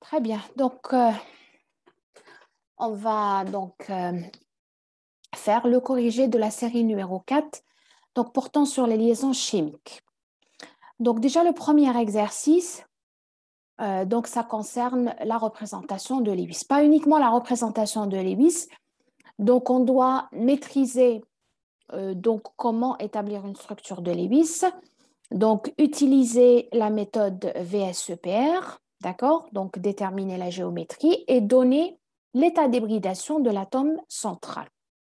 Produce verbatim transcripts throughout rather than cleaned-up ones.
Très bien. Donc, euh, on va donc euh, faire le corrigé de la série numéro quatre, donc portant sur les liaisons chimiques. Donc, déjà, le premier exercice, euh, donc ça concerne la représentation de Lewis. Pas uniquement la représentation de Lewis. Donc, on doit maîtriser euh, donc, comment établir une structure de Lewis. Donc, utiliser la méthode V S E P R, d'accord? Donc, déterminer la géométrie et donner l'état d'hybridation de l'atome central.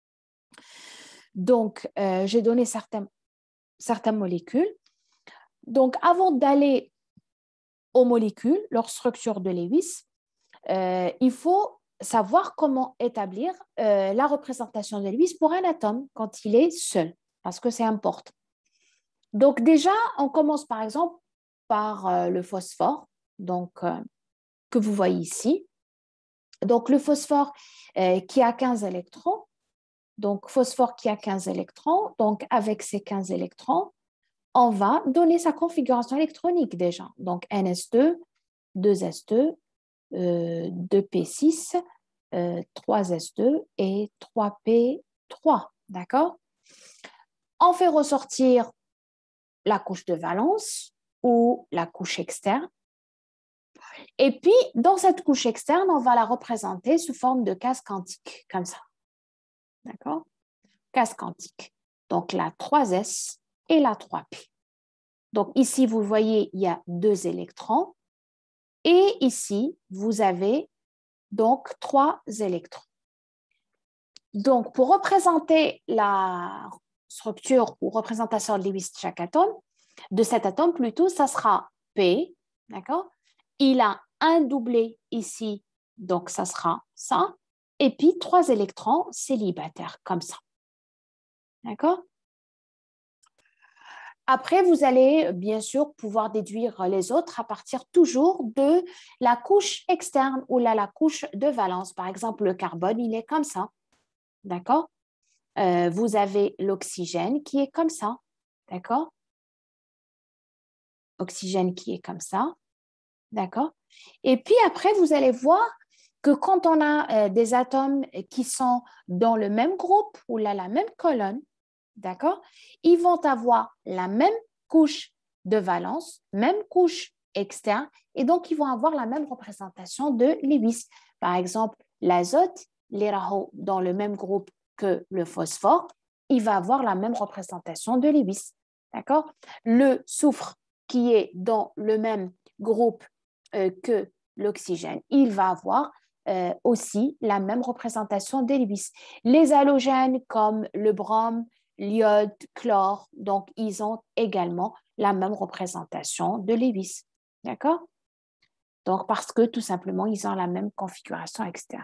Donc, euh, j'ai donné certaines, certaines molécules. Donc, avant d'aller aux molécules, leur structure de Lewis, euh, il faut savoir comment établir euh, la représentation de Lewis pour un atome quand il est seul, parce que c'est important. Donc, déjà, on commence par exemple par euh, le phosphore, donc, euh, que vous voyez ici. Donc, le phosphore euh, qui a quinze électrons, donc phosphore qui a quinze électrons, donc avec ces quinze électrons, on va donner sa configuration électronique déjà. Donc, N S deux, deux S deux, euh, deux P six, euh, trois S deux et trois P trois, d'accord? On fait ressortir la couche de valence ou la couche externe. Et puis, dans cette couche externe, on va la représenter sous forme de case quantique, comme ça. D'accord? Case quantique. Donc, la trois S et la trois P. Donc, ici, vous voyez, il y a deux électrons. Et ici, vous avez donc trois électrons. Donc, pour représenter la structure ou représentation de Lewis de chaque atome, de cet atome plutôt, ça sera P, d'accord? Il a un doublé ici, donc ça sera ça. Et puis, trois électrons célibataires, comme ça. D'accord? Après, vous allez bien sûr pouvoir déduire les autres à partir toujours de la couche externe ou là, la couche de valence. Par exemple, le carbone, il est comme ça. D'accord? Euh, vous avez l'oxygène qui est comme ça. D'accord? Oxygène qui est comme ça. D'accord? Et puis après, vous allez voir que quand on a euh, des atomes qui sont dans le même groupe ou là, la même colonne, d'accord, ils vont avoir la même couche de valence, même couche externe, et donc ils vont avoir la même représentation de Lewis. Par exemple, l'azote, les raho dans le même groupe que le phosphore, il va avoir la même représentation de Lewis. D'accord? Le soufre qui est dans le même groupe euh, que l'oxygène, il va avoir euh, aussi la même représentation de Lewis. Les halogènes comme le brome, l'iode, chlore, donc ils ont également la même représentation de Lewis. D'accord? Donc, parce que tout simplement, ils ont la même configuration externe.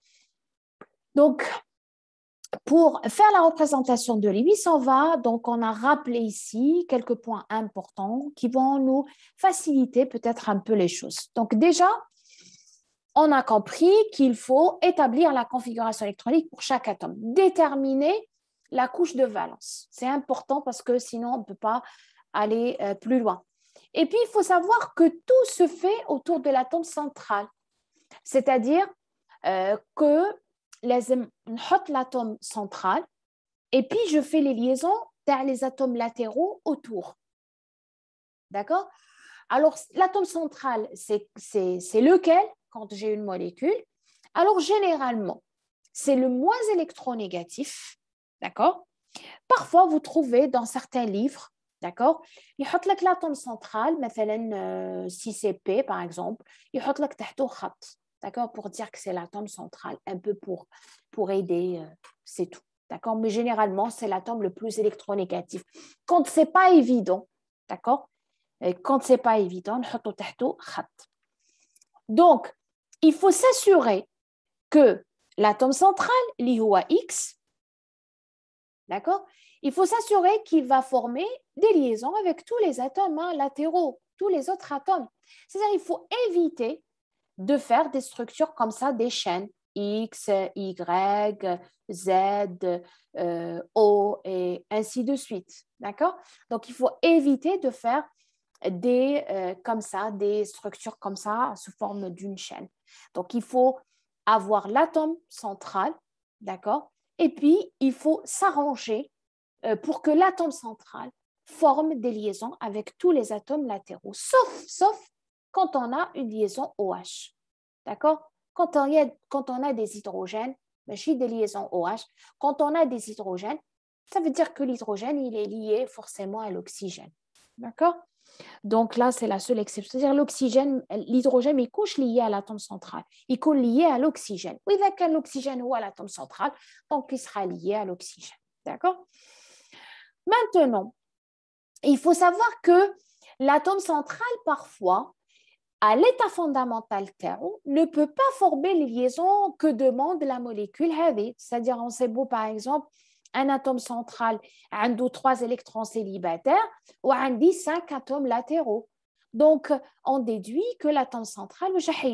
Donc, pour faire la représentation de Lewis, on va, donc on a rappelé ici quelques points importants qui vont nous faciliter peut-être un peu les choses. Donc déjà, on a compris qu'il faut établir la configuration électronique pour chaque atome, déterminer la couche de valence. C'est important parce que sinon, on ne peut pas aller euh, plus loin. Et puis, il faut savoir que tout se fait autour de l'atome central, c'est-à-dire euh, que لازم نحط l'atome central et puis je fais les liaisons vers les atomes latéraux autour. D'accord? Alors, l'atome central, c'est, c'est, c'est lequel quand j'ai une molécule? Alors, généralement, c'est le moins électronégatif. D'accord? Parfois, vous trouvez dans certains livres, d'accord, il y a l'atome central, مثلا, si c'est P, par exemple, il y a تحته خط. D'accord, pour dire que c'est l'atome central, un peu pour, pour aider, euh, c'est tout. D'accord, mais généralement, c'est l'atome le plus électronégatif. Quand ce n'est pas évident, d'accord, et quand ce n'est pas évident, نحطو تحته خط. Donc, il faut s'assurer que l'atome central, اللي هو X, d'accord, il faut s'assurer qu'il va former des liaisons avec tous les atomes hein, latéraux, tous les autres atomes. C'est-à-dire qu'il faut éviter de faire des structures comme ça, des chaînes X, Y, Z, euh, O et ainsi de suite. D'accord? Donc, il faut éviter de faire des, euh, comme ça, des structures comme ça, sous forme d'une chaîne. Donc, il faut avoir l'atome central, d'accord? Et puis, il faut s'arranger euh, pour que l'atome central forme des liaisons avec tous les atomes latéraux, sauf, sauf quand on a une liaison OH, d'accord? Quand on, a, quand on a des hydrogènes, des liaisons OH, quand on a des hydrogènes, ça veut dire que l'hydrogène, il est lié forcément à l'oxygène, d'accord? Donc là, c'est la seule exception. C'est-à-dire l'oxygène, l'hydrogène est couche lié à l'atome central. Il est lié à l'oxygène. Oui, d'accord, l'oxygène ou à l'atome central, donc il sera lié à l'oxygène. D'accord? Maintenant, il faut savoir que l'atome central, parfois, à l'état fondamental tau, ne peut pas former les liaisons que demande la molécule heavy. C'est-à-dire, on sait beau, par exemple, un atome central a trois électrons célibataires ou a cinq atomes latéraux. Donc, on déduit que l'atome central,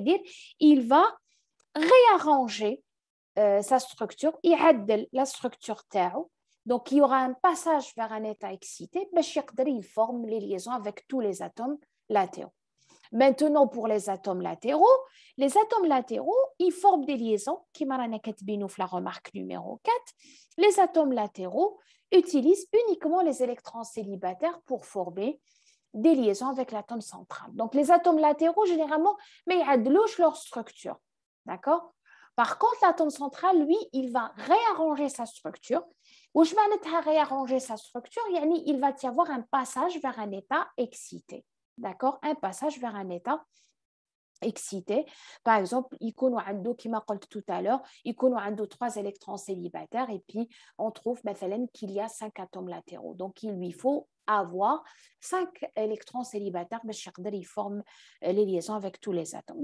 il va réarranger euh, sa structure, il aide la structure tau. Donc, il y aura un passage vers un état excité, il forme les liaisons avec tous les atomes latéraux. Maintenant, pour les atomes latéraux, les atomes latéraux, ils forment des liaisons, qui m'a la remarque numéro quatre. Les atomes latéraux utilisent uniquement les électrons célibataires pour former des liaisons avec l'atome central. Donc, les atomes latéraux, généralement, mais ils adlouchent leur structure. D'accord? Par contre, l'atome central, lui, il va réarranger sa structure. Où je vais réarranger sa structure, il va y avoir un passage vers un état excité. D'accord? Un passage vers un état excité. Par exemple, il y a, comme je dit tout à l'heure, il y a trois électrons célibataires et puis on trouve qu'il y a cinq atomes latéraux. Donc, il lui faut avoir cinq électrons célibataires pour former les liaisons avec tous les atomes.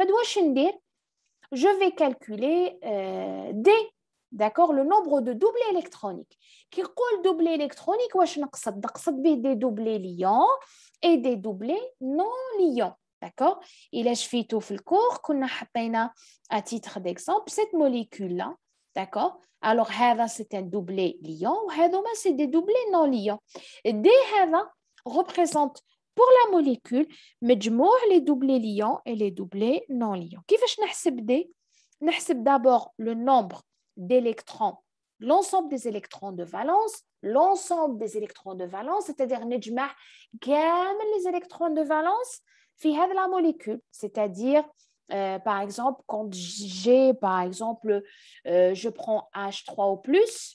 Je vais calculer euh, D, d'accord, le nombre de doublés électroniques. Qui dit doublé électronique, واش نقصد نقصد به des doublés liants et des doublés non liants. D'accord? Il a شفيتو في الكور كنا حطينا à titre d'exemple cette molécule là. D'accord? Alors هذا c'est un doublé liant وهذوما c'est des doublés non liants. D هذا représente pour la molécule مجموع les doublés liants et les doublés non liants. كيفاش نحسب D? نحسب d'abord le nombre d'électrons, l'ensemble des électrons de valence, l'ensemble des électrons de valence, c'est-à-dire نجمع كامل les électrons de valence في هذه la molécule, c'est-à-dire euh, par exemple quand j'ai par exemple euh, je prends H trois au plus,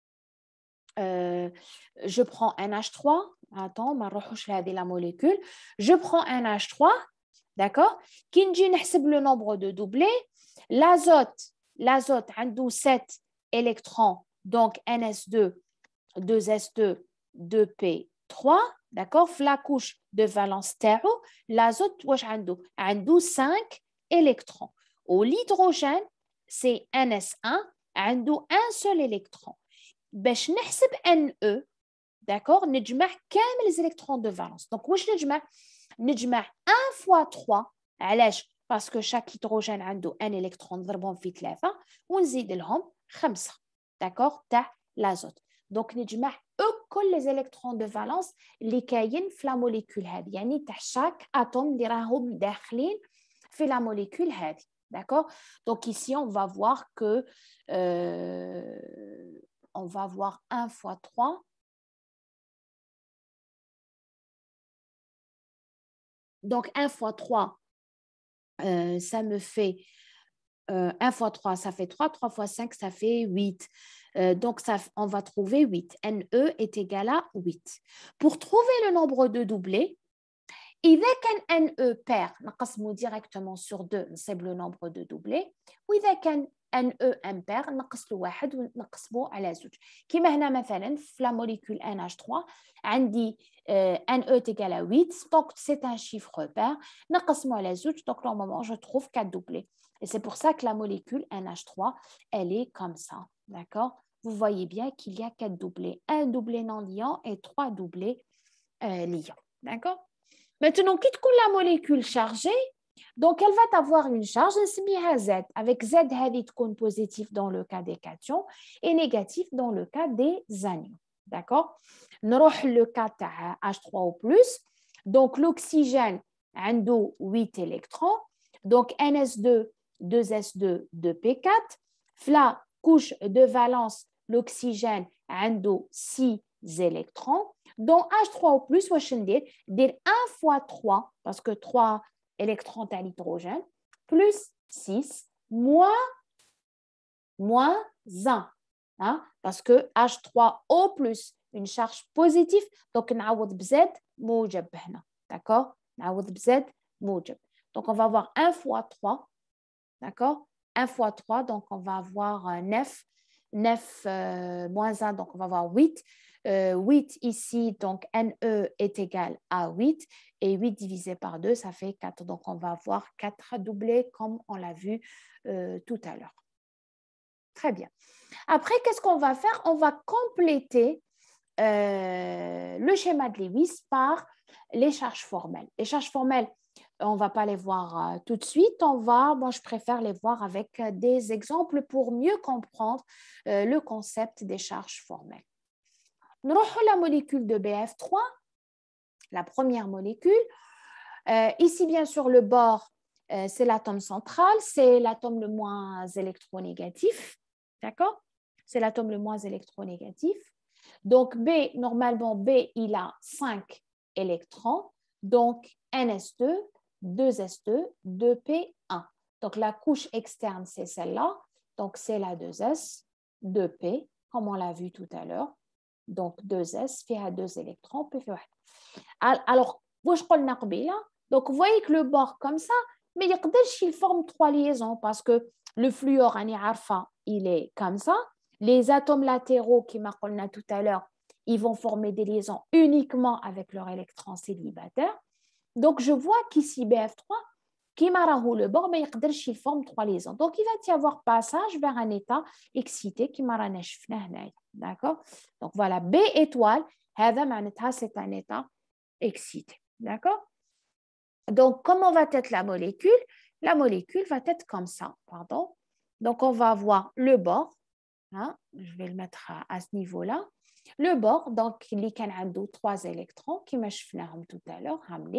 euh, je prends un H trois, attends, ما نروحوش لهذه la molécule, je prends un H trois, d'accord, كي نجي نحسب le nombre de doublés, l'azote l'azote a sept électrons, donc N S deux, deux S deux, deux P trois, d'accord, la couche de valence tau, l'azote a cinq électrons. Ou l'hydrogène, c'est N S un, a un seul électron. باش نحسب N E, d'accord, نجمع كامل les électrons de valence. Donc, واش نجمع؟ نجمع un fois trois, علاش؟ parce que chaque hydrogène a un électron ضربهم في ثلاثة ونزيد لهم خمسة, d'accord, تاع l'azote. Donc نجمع كل les électrons de valence اللي كاين في la molécule هذه, يعني تاع chaque atome اللي راهم داخلين في la molécule هذه, d'accord. Donc ici on va voir que euh, on va voir un fois trois. Donc un fois trois, Euh, ça me fait euh, un fois trois, ça fait trois, trois fois cinq, ça fait huit. Euh, donc, ça, on va trouver huit. N E est égal à huit. Pour trouver le nombre de doublés, إذا كان N E pair, نقسمه directement sur deux, نصيب le nombre de doublés. وإذا كان N E impair, نقص له واحد ونقسمه على زوج. كما هنا مثلا في la molécule N H trois, عندي euh, N E est égal à huit, donc c'est un chiffre pair. نقسمه على زوج, donc normalement je trouve quatre doublés. Et c'est pour ça que la molécule N H trois, elle est comme ça, d'accord? Vous voyez bien qu'il y a quatre doublés, un doublé non liant et trois doublés euh, liants, d'accord? Maintenant, quitte que la molécule chargée, donc elle va avoir une charge Z, avec Z positif dans le cas des cations et négatif dans le cas des anions. D'accord? Nous avons le cas H trois au plus. Donc, l'oxygène a huit électrons. Donc, N S deux, deux S deux, deux P quatre. La couche de valence, l'oxygène a six électrons. Donc, H trois O plus, je vais dire un fois trois, parce que trois électrons à l'hydrogène, plus six, moins, moins un. Hein? Parce que H trois O plus, une charge positive, donc نعوض بZ موجب هنا. D'accord? نعوض بZ موجب. Donc, on va avoir un fois trois. D'accord? un fois trois, donc on va avoir neuf. neuf euh, moins un, donc on va avoir huit. Euh, huit ici, donc N E est égal à huit. Et huit divisé par deux, ça fait quatre. Donc, on va avoir quatre doublés comme on l'a vu euh, tout à l'heure. Très bien. Après, qu'est-ce qu'on va faire? On va compléter euh, le schéma de Lewis par les charges formelles. Les charges formelles, on ne va pas les voir euh, tout de suite. On va, moi, je préfère les voir avec euh, des exemples pour mieux comprendre euh, le concept des charges formelles. Nous allons la molécule de B F trois, la première molécule. Euh, ici, bien sûr, le bord, euh, c'est l'atome central, c'est l'atome le moins électronégatif. D'accord? C'est l'atome le moins électronégatif. Donc, B, normalement, B, il a cinq électrons. Donc, N S deux, deux S deux, deux P un. Donc, la couche externe, c'est celle-là. Donc, c'est la deux S, deux P, comme on l'a vu tout à l'heure. Donc, deux S, fait à deux électrons, P fait un. Alors, donc, vous voyez que le bord comme ça, mais il forme trois liaisons parce que le fluor, il est comme ça. Les atomes latéraux, qui m'a dit tout à l'heure, ils vont former des liaisons uniquement avec leur électron célibataire. Donc, je vois qu'ici, B F trois, qui m'a le bord, mais il forme trois liaisons. Donc, il va y avoir passage vers un état excité qui m'a D'accord? Donc, voilà, B étoile, c'est un état excité. D'accord? Donc, comment va être la molécule? La molécule va être comme ça. Pardon. Donc, on va avoir le bord. Hein, je vais le mettre à, à ce niveau-là. Le bord, donc, il y a trois électrons qui m'a tout à l'heure.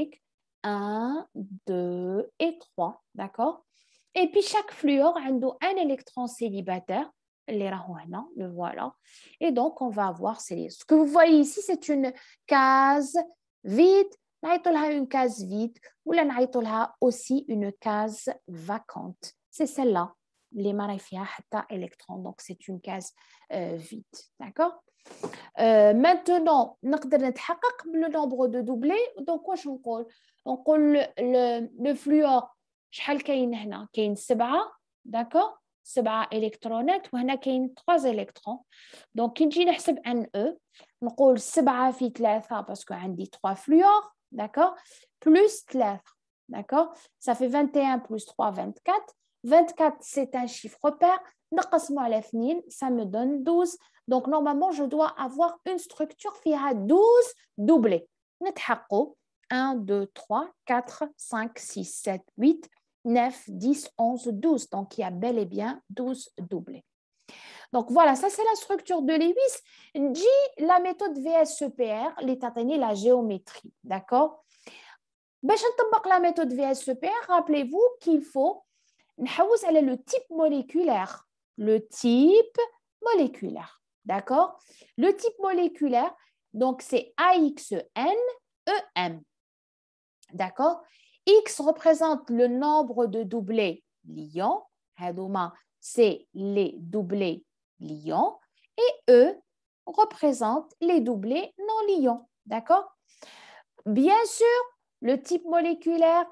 un, deux et trois. D'accord? Et puis, chaque fluor a un électron célibataire. Le voilà. Et donc, on va avoir ces... Ce que vous voyez ici, c'est une case vide. Une case vide ou aussi une case vacante. C'est celle-là, les marifia électrons. Donc, c'est une case euh, vide. D'accord? euh, Maintenant, on peut le nombre de doublés. Donc, quoi je نقول? On dit le, le, le fluor, شحال كاين هنا؟ كاين سبعة. D'accord? سبعة électronnettes وهنا كاين trois électrons. Donc, كي نجي نحسب N E, نقول سبعة في ثلاثة parce que عندي trois fluors. D'accord? Plus trois. D'accord? Ça fait vingt et un plus trois, vingt-quatre. vingt-quatre, c'est un chiffre pair. Ça me donne douze. Donc, normalement, je dois avoir une structure qui a douze doublés. un, deux, trois, quatre, cinq, six, sept, huit, neuf, dix, onze, douze. Donc, il y a bel et bien douze doublés. Donc, voilà, ça, c'est la structure de Lewis. J, la méthode V S E P R, l'état la géométrie. D'accord? La méthode V S E P R, rappelez-vous qu'il faut le type moléculaire. Le type moléculaire. D'accord? Le type moléculaire, donc, c'est A X N E M. D'accord? X représente le nombre de doublés liants. C'est les doublés liants. Et E représente les doublés non liants. D'accord? Bien sûr, le type moléculaire,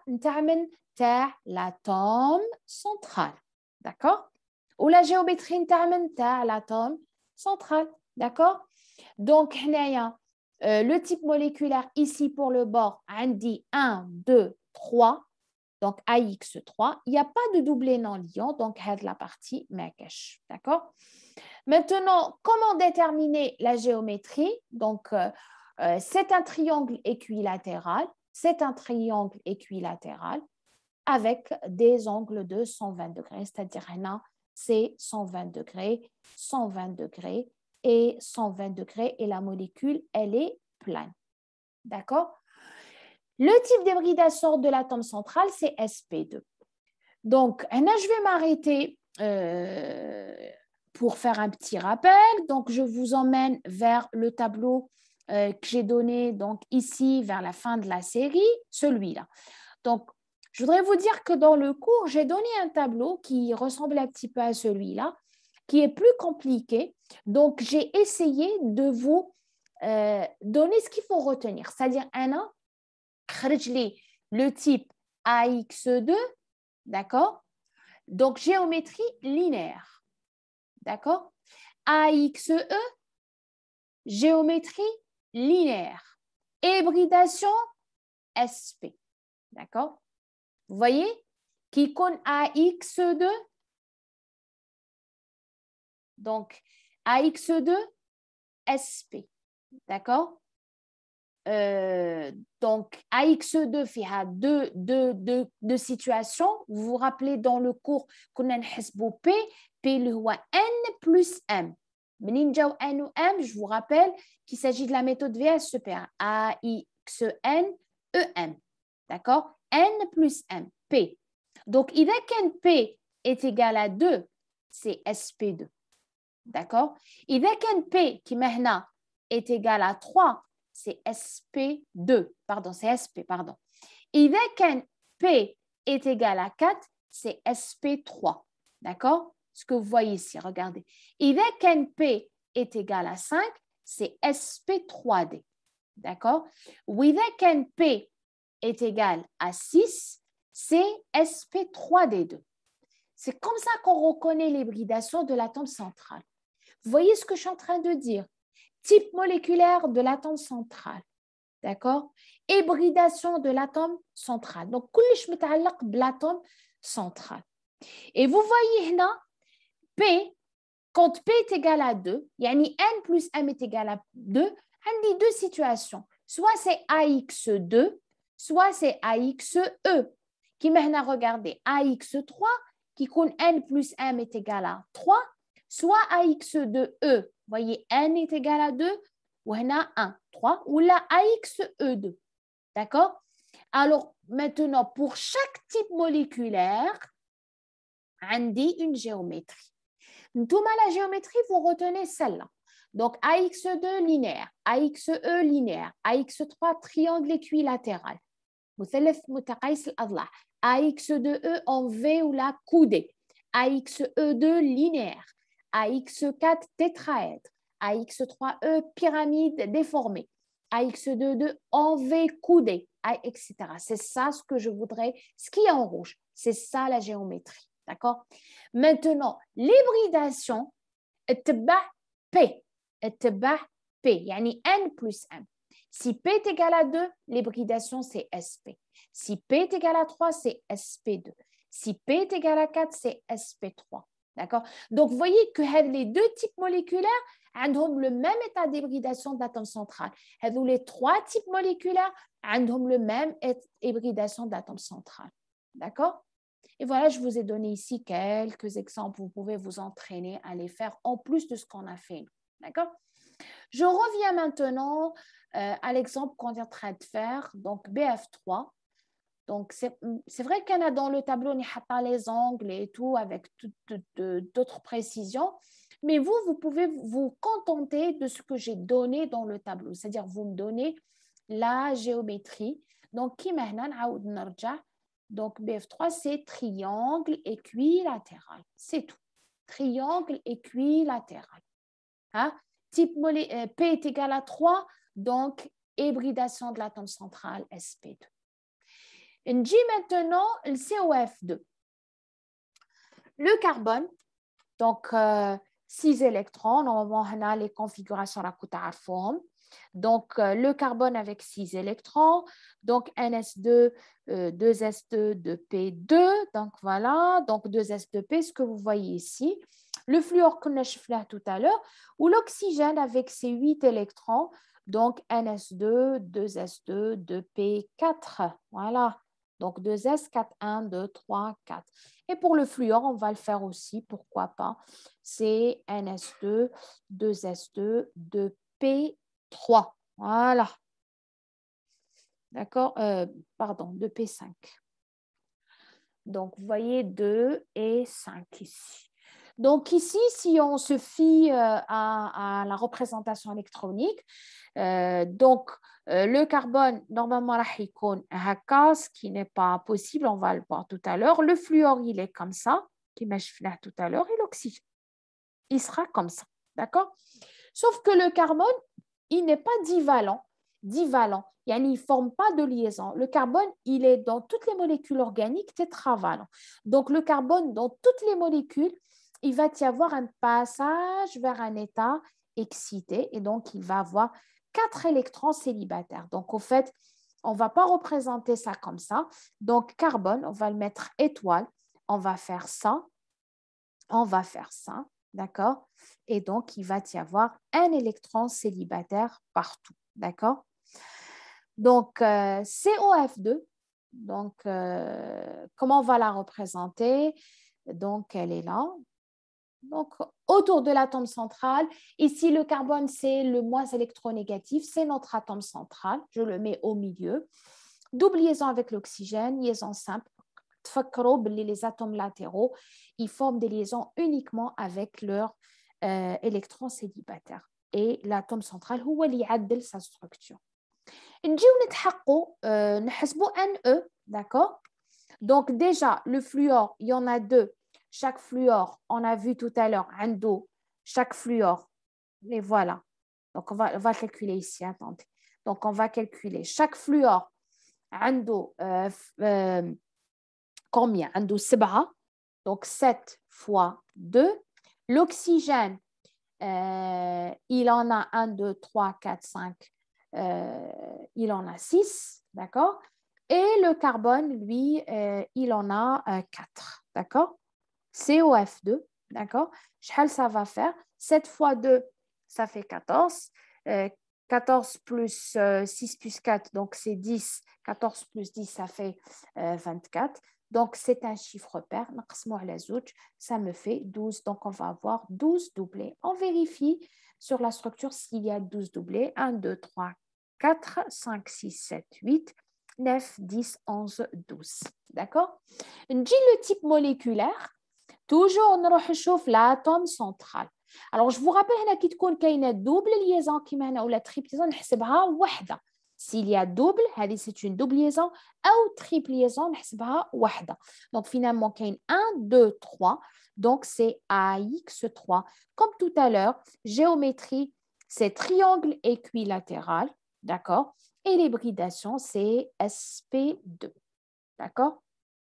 l'atome central. D'accord? Ou la géométrie, l'atome central. D'accord? Donc, euh, le type moléculaire ici pour le bord, on dit un, deux, trois. Donc, A X trois. Il n'y a pas de doublé non liant, donc la partie Makash. D'accord? Maintenant, comment déterminer la géométrie? Donc, euh, euh, c'est un triangle équilatéral. C'est un triangle équilatéral avec des angles de cent vingt degrés, c'est-à-dire c'est cent vingt degrés, cent vingt degrés et cent vingt degrés et la molécule, elle est plane. D'accord? Le type d'hybridation de l'atome central, c'est S P deux. Donc, là, je vais m'arrêter euh, pour faire un petit rappel. Donc, je vous emmène vers le tableau euh, que j'ai donné donc, ici, vers la fin de la série, celui-là. Donc, je voudrais vous dire que dans le cours, j'ai donné un tableau qui ressemble un petit peu à celui-là, qui est plus compliqué. Donc, j'ai essayé de vous euh, donner ce qu'il faut retenir. C'est-à-dire, un an, le type A X deux, d'accord? Donc, géométrie linéaire, d'accord? A X E, géométrie linéaire. Hybridation S P, d'accord? Vous voyez? Qui compte A X deux. Donc, A X deux, S P, d'accord? Euh, donc, A X deux fait deux, deux, deux, deux situations. Vous vous rappelez dans le cours qu'on a P, P le N plus M. Meninja N ou M, je vous rappelle qu'il s'agit de la méthode V S P. A X N E M. D'accord? N plus M, P. Donc, il a qu'un P est égal à deux, c'est S P deux. D'accord? Il a qu'un P qui maintenant est égal à trois, c'est S P deux, pardon, c'est S P, pardon. Et dès qu'un P est égal à quatre, c'est S P trois, d'accord? Ce que vous voyez ici, regardez. Et dès qu'un P est égal à cinq, c'est S P trois D, d'accord? Oui, dès qu'un P est égal à six, c'est S P trois D deux. C'est comme ça qu'on reconnaît l'hybridation de l'atome central. Vous voyez ce que je suis en train de dire? Type moléculaire de l'atome central, d'accord? Hybridation de l'atome central. Donc, كلش متعلق بالatome central. Et vous voyez là, P, quand P est égal à deux, yani N plus M est égal à deux, on a deux situations. Soit c'est A X deux, soit c'est A X E. Qui maintenant, regardez, A X trois, qui compte N plus M est égal à trois, soit A X deux E, vous voyez, N est égal à deux, ou on a un, trois, ou la A X E deux. D'accord? Alors, maintenant, pour chaque type moléculaire, on dit une géométrie. Tout la géométrie, vous retenez celle-là. Donc, A X deux linéaire, A X E linéaire, A X trois triangle équilatéral. مثلث متقايس الأضلاع. A X deux E en V ou la coudée. A X E deux linéaire. A X quatre tétraèdre. A X trois E pyramide déformée. A X deux E en V coudée, et cetera. C'est ça ce que je voudrais, ce qui est en rouge. C'est ça la géométrie. D'accord? Maintenant, l'hybridation, اتبع P. اتبع P. يعني N plus M. Si P est égal à deux, l'hybridation, c'est S P. Si P est égal à trois, c'est S P deux. Si P est égal à quatre, c'est S P trois. D'accord? Donc, vous voyez que les deux types moléculaires ont le même état d'hybridation de l'atome central. Les trois types moléculaires ont le même hybridation de l'atome central. D'accord? Et voilà, je vous ai donné ici quelques exemples. Vous pouvez vous entraîner à les faire en plus de ce qu'on a fait. D'accord? Je reviens maintenant euh, à l'exemple qu'on est en train de faire, donc B F trois. Donc, c'est vrai qu'il y en a dans le tableau, on n'y a pas les angles et tout, avec d'autres précisions. Mais vous, vous pouvez vous contenter de ce que j'ai donné dans le tableau. C'est-à-dire, vous me donnez la géométrie. Donc, qui maintenant, donc B F trois, c'est triangle équilatéral. C'est tout. Triangle équilatéral. Hein? Type P est égal à trois, donc hybridation de l'atome central S P deux. On dit maintenant le C O F deux. Le carbone, donc euh, six électrons, normalement on a les configurations à la forme. Donc euh, le carbone avec six électrons, donc N S deux, euh, deux S deux, deux P deux, donc voilà, donc deux S deux P, ce que vous voyez ici. Le fluor qu'on a chiffré tout à l'heure, ou l'oxygène avec ses huit électrons, donc N S deux, deux S deux, deux P quatre, voilà. Donc deux S, quatre, un, deux, trois, quatre. Et pour le fluor, on va le faire aussi, pourquoi pas. C'est N S deux, deux S deux, deux P trois. Voilà. d'accord, euh, pardon, deux P cinq. Donc, vous voyez deux et cinq ici. Donc, ici, si on se fie euh, à, à la représentation électronique, euh, donc, euh, le carbone, normalement, ce qui n'est pas possible, on va le voir tout à l'heure. Le fluor, il est comme ça, qui m'a fait tout à l'heure, et l'oxygène, il sera comme ça, d'accord? Sauf que le carbone, il n'est pas divalent. Divalent, il ne forme pas de liaison. Le carbone, il est dans toutes les molécules organiques tétravalent. Donc, le carbone, dans toutes les molécules, il va y avoir un passage vers un état excité et donc il va avoir quatre électrons célibataires. Donc, au fait, on ne va pas représenter ça comme ça. Donc, carbone, on va le mettre étoile. On va faire ça. On va faire ça. D'accord? Et donc, il va y avoir un électron célibataire partout. D'accord? Donc, euh, C O F deux, donc, euh, comment on va la représenter? Donc, elle est là. Donc, autour de l'atome central, ici, le carbone, c'est le moins électronégatif, c'est notre atome central. Je le mets au milieu. Double liaison avec l'oxygène, liaison simple. Les atomes latéraux, ils forment des liaisons uniquement avec leurs euh, électrons célibataires. Et l'atome central, هو اللي يعدل sa structure. نجيو نتحققوا نحسبوا N E, d'accord? Donc déjà, le fluor, il y en a deux. Chaque fluor, on a vu tout à l'heure, عنده chaque fluor. Et voilà. Donc on va, on va calculer ici, attendez. Donc on va calculer chaque fluor عنده euh, euh, combien? عنده سبعة. Donc sept fois deux. L'oxygène, euh, il en a un, deux, trois, quatre, cinq. Euh, il en a six, d'accord? Et le carbone, lui, euh, il en a euh, quatre, d'accord? C O F deux, d'accord? Ça va faire sept fois deux, ça fait quatorze. Euh, quatorze plus euh, six plus quatre, donc c'est dix. quatorze plus dix, ça fait euh, vingt-quatre. Donc, c'est un chiffre pair. Ça me fait douze. Donc, on va avoir douze doublés. On vérifie sur la structure s'il y a douze doublés. un, deux, trois, quatre, cinq, six, sept, huit, neuf, dix, onze, douze. D'accord? Le type moléculaire. Toujours, on recherche l'atome central. Alors, je vous rappelle qu'il y a une double liaison ou la triple liaison, on va s'il y a double, c'est une double liaison, ou triple liaison, on va donc finalement, il y a un, deux, trois, donc c'est A X trois. Comme tout à l'heure, géométrie, c'est triangle équilatéral, d'accord? Et l'hybridation, c'est S P deux, d'accord?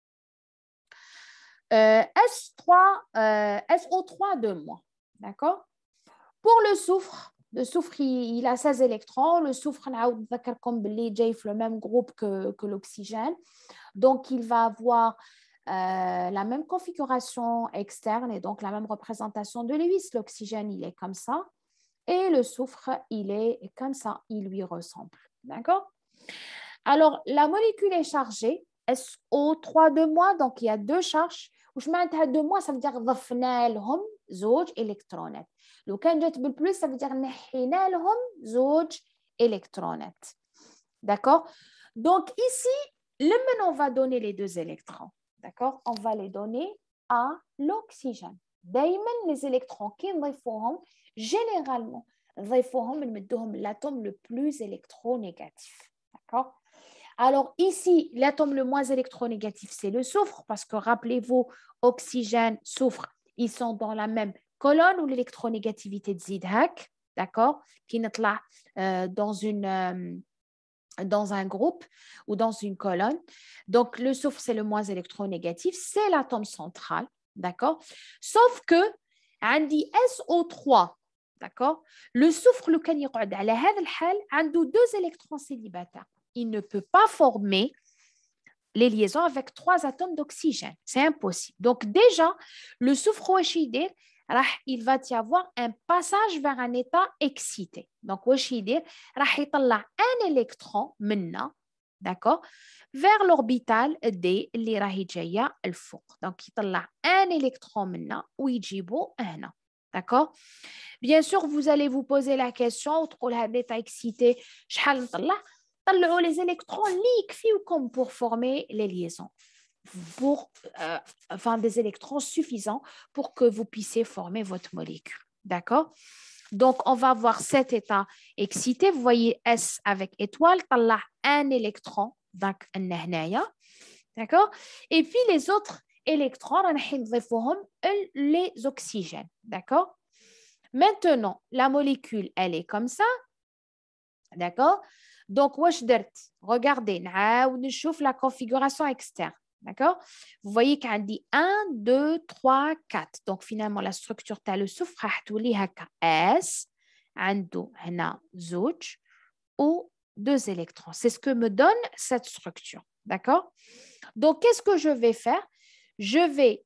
Euh, S trois, euh, S O trois de moins, d'accord? Pour le soufre, le soufre, il, il a seize électrons. Le soufre, comme le même groupe que, que l'oxygène. Donc, il va avoir euh, la même configuration externe et donc la même représentation de Lewis. L'oxygène, il est comme ça. Et le soufre, il est comme ça. Il lui ressemble, d'accord? Alors, la molécule est chargée. S O trois de moins, donc il y a deux charges. وش معناتها deux moins, ça veut dire ضفنا لهم زوج إلكترونات. لو كان جات بالبلوس, ça veut dire نحينا لهم زوج إلكترونات. D'accord? Donc ici, لما on va donner les deux électrons, d'accord? On va les donner à l'oxygène. دايما les électrons qui نضيفوهم, généralement, نضيفوهم نمدوهم l'atome le plus électronégatif. D'accord? Alors ici, l'atome le moins électronégatif, c'est le soufre, parce que rappelez-vous, oxygène, soufre, ils sont dans la même colonne où l'électronégativité de Zidhak, d'accord, qui est là euh, dans, une, euh, dans un groupe ou dans une colonne. Donc le soufre, c'est le moins électronégatif, c'est l'atome central, d'accord, sauf que, on dit S O trois, d'accord, le soufre, le كان يقعد على هذا الحال, عنده deux électrons célibataires. Il ne peut pas former les liaisons avec trois atomes d'oxygène. C'est impossible. Donc déjà, le soufre ouachidé, il va y avoir un passage vers un état excité. Donc, ouachidé, il va un électron maintenant, d'accord, vers l'orbital D, اللي راهي جايه الفوق. Donc, il va un électron maintenant, ويجيبو هنا. D'accord? Bien sûr, vous allez vous poser la question, تقول هذا l'état excité, شحال نطلع؟ تطلعوا les électrons اللي يكفيوكم pour former les liaisons, pour euh, enfin des électrons suffisants pour que vous puissiez former votre molécule. D'accord? Donc, on va voir cet état excité. Vous voyez S avec étoile, طلع un électron, donc d'accord? Et puis les autres électrons, les oxygènes. D'accord? Maintenant, la molécule, elle est comme ça. D'accord? Donc, regardez, on la configuration externe. D'accord? Vous voyez qu'il y a un, deux, trois, quatre. Donc, finalement, la structure de le soufre, S, عنده هنا زوج ou deux électrons. C'est ce que me donne cette structure. D'accord? Donc, qu'est-ce que je vais faire? Je vais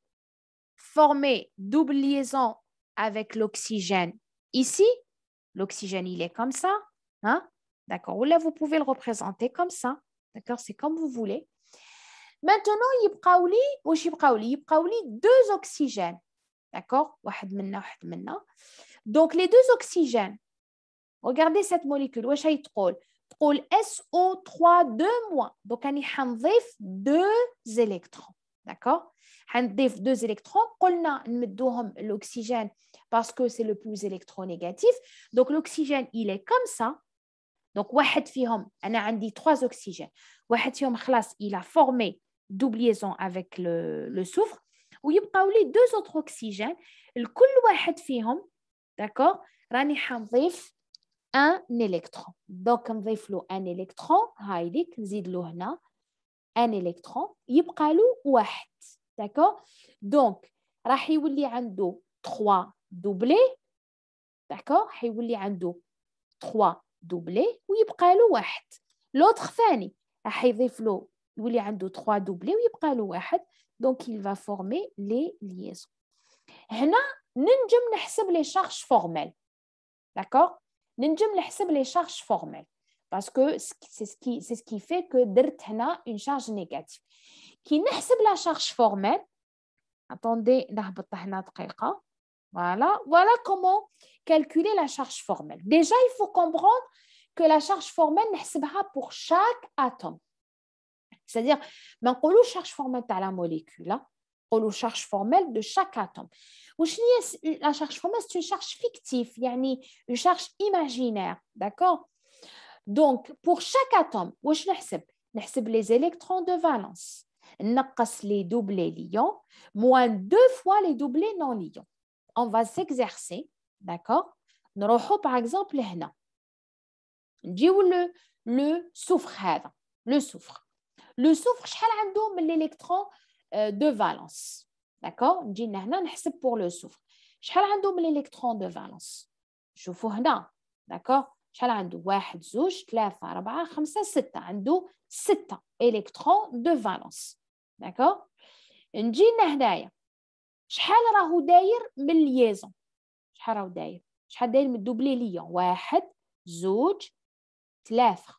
former double liaison avec l'oxygène ici. L'oxygène, il est comme ça. Hein? D'accord? Ou là, vous pouvez le représenter comme ça. D'accord? C'est comme vous voulez. Maintenant, يبقاو لي واش يبقاو لي يبقاو لي deux oxygènes. D'accord? واحد منا واحد منا. Donc, les deux oxygènes, regardez cette molécule. واش هي تقول؟ تقول S O trois deux moins. Donc, أنا حنضيف deux électrons. D'accord? حنضيف deux électrons. قلنا نمدوهم l'oxygène parce que c'est le plus électronégatif. Donc, l'oxygène, il est comme ça. Donc, واحد فيهم, أنا عندي trois oxygènes. واحد فيهم خلاص, il a formé double liaison avec le, le soufre. ويبقاو لي deux autres oxygènes. الكل واحد فيهم, d'accord, راني حنضيف un électron. Donc, نضيف له un électron. هاي ليك نزيد له هنا un électron. يبقى له واحد. D'accord? Donc, راح يولي عنده trois doublés. D'accord? حيولي عنده trois doublés ويبقى له واحد. L'autre ثاني راح يضيف له يولي عنده trois doublés ويبقى له واحد. Donc, il va former les liaisons. هنا ننجم نحسب les charges formelles. D'accord? ننجم نحسب les charges formelles. Parce que c'est ce qui, c'est ce qui fait que درت هنا une charge négative. كي نحسب la charge formelle, attendez نهبط هنا دقيقة. Voilà, voilà comment calculer la charge formelle. Déjà, il faut comprendre que la charge formelle نحسبها pour chaque atome. C'est-à-dire, ما نقولوش charge formelle تاع la molécule, نقولوا charge formelle de chaque atome. وشنو هي la charge formelle? C'est une charge fictive, يعني une charge imaginaire, d'accord? Donc, pour chaque atome, واش نحسب؟ نحسب les électrons de valence. نقص les doublés liants moins deux fois les doublés non liants. On va s'exercer, d'accord? نروحوا par exemple هنا. نجيو le le soufre هذا, le soufre. Le soufre شحال عنده من l'électron de valence. D'accord? نجينا هنا نحسب pour le soufre. شحال عنده من l'électron de valence. شوفوا هنا. D'accord? شحال عنده واحد زوج ثلاثة أربعة خمسة ستة. عنده ستة électrons de valence. D'accord? نجينا هنايا. شحال راهو داير من ليزون؟ شحال راهو داير؟ شحال داير من الدوبلي ليون؟ واحد زوج ثلاثة.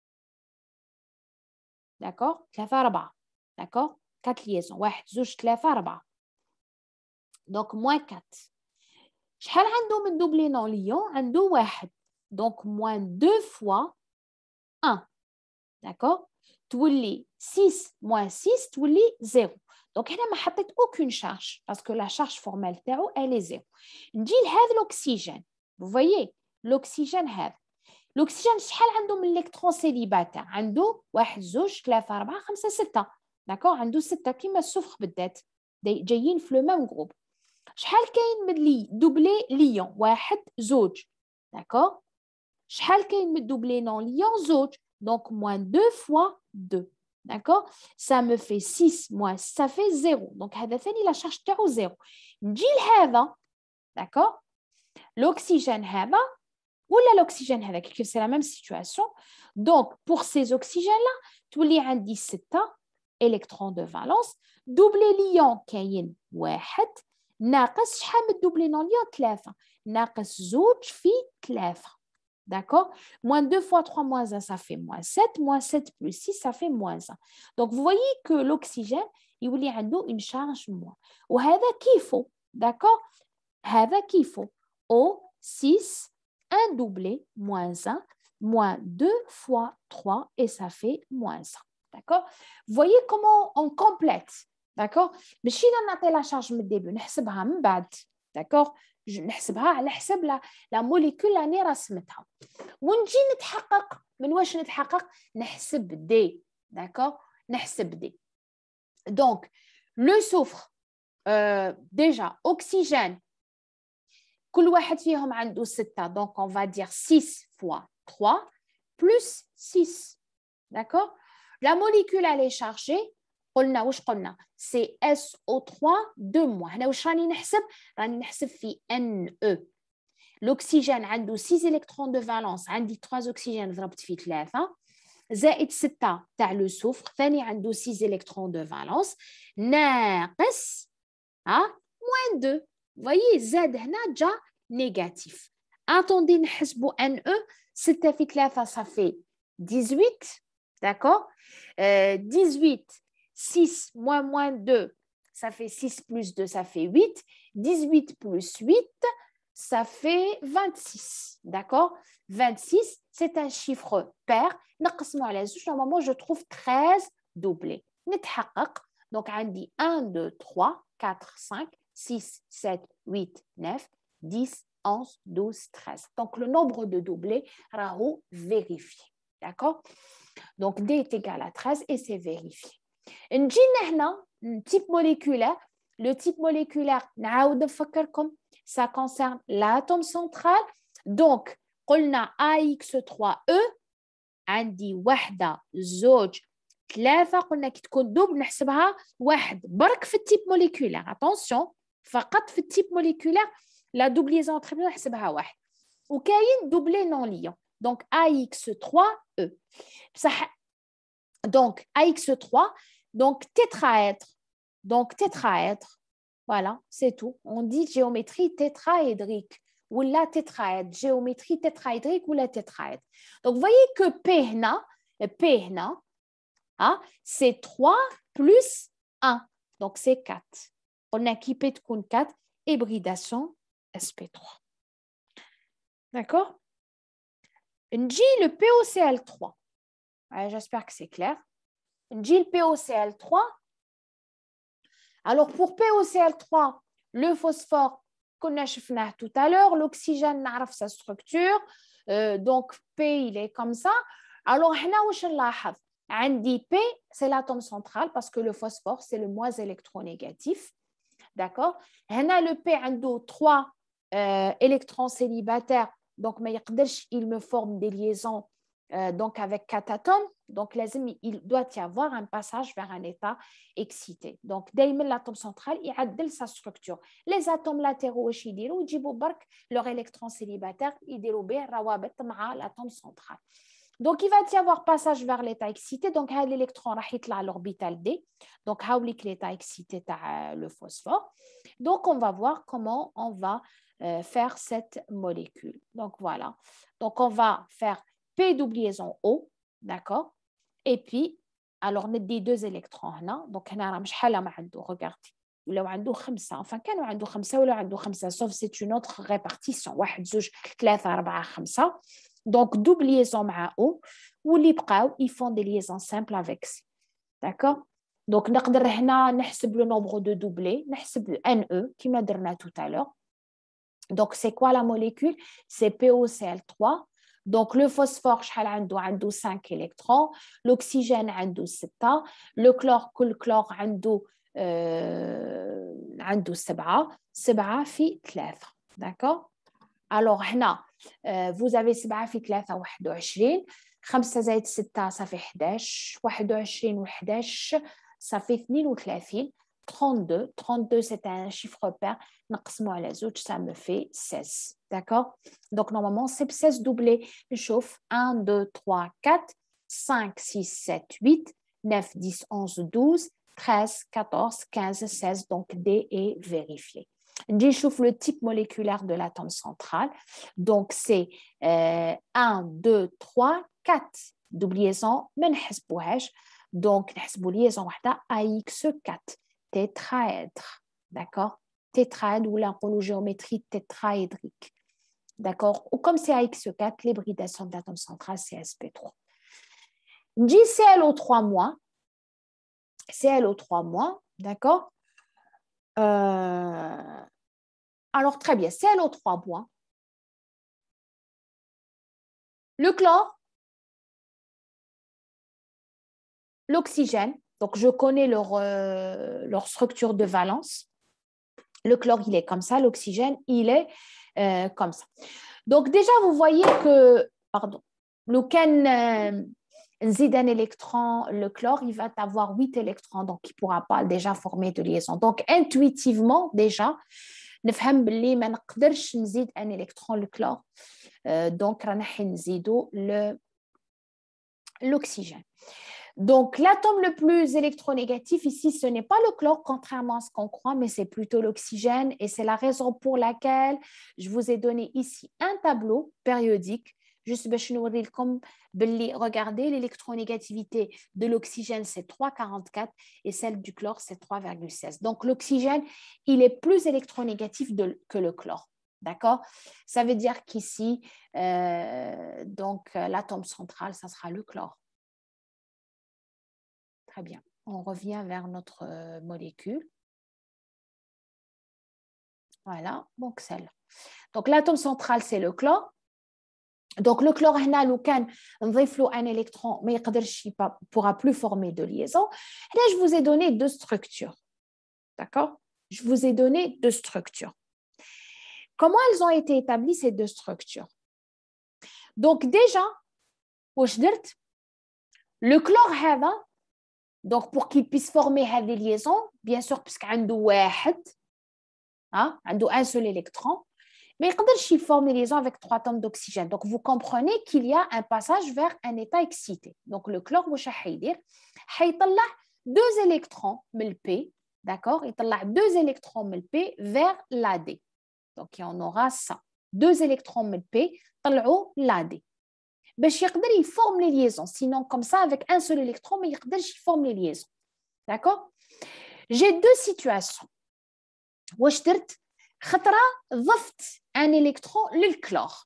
داكوغ؟ ثلاثة أربعة. داكوغ؟ كات ليزون. واحد زوج ثلاثة أربعة. دونك موان كات. شحال عنده من دوبلي نون ليون؟ عنده واحد. دونك موان دو فوا un. داكوغ؟ تولي six moins six تولي zéro. Donc, هنا ما حطيت aucune charge parce que la charge formelle تاعو elle est zéro. نجي لهذا l'oxygène. Vous voyez l'oxygène هذا. l'oxygène شحال عنده من électron célibataire؟ عنده واحد زوج ثلاثة أربعة خمسة ستة. داكوغ؟ عنده ستة كيما السفر بالذات. جايين في لو ميم جروب. شحال كاين من لي دوبلي ليون؟ واحد زوج. داكوغ؟ شحال كاين من دوبلي نون ليون؟ زوج. Donc, moins deux fois deux. D'accord? Ça me fait six moins, ça fait zéro. Donc, هذا ثاني la charge تاعو zéro. نجي لهذا. D'accord? L'oxygène هذا ولا l'oxygène هذا كيف c'est la même situation. Donc, pour ces oxygènes-là, تولي عندي ستة électrons de valence. Doublé lion كاين واحد. ناقص شحال من doublé non lion؟ ثلاثة. ناقص زوج في ثلاثة. D'accord? Moins deux fois trois moins un, ça fait moins sept. Moins sept plus six, ça fait moins un. Donc, vous voyez que l'oxygène, il y a une charge moins. Et c'est كيفو. D'accord? هذا كيفو. O six, un doublé, moins un. moins deux fois trois et ça fait moins un. D'accord? Vous voyez comment on complète. D'accord? Mais si on a la charge au début, on نحسبها من بعد. D'accord? نحسبها على حسب la, la molécule اللي رسمتها. ونجي نتحقق من واش نتحقق نحسب D. D'accord? نحسب D. Donc, le soufre, euh, déjà, oxygène, كل واحد فيهم عنده ستة. Donc, on va dire six fois trois plus six. D'accord? La molécule, elle est chargée. قلنا واش قلنا c'est S O trois deux moins. هنا واش راني نحسب راني نحسب في N E. l'oxygène عنده six électrons de valence. عندي trois oxygènes ضربت في ثلاثة زائد ستة تاع لو سوفر ثاني عنده six électrons de valence ناقص ها moins deux. Vous voyez زاد هنا جا négatif. Attendez نحسبوا N E. ستة في ثلاثة ça fait dix-huit. D'accord? euh, dix-huit, six moins moins deux, ça fait six plus deux, ça fait huit. dix-huit plus huit, ça fait vingt-six. D'accord? vingt-six, c'est un chiffre pair. Normalement, je trouve treize doublés. Donc, on dit un, deux, trois, quatre, cinq, six, sept, huit, neuf, dix, onze, douze, treize. Donc, le nombre de doublés, Rahou vérifié. D'accord? Donc, D est égal à treize et c'est vérifié. Le type moléculaire, le type moléculaire, ça concerne l'atome central. Donc, on a A X trois E, عندي واحدة زوج ثلاثة قلنا كي تكون دوبل نحسبها واحد برك في التيب موليكولير. Attention, فقط في التيب موليكولير لا دوبليزون تريبل نحسبها واحد. وكاين دوبلي نون ليون. Donc, A X trois E. Donc, A X trois, donc tétraèdre. Donc, tétraèdre. Voilà, c'est tout. On dit géométrie tétraédrique ou la tétraèdre. Géométrie tétraédrique ou la tétraèdre. Donc, vous voyez que P, P hein, c'est trois plus un. Donc, c'est quatre. On a qui P de quatre, hybridation S P trois. D'accord? J, le P O C L trois. Ouais, j'espère que c'est clair. J, le P O C L trois. Alors, pour P O C L trois, le phosphore, qu'on a vu tout à l'heure, l'oxygène, on a sa structure. Euh, donc, P, il est comme ça. Alors, on dit P, c'est l'atome central parce que le phosphore, c'est le moins électronégatif. D'accord? On a le P, on a trois euh, électrons célibataires. Donc, il me forme des liaisons euh, donc avec quatre atomes. Donc, il doit y avoir un passage vers un état excité. Donc, l'atome central, il adapte sa structure. Les atomes latéraux, ils leur électron célibataire, ils déroulent l'atome central. Donc, il va y avoir passage vers l'état excité. Donc, l'électron va à l'orbital D. Donc, l'état excité, le phosphore. Donc, on va voir comment on va euh, faire cette molécule. Donc, voilà. Donc, on va faire P doubliaison O. D'accord? Et puis, alors, on a des deux électrons. Donc, on a regardez. Ou عنده خمسة. Enfin, كانوا عنده خمسة ولا عنده خمسة. Sauf c'est une autre répartition. واحد زوج ثلاثة أربعة خمسة. Donc, double liaison مع O. Ou les بقاو, ils font des liaisons simples avec C. D'accord? Donc, نقدر هنا نحسب le nombre de doublés. نحسب le N E, كما درنا tout à l'heure. Donc, c'est quoi la molécule? C'est P O C L trois. Donc, le phosphore, il a cinq électrons. L'oxygène, il a sept. Le chlore, le chlore, il a sept. sept في ثلاثة. D'accord? Alors, هنا, vous avez sept في ثلاثة, واحد وعشرين. خمسة زائد ستة, ça fait حداش. واحد وعشرين و حداش, ça fait اثنين وثلاثين. trente-deux. trente-deux, c'est un chiffre pair. Ça me fait seize. D'accord? Donc, normalement, c'est seize doublés. Je chauffe un, deux, trois, quatre, cinq, six, sept, huit, neuf, dix, onze, douze, treize, quatorze, quinze, seize. Donc, D est vérifié. Je chauffe le type moléculaire de l'atome central. Donc, c'est euh, un, deux, trois, quatre. Doubliaison, mais donc, liaison A X quatre. Tétraèdre, d'accord? Tétraèdre ou la géométrie tétraédrique. D'accord? Ou comme C A X quatre, l'hybridation de l'atome central, c'est S P trois. Dit C L O trois moins, C L O trois moins, d'accord? Euh, alors, très bien, C L O trois moins. Le chlore, l'oxygène, donc je connais leur, euh, leur structure de valence. Le chlore, il est comme ça, l'oxygène, il est euh, comme ça. Donc, déjà, vous voyez que, pardon, le can nzid un électron, le chlore, il va avoir huit électrons, donc il ne pourra pas déjà former de liaison. Donc, intuitivement, déjà, نفهم باللي ما نقدرش نزيد un électron le chlore. Euh, donc, رانا حنزيدو le l'oxygène. Donc, l'atome le plus électronégatif ici, ce n'est pas le chlore, contrairement à ce qu'on croit, mais c'est plutôt l'oxygène. Et c'est la raison pour laquelle je vous ai donné ici un tableau périodique. Juste, comme regardez, l'électronégativité de l'oxygène, c'est trois virgule quarante-quatre et celle du chlore, c'est trois virgule seize. Donc, l'oxygène, il est plus électronégatif de, que le chlore. D'accord? Ça veut dire qu'ici, euh, donc, l'atome central, ça sera le chlore. Très bien. On revient vers notre euh, molécule. Voilà, donc celle-là. Donc, l'atome central, c'est le chlore. Donc, le chlore, لو كان نضيف له un électron, mais il ne pourra plus former de liaison. Là, je vous ai donné deux structures. D'accord? Je vous ai donné deux structures. Comment elles ont été établies, ces deux structures? Donc, déjà, le chlore, هذا, donc pour qu'il puisse former des liaisons, bien sûr, puisqu'il a un seul électron, mais il peut former des liaisons avec trois atomes d'oxygène. Donc, vous comprenez qu'il y a un passage vers un état excité. Donc, le chlore, il va deux électrons, le P, d'accord? Il va deux électrons, le P, vers l'A D. Donc, il y en aura ça. Deux électrons, le P, l'A D. Il forme les liaisons. Sinon, comme ça, avec un seul électron, mais il forme les liaisons. D'accord? J'ai deux situations. واش درت خطره ضفت ان الكترون للكلور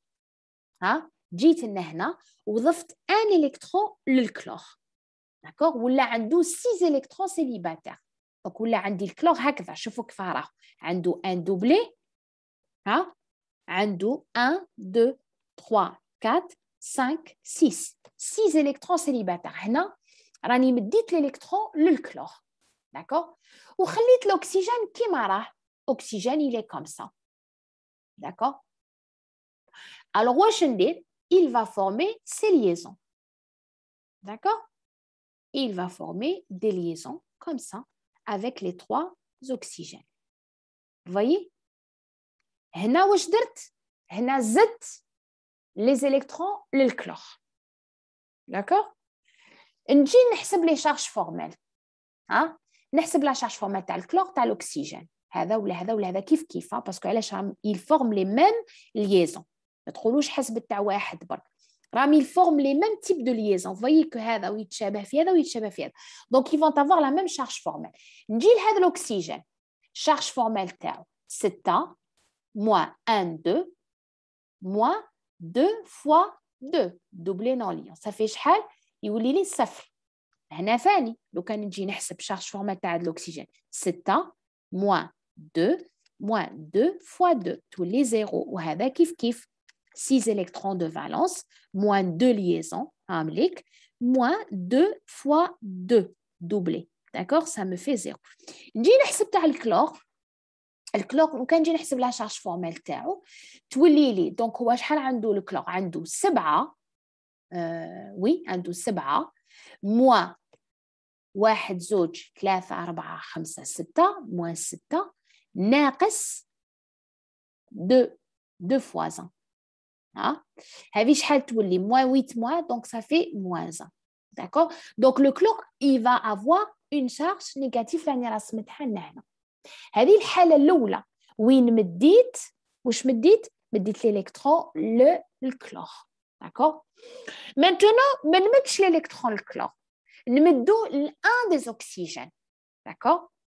ها جيت لهنا وضفت ان الكترون للكلور داكوغ ولا عنده ستة الكترون سيليباتير دونك ولا عندي الكلور هكذا شوفوا كيف راه عنده ان دوبلي ها عنده واحد اثنين ثلاثة أربعة خمسة ستة ستة الكترون سيليباتير هنا راني مديت الالكترون للكلور داكوغ وخليت الاكسجين كيما راه oxygène, il est comme ça. D'accord? Alors, il va former ces liaisons. D'accord? Il va former des liaisons comme ça avec les trois oxygènes. Vous voyez? هنا واش درت؟ هنا زدت les électrons للكلور. D'accord? نجي نحسب les charges formelles. ها؟ نحسب la charge formelle تاع الكلور تاع l'oxygène. هذا ولا هذا ولا هذا كيف كيف باسكو علاش il forme les mêmes liaisons ما تقولوش حسب تاع واحد برك راهم il forme les mêmes types de liaisons vous voyez que هذا ويتشابه في هذا ويتشابه في هذا donc ils vont avoir la même charge formelle نجي لهذا الاكسجين charge formelle تاعو ستة moins واحد deux moins deux fois deux doublé non liant ça fait شحال يولي لي صفر هنا ثاني لو كان نجي نحسب charge formelle تاع الاكسجين ستة moins deux, moins deux fois deux, tous les zéros. Ou هذا كيف كيف six électrons de valence, moins deux liaisons, عاملك, moins deux fois deux, doublé. D'accord? Ça me fait zéro. نجي نحسب تاع الكلور. الكلور وكان نجي نحسب لا شارج فورميل تاعو تولي لي دونك هو شحال عنده الكلور عنده سبعة آه وي عنده سبعة moins واحد زوج ثلاثة أربعة خمسة ستة moins ستة ناقص deux deux fois un hein هذه شحال تولي moins huit moins donc ça fait moins un d'accord donc le chlore il va avoir une charge négative راني رسمتها لنا هنا هذه الحاله الاولى وين مديت واش مديت مديت الالكترون للكلور d'accord maintenant ما نمدش الالكترون للكلور نمدو لان des oxygènes d'accord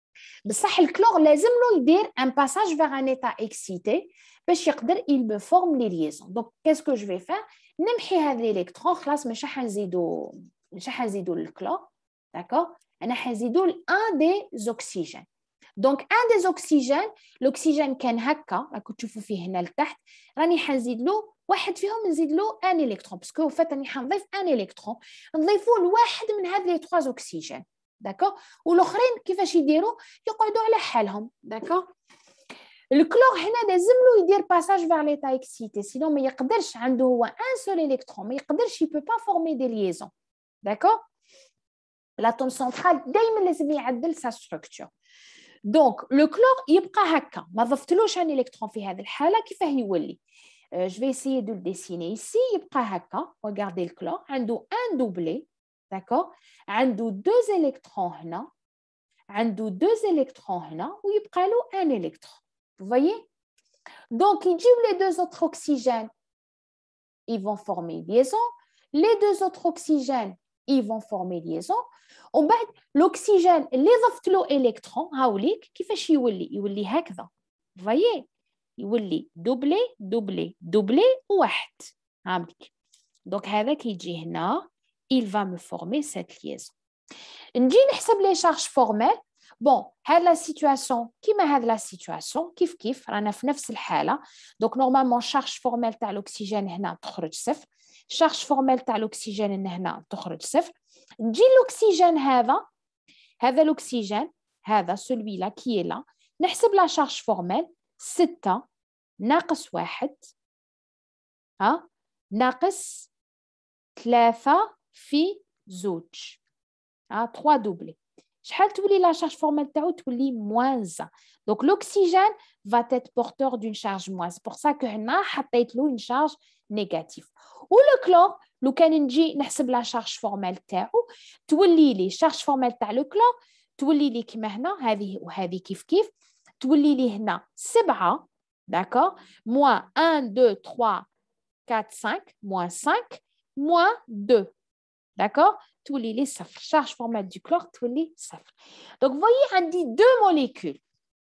بصح الكلور لازم له يدير un passage vers un état excité باش يقدر il me forme les liaisons. Donc qu'est-ce que je vais faire? نمحي هذا الالكترون خلاص مش حنزيدو مش حنزيدو الكلور. d'accord انا حنزيدو un des oxygènes. donc un des oxygènes l'oxygène كان هكا راكم تشوفوا فيه هنا لتحت راني حنزيد له واحد فيهم نزيد له ان الكترون باسكو فات راني حنضيف ان الكترون نضيفوا لواحد من هاد لي trois oxygènes. d'accord والاخرين كيفاش يديروا يقعدوا على حالهم. d'accord الكلور هنا لازم له يدير باساج vers l'état excité sinon ما يقدرش عنده هو un seul électron ما يقدرش il peut pas former des liaisons. d'accord l'atome central دائما لازم يعدل sa structure. donc le chlore يبقى هكا ما ضفتلوش un électron في هذه الحاله كيفاه يولي. euh, je vais essayer de le dessiner ici. يبقى هكا regardez le chlore عنده un doublé. d'accord عنده deux électrons هنا عنده deux électrons هنا ويبقى له un électron. vous voyez donc يجيو les deux autres oxygènes ils vont former une liaison. les deux autres oxygènes ils vont former liaison. ومن بعد l'oxygène اللي ضفت له électron هاوليك كيفاش يولي يولي هكذا. vous voyez يولي دوبلي دوبلي دوبلي وواحد هاملك. donc هذا كيجي هنا il va me former cette liaison. نجي نحسب les charges formelles. bon هاد la situation كيما هاد la situation كيف كيف رانا في نفس الحالة. donc normalement charge formelle تاع الأكسجين هنا تخرج صفر. charge formelle تاع الأكسجين هنا تخرج صفر. نجي الأكسجين هذا هذا الأكسجين هذا celui là qui est là نحسب la charge formelle ستة ناقص واحد ها ناقص ثلاثة في زوج ها trois doublés. شحال تولي لا charge formelle تاعو تولي moins un. donc l'oxygène va être porteur d'une charge moins. c'est pour ça que هنا حطيت له une charge négative. ولو كلور لو كان نجي نحسب لا charge formelle تاعو تولي لي charge formelle تاع لو كلور تولي لي كيما هنا هذه وهذه كيف كيف تولي لي هنا سبعة. d'accord moins un deux trois quatre cinq moins cinq moins deux. d'accord تولي لي صفر. charge formelle du chlore تولي صفر. donc vous voyez عندي deux molécules.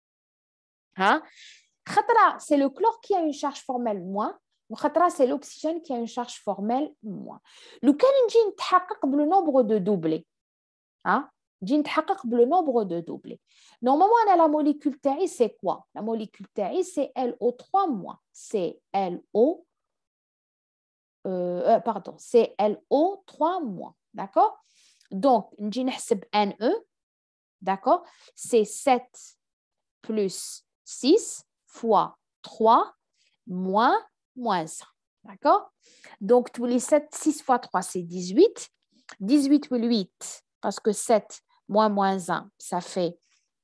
ها خطرة c'est le chlore qui a une charge formelle moins وخطرة c'est l'oxygène qui a une charge formelle moins. لو كان نجي نتحقق بلو nombre de doublés ها نجي نتحقق بلو nombre de doublés. normalement انا la molécule تاعي c'est quoi? la molécule تاعي c'est L O trois moins. c'est L O euh, pardon c'est L O trois moins. d'accord donc نجي نحسب N E. d'accord c'est sept plus six fois trois moins moins un. d'accord donc tous les sept six fois trois c'est dix-huit. dix-huit ou huit parce que sept moins moins un ça fait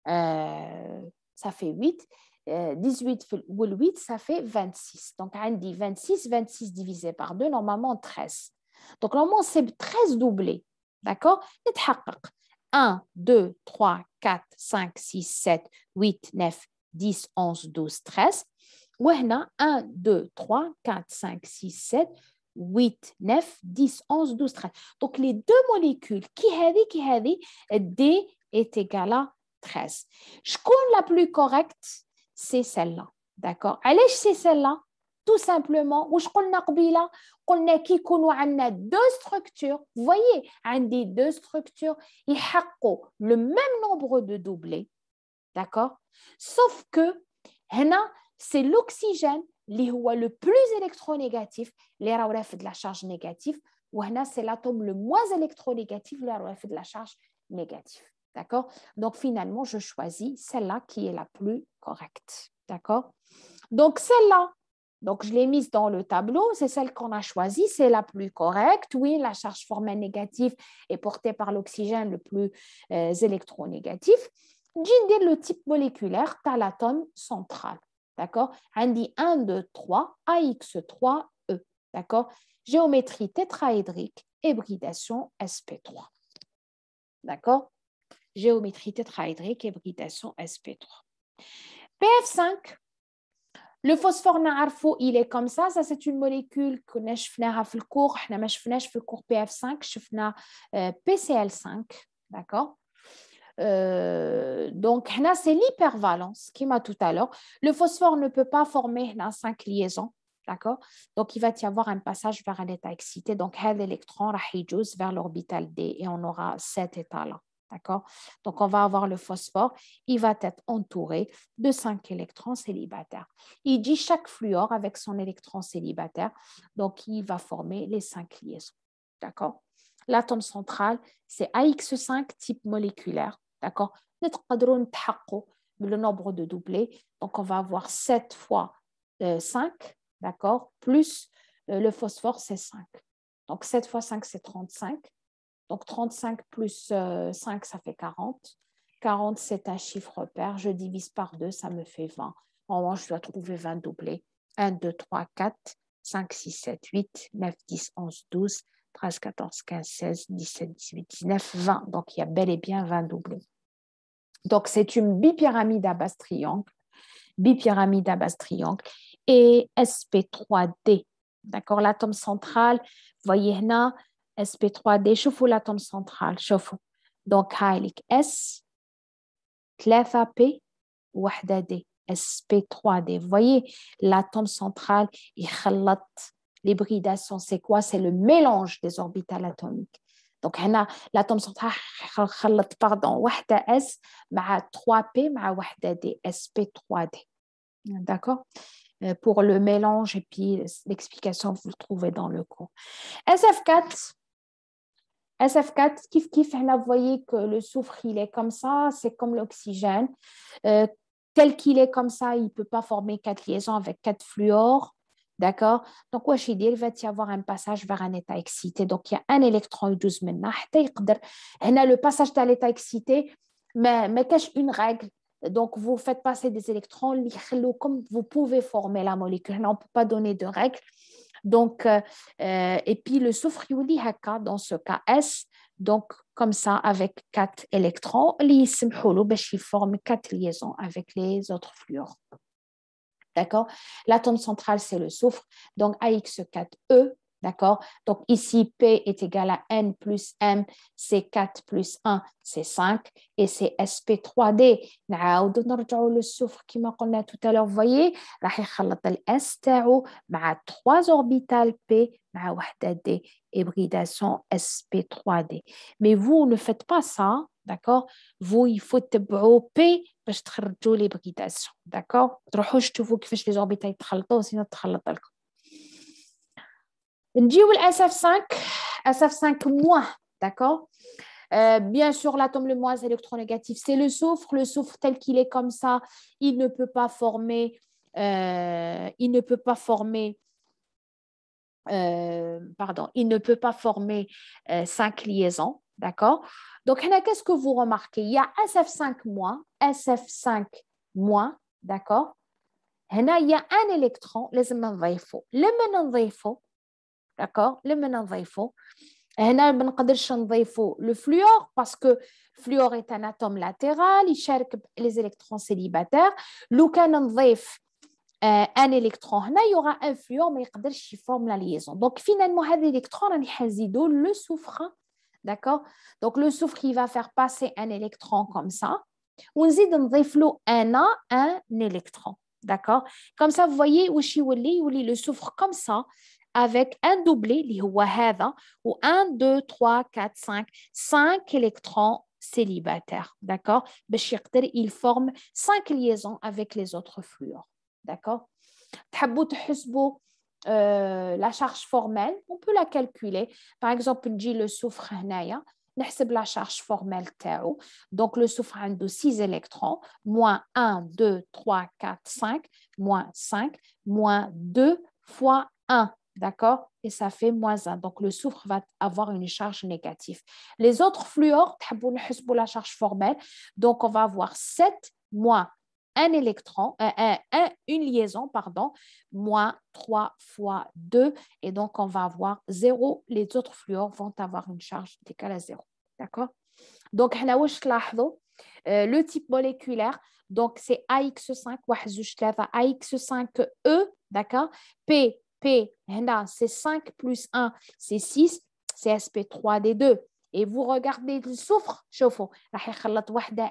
euh, ça fait huit. euh, dix-huit ou huit ça fait vingt-six. donc on dit vingt-six vingt-six divisé par deux normalement treize. donc normalement c'est treize doublés. d'accord نتحقق un deux trois quatre cinq six sept huit neuf dix onze douze treize. وهنا un deux trois quatre cinq six sept huit neuf dix onze douze treize. donc les deux molécules qui هذه qui هذه D est égal à treize. شكون la plus correcte? c'est celle-là. d'accord علاش c'est celle-là? tout simplement واش قلنا قبيله قلنا كي يكونوا عندنا deux structures. vous voyez عندي deux structures يحققوا le même nombre de doublés. d'accord sauf que هنا c'est l'oxygène اللي هو le plus électronégatif اللي راه رافد la charge négative وهنا c'est l'atome le moins électronégatif اللي راه رافد la charge négative. d'accord donc finalement je choisis celle-là qui est la plus correcte. d'accord donc celle-là donc je l'ai mise dans le tableau, c'est celle qu'on a choisie, c'est la plus correcte. oui la charge formelle négative est portée par l'oxygène le plus euh, électronégatif. نجي ندير le type moléculaire تاع l'atome central. d'accord عندي un deux trois A X trois E. d'accord géométrie tétraédrique hybridation S P trois. d'accord géométrie tétraédrique hybridation S P trois. P F cinq le phosphore نعرفو il est comme ça. ça c'est une molécule كنا شفناها في الكور. احنا ما شفناش في الكور P F cinq شفنا P C L cinq. d'accord Euh, donc, c'est l'hypervalence, qui m'a tout à l'heure. Le phosphore ne peut pas former cinq liaisons. D'accord? Donc, il va y avoir un passage vers un état excité. Donc, l'électron va vers l'orbital D et on aura cet état-là. D'accord? Donc, on va avoir le phosphore. Il va être entouré de cinq électrons célibataires. Il dit chaque fluor avec son électron célibataire. Donc, il va former les cinq liaisons. D'accord? L'atome central, c'est A X cinq type moléculaire. D'accord? Le nombre de doublés. Donc, on va avoir sept fois cinq. D'accord? Plus euh, le phosphore, c'est cinq. Donc, sept fois cinq, c'est trente-cinq. Donc, trente-cinq plus euh, cinq, ça fait quarante. quarante, c'est un chiffre pair. Je divise par deux, ça me fait vingt. En revanche, je dois trouver vingt doublés. un, deux, trois, quatre, cinq, six, sept, huit, neuf, dix, onze, douze, treize, quatorze, quinze, seize, dix-sept, dix-huit, dix-neuf, vingt. Donc, il y a bel et bien vingt doublés. Donc, c'est une bipyramide à base triangle. Bipyramide à base triangle. Et S P trois D. D'accord? L'atome central, vous voyez là, S P trois D. شوفوا l'atome central. شوفوا. Donc, هايلك S, ثلاثة P, واحدة D. S P trois D. Vous voyez, l'atome central, il خلط. L'hybridation, c'est quoi? C'est le mélange des orbitales atomiques. Donc, l'atome central, خلط, pardon, واحدة S مع trois P مع واحدة D. S P trois D. D'accord? Pour le mélange et puis l'explication, vous le trouvez dans le cours. S F quatre, S F quatre, kif kif, vous voyez que le soufre, il est comme ça, c'est comme l'oxygène. Euh, tel qu'il est comme ça, il ne peut pas former quatre liaisons avec quatre fluors. D'accord? Donc, il va y avoir un passage vers un état excité. Donc, il y a un électron douze maintenant. Le passage à l'état excité, mais, mais cache une règle. Donc, vous faites passer des électrons, comme vous pouvez former la molécule. On ne peut pas donner de règles. Donc, euh, et puis le soufre, il y a dans ce cas S, donc comme ça, avec quatre électrons, ils forment quatre liaisons avec les autres fluors. D'accord? L'atome central, c'est le soufre. Donc, A X quatre E. D'accord? Donc, ici, P est égal à N plus M, c'est quatre plus un, c'est cinq, et c'est S P trois D. Le soufre qui m'a dit tout à l'heure, vous voyez, il خلط S تاعو مع trois orbitales P مع واحدة D, hybridation S P trois D. Mais vous ne faites pas ça, d'accord? Vous, il faut تبعوا P باش تخرجوا l'hybridation, d'accord? تروحوش تشوفوا كيفاش les orbitales يتخلطوا sinon تخلط لكم. نجيو ال S F cinq, S F cinq moins, d'accord? Euh, bien sûr, l'atome le moins électronégatif, c'est le soufre. Le soufre tel qu'il est comme ça, il ne peut pas former, euh, il ne peut pas former, euh, pardon, il ne peut pas former euh, cinq liaisons, d'accord? Donc, qu'est-ce que vous remarquez? Il y a S F cinq moins, S F cinq moins, d'accord? Il y a un électron, les نضيفو. لما نضيفو D'accord? Le منضيفو. هنا ما نقدرش نضيفو le fluor parce que fluor est un atome latéral, il شارك les électrons célibataires. لو كان نضيف un électron هنا il y aura un fluor mais يقدرش يفورم la liaison. Donc finalement هذا l'électron راني حنزيدو le soufre. D'accord? Donc le soufre il va faire passer un électron comme ça. ونزيد نضيف له un un électron. D'accord? Comme ça vous voyez واش يولي يولي le soufre comme ça. Avec un doublé, اللي هو هذا, ou un, deux, trois, quatre, cinq, cinq électrons célibataires, d'accord? باش يقدر, il forme cinq liaisons avec les autres fluors, d'accord? تحبوا تحسبوا euh, la charge formelle, on peut la calculer. Par exemple, نجي le soufre هنايا, نحسب la charge formelle تاعو. Donc le soufre عنده six électrons, moins un, deux, trois, quatre, cinq, moins cinq, moins deux fois un. D'accord? Et ça fait moins un. Donc, le soufre va avoir une charge négative. Les autres fluors, la charge formelle, donc on va avoir sept moins un électron, euh, un, un, une liaison, pardon, moins trois fois deux. Et donc, on va avoir zéro. Les autres fluors vont avoir une charge égale à zéro. D'accord? Donc, euh, le type moléculaire, donc c'est A X cinq, A X cinq E, d'accord? P, P, c'est cinq plus un, c'est six, c'est S P trois D deux. Et vous regardez le soufre, شوفوا راح يخلط واحدة S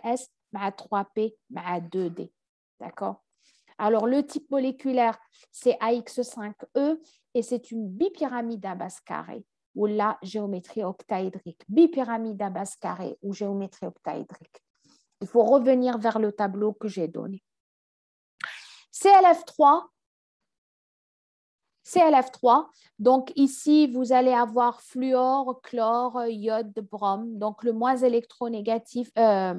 مع trois P مع deux D. D'accord? Alors, le type moléculaire, c'est A X cinq E et c'est une bipyramide à base carrée ou la géométrie octaédrique. Bipyramide à base carrée ou géométrie octaédrique. Il faut revenir vers le tableau que j'ai donné. C L F trois, C L F trois, donc ici, vous allez avoir fluor, chlore, iode, brome. Donc, le moins électronégatif, euh,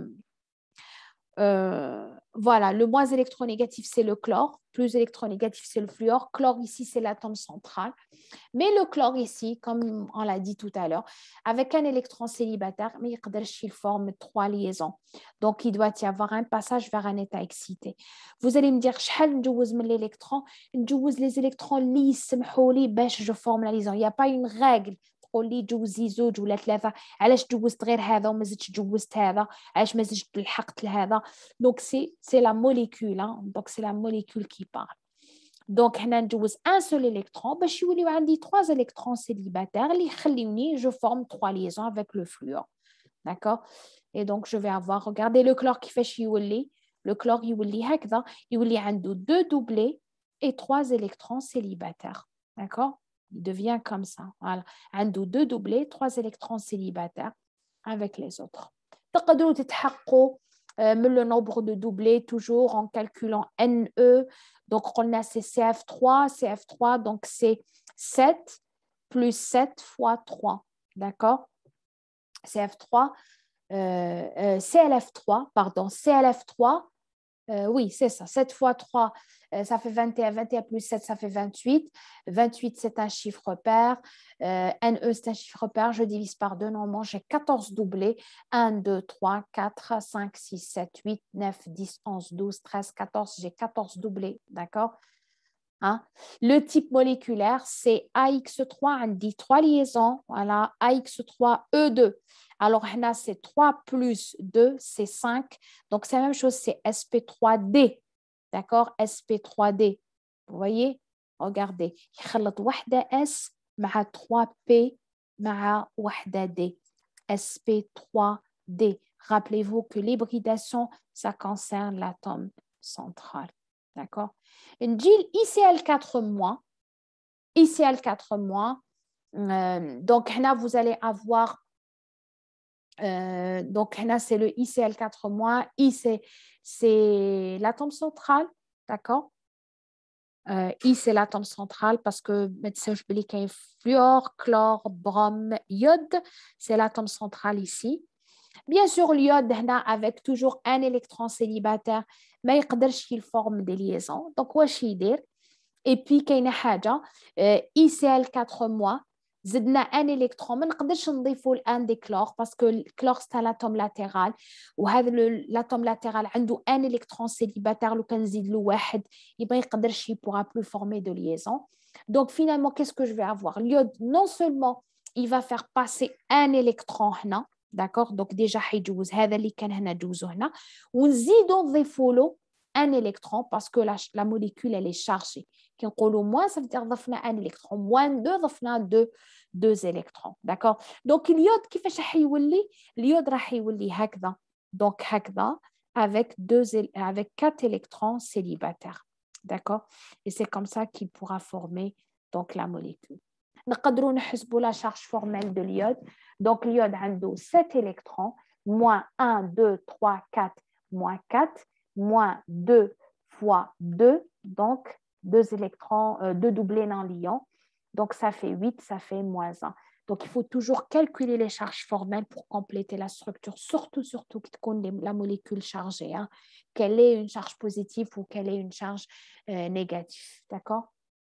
euh, voilà, le moins électronégatif, c'est le chlore. Plus électronégatif, c'est le fluor. Chlore, ici, c'est l'atome central. Mais le chlore, ici, comme on l'a dit tout à l'heure, avec un électron célibataire, mais il forme trois liaisons. Donc, il doit y avoir un passage vers un état excité. Vous allez me dire, l'électron, les électrons lisses, je forme la liaison. Il n'y a pas une règle. قولي جوزي زوج ولا ثلاثة علاش جوزت غير هذا وما زدتش جوزت هذا علاش ما زدتش لحقت لهذا donc c'est c'est la molécule hein? donc c'est la molécule qui parle donc هنا نجوز un seul électron باش يوليو عندي trois électrons célibataires اللي يخليوني je forme trois liaisons avec le fluor d'accord et donc je vais avoir regardez le chlore كيفاش يولي le chlore يولي هكذا يولي عنده deux doublés et trois électrons célibataires d'accord. Il devient comme ça. Voilà. Un ou deux doublés, trois électrons célibataires avec les autres. تقدروا تتحققوا من le nombre de doublés toujours en calculant N E. Donc, on a c'est C F trois. C F trois, donc c'est sept plus sept fois trois. D'accord? C F trois, euh, euh, C L F trois, pardon, C L F trois. Euh, oui, c'est ça. sept fois trois, euh, ça fait vingt et un. vingt et un plus sept, ça fait vingt-huit. vingt-huit, c'est un chiffre pair. Euh, N E, c'est un chiffre pair. Je divise par deux. Normalement, j'ai quatorze doublés. un, deux, trois, quatre, cinq, six, sept, huit, neuf, dix, onze, douze, treize, quatorze. J'ai quatorze doublés. D'accord? Hein? Le type moléculaire, c'est A X trois. On dit trois liaisons. Voilà. A X trois E deux. Alors, là, c'est trois plus deux, c'est cinq. Donc, c'est la même chose, c'est S P trois D. D'accord? S P trois D. Vous voyez? Regardez. يخلط واحدة S مع trois P مع واحدة D. S P trois D. Rappelez-vous que l'hybridation, ça concerne l'atome central. D'accord? I C L quatre moins. I C L quatre moins. Euh, donc, là, vous allez avoir Euh, donc, là, c'est le I C L quatre moins. I, c'est l'atome central, d'accord? Euh, I, c'est l'atome central parce que médecin, je peux dire qu'il y a fluor, chlore, brome, iode. C'est l'atome central ici. Bien sûr, l'iode, avec toujours un électron célibataire, mais il peut qu'il forme des liaisons. Donc, واش يدير? Et puis, il y a une chose, I C L quatre moins. زدنا un électron ما نقدرش نضيفوا الان دي كلور باسكو الكلور ستا لاتوم لاتيرال وهذا لاتوم لاتيرال عنده ان الكترون سيليباتير لو كان نزيد له واحد يبقى يقدرش il pourra plus former de liaison. Donc finalement qu'est-ce que je vais avoir? L'iode non seulement il va faire passer un électron هنا d'accord donc déjà حيجوز هذا اللي كان هنا جوزو هنا ونزيدو نضيفوا له un électron parce que la, la molécule elle est chargée. Quand on dit moins, ça veut dire ضفنا un électron. Moins deux, ضفنا deux, deux électrons. D'accord? Donc, l'iode, كيفاش راح يولي؟ l'iode راح يولي هكذا. Donc, هكذا avec, deux, avec quatre électrons célibataires. D'accord? Et c'est comme ça qu'il pourra former donc, la molécule. نقدروا نحسبوا la charge formelle de l'iode. Donc, l'iode عنده sept électrons, moins un, deux, trois, quatre, moins quatre. Moins deux fois deux, donc deux électrons, euh, deux doublés non liants. Donc, ça fait huit, ça fait moins un. Donc, il faut toujours calculer les charges formelles pour compléter la structure, surtout, surtout la molécule chargée, hein, quelle est une charge positive ou quelle est une charge euh, négative. D'accord?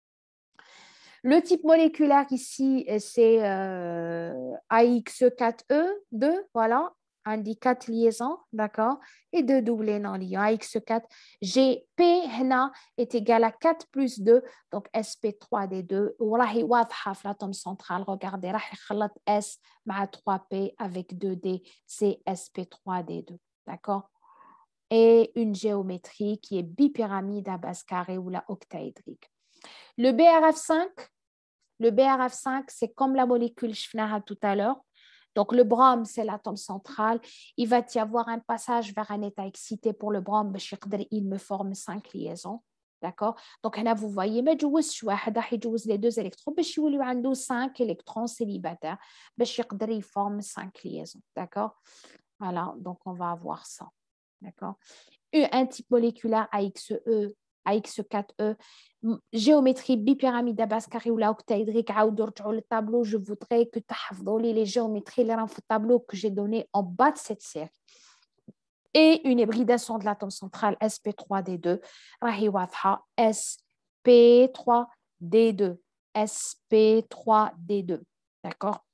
Le type moléculaire ici, c'est euh, A X quatre E deux, voilà. On dit quatre liaisons, d'accord, et deux doublés non liants. A X quatre, G P هنا est égal à quatre plus deux, donc S P trois D deux. وراهي واضحة في l'atome central. Regardez, راح يخلط S مع trois P avec deux D, c'est S P trois D deux, d'accord. Et une géométrie qui est bipyramide à base carrée ou la octaédrique. Le B R F cinq, le B R F cinq, c'est comme la molécule شفناها tout à l'heure. Donc, le brome, c'est l'atome central. Il va y avoir un passage vers un état excité pour le brome. Il me forme cinq liaisons. D'accord? Donc, là, vous voyez, mais les deux électrons, il y cinq électrons célibataires. Il forme cinq liaisons. D'accord? Voilà, donc on va avoir ça. D'accord? Un type moléculaire A X E, A X quatre E, géométrie bipyramide à base carrée ou la octaédrique, le tableau, je voudrais que tu aies les géométries, les tableau que j'ai donné en bas de cette série. Et une hybridation de l'atome central S P trois D deux, S P trois D deux, S P trois D deux. D'accord?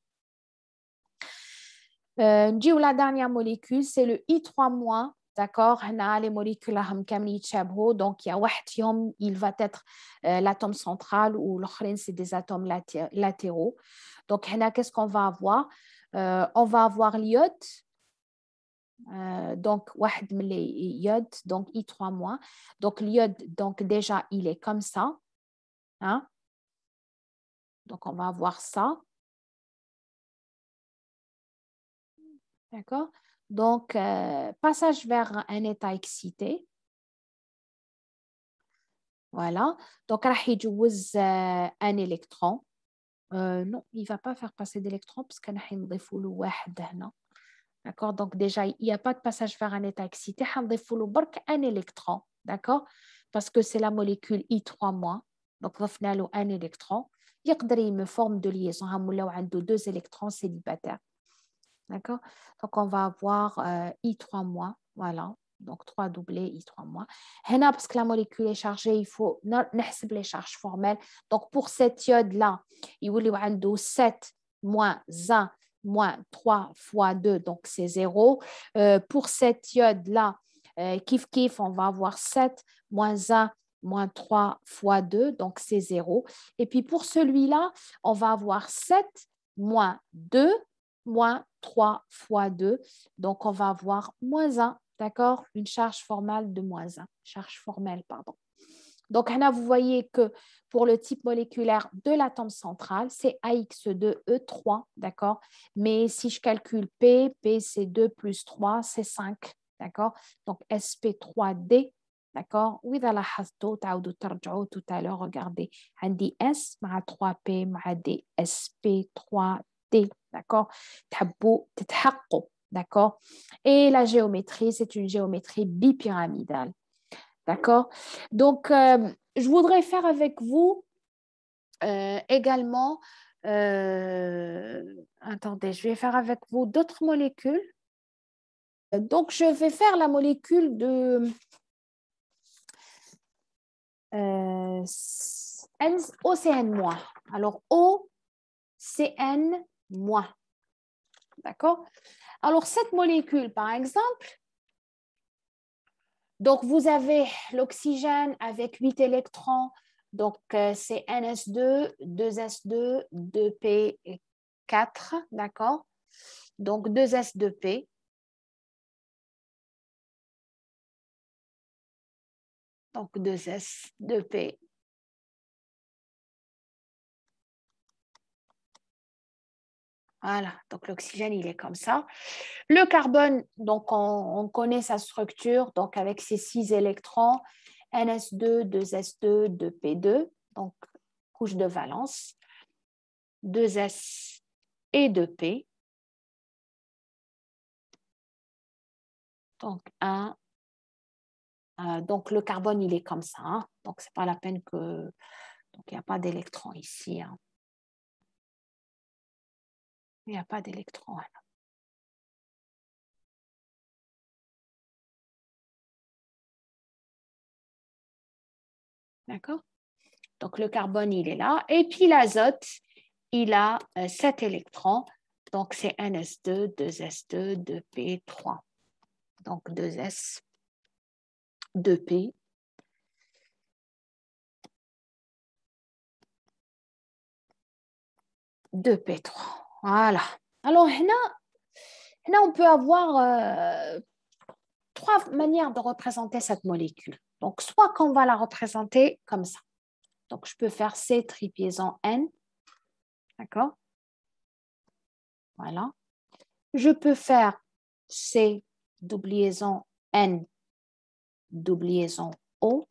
Euh, la dernière molécule, c'est le I trois moins. D'accord, les molécules donc il y a un il va être euh, l'atome central ou l'autre c'est des atomes latéraux. Donc qu'est-ce qu'on va avoir? Euh, on va avoir l'iode. Euh, donc iode, donc I trois moins. Donc l'iode, donc déjà il est comme ça. Hein? Donc on va avoir ça. D'accord? Donc, euh, passage vers un état excité. Voilà. Donc, il euh, un électron. Euh, non, il ne va pas faire passer d'électron parce qu'il y a un. D'accord? Donc, déjà, il n'y a pas de passage vers un état excité. Il y a un électron. D'accord? Parce que c'est la molécule I trois moins. Donc, il y a un électron. Il y a une forme de liaison. Il y a deux électrons célibataires. D'accord? Donc, on va avoir euh, I trois moins. Voilà. Donc, trois doublés, I trois moins. Là, parce que la molécule est chargée, il faut نحسب les charges formelles. Donc, pour cette iode-là, il y a sept moins un moins trois fois deux, donc c'est zéro. Euh, pour cette iode-là, euh, kif kif, on va avoir sept moins un moins trois fois deux, donc c'est zéro. Et puis, pour celui-là, on va avoir sept moins deux moins trois fois deux. Donc, on va avoir moins un, d'accord? Une charge formale de moins un. Charge formelle, pardon. Donc, là, vous voyez que pour le type moléculaire de l'atome central, c'est A X deux E trois, d'accord? Mais si je calcule P, P c'est deux plus trois, c'est cinq, d'accord? Donc, S P trois D, d'accord? وإذا لاحظتوا تعودوا ترجعوا tout à l'heure, regardez. عندي S مع trois P مع D, S P trois D, d'accord? تحبوا تتحققوا, d'accord? Et la géométrie, c'est une géométrie bipyramidale. D'accord? Donc, euh, je voudrais faire avec vous euh, également, euh, attendez, je vais faire avec vous d'autres molécules. Donc, je vais faire la molécule de euh, O C N-. Alors, O C N-. D'accord? Alors, cette molécule, par exemple, donc vous avez l'oxygène avec huit électrons. Donc, euh, c'est N S deux, deux S deux, deux P quatre, d'accord? Donc, deux S deux P. Donc, deux S deux P. Voilà, donc l'oxygène, il est comme ça. Le carbone, donc on, on connaît sa structure, donc avec ses six électrons, N S deux, deux S deux, deux P deux, donc couche de valence, deux S et deux P. Donc, un. Euh, donc, le carbone, il est comme ça. Hein. Donc, ce n'est pas la peine que... Donc, il n'y a pas d'électrons ici. Hein. Il n'y a pas d'électrons. Hein. D'accord? Donc, le carbone, il est là. Et puis, l'azote, il a euh, sept électrons. Donc, c'est N S deux, deux S deux, deux P trois. Donc, deux S, deux P. deux P trois. Voilà. Alors, là, là on peut avoir euh, trois manières de représenter cette molécule. Donc, soit qu'on va la représenter comme ça. Donc, je peux faire C tripiézon N. D'accord? Voilà. je peux faire C double liaison N double liaison O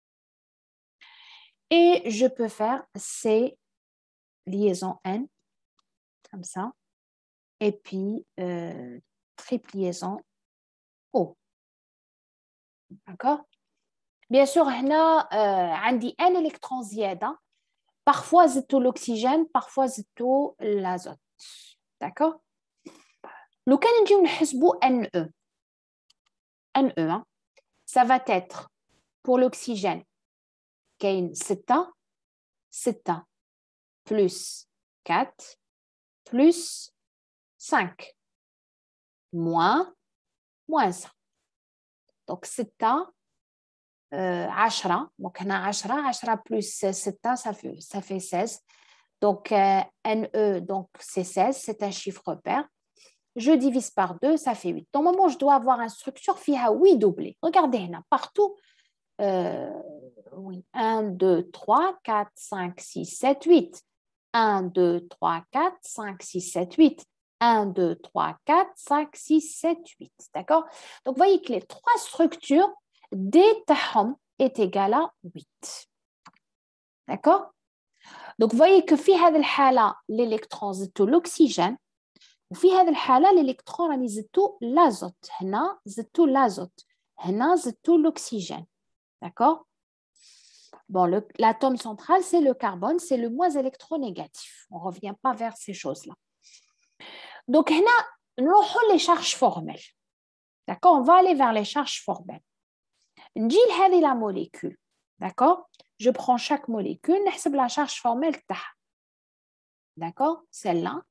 et je peux faire C liaison N comme ça et puis euh, triple liaison O. D'accord? Bien sûr, هنا euh, عندي N électrons زيادة. Parfois, زدتوا l'oxygène, parfois زدتوا l'azote. D'accord? لو كان نجيو نحسبوا N E. N E, hein, ça va être pour l'oxygène كاين ستة ستة plus quatre plus cinq moins moins un. Donc ستة euh, عشرة. Donc هنا عشرة عشرة plus ستة ça fait ça fait seize. Donc euh, N E donc c'est seize, c'est un chiffre pair. Je divise par deux, ça fait huit. Normalement, je dois avoir une structure qui a huit doublés. Regardez là, partout. Euh, oui, un, deux, trois, quatre, cinq, six, sept, huit. un, deux, trois, quatre, cinq, six, sept, huit. un, deux, trois, quatre, cinq, six, sept, huit. D'accord? Donc, vous voyez que les trois structures D تاعهم est égal à huit. D'accord? Donc, vous voyez que في هذه الحالة l'électron زدتو l'oxygène. وفي هذه الحالة l'électron راني زدتو l'azote. هنا زدتو l'azote. هنا زدتو l'oxygène. D'accord? Bon, l'atome central, c'est le carbone, c'est le moins électronégatif. On ne revient pas vers ces choses-là. Donc, هنا نروحوا les charges formelles. D'accord? On va aller vers les charges formelles. نجي لهذه la molécule. D'accord? Je prends chaque molécule, نحسب la charge formelle تاعها. D'accord? Celle-là.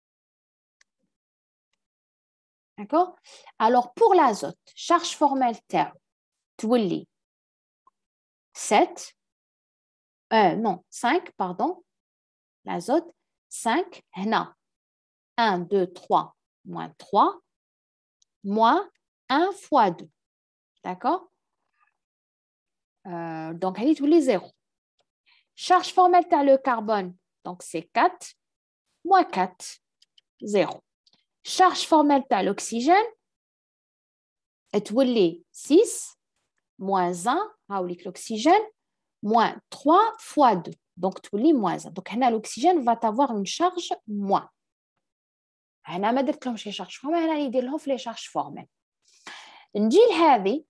D'accord? Alors, pour l'azote, charge formelle تاعو تولي sept, euh, non, cinq, pardon, l'azote, cinq, هنا un, deux, trois, moins trois, moins un fois deux. D'accord? Euh, donc, elle est zéro. Charge formelle dans le carbone, donc c'est quatre, moins quatre, zéro. Charge formelle dans l'oxygène, est six, moins un, l'oxygène, moins trois fois deux. Donc, tu lis moins un. Donc, l'oxygène va avoir une charge moins. أنا ما درت لهمش les charges formelles, أنا ندير لهم في les charges formelles. نجي لهذه.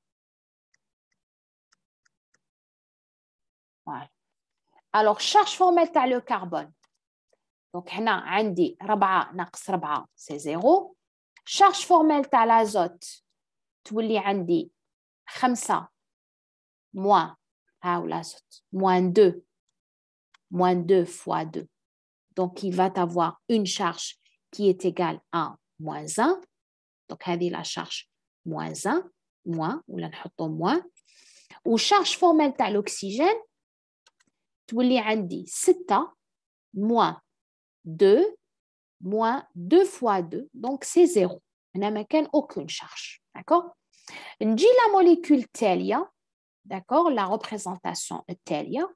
Voilà. Alors, charge formelle تاع le carbone. Donc, هنا عندي ربعة ناقص ربعة c'est zéro. Charge formelle تاع l'azote تولي عندي خمسة moins هاو l'azote moins deux moins deux fois deux. Donc, il va avoir une charge qui est égale à moins un. Donc, هذه la charge moins un, moins, ou là نحطو moins. Ou charge formelle تاع l'oxygène تولي عندي ستة moins deux moins deux fois deux. Donc, c'est zéro. هنا ما كان aucune charge. D'accord? نجي la molécule التالية. D'accord? La représentation التالية.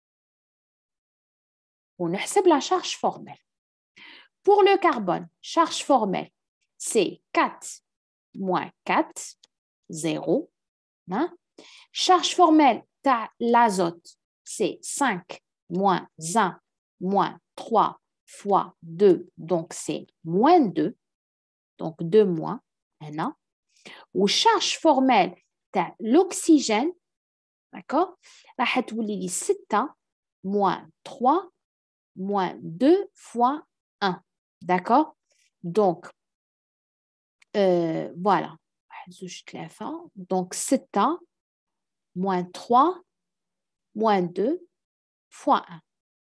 ونحسب la charge formelle. Pour le carbone, charge formelle, c'est quatre moins quatre, zéro. Hein? Charge formelle, t'as l'azote, c'est cinq moins un moins trois fois deux, donc c'est moins deux. Donc deux moins, hein? Ou charge formelle, t'as l'oxygène, d'accord? Là, tu as sept moins trois moins deux fois un. D'accord? Donc, euh, voilà. Donc, sept moins trois moins deux fois un.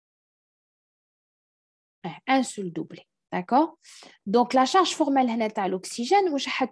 Un seul doublé. D'accord? Donc, la charge formelle à l'oxygène,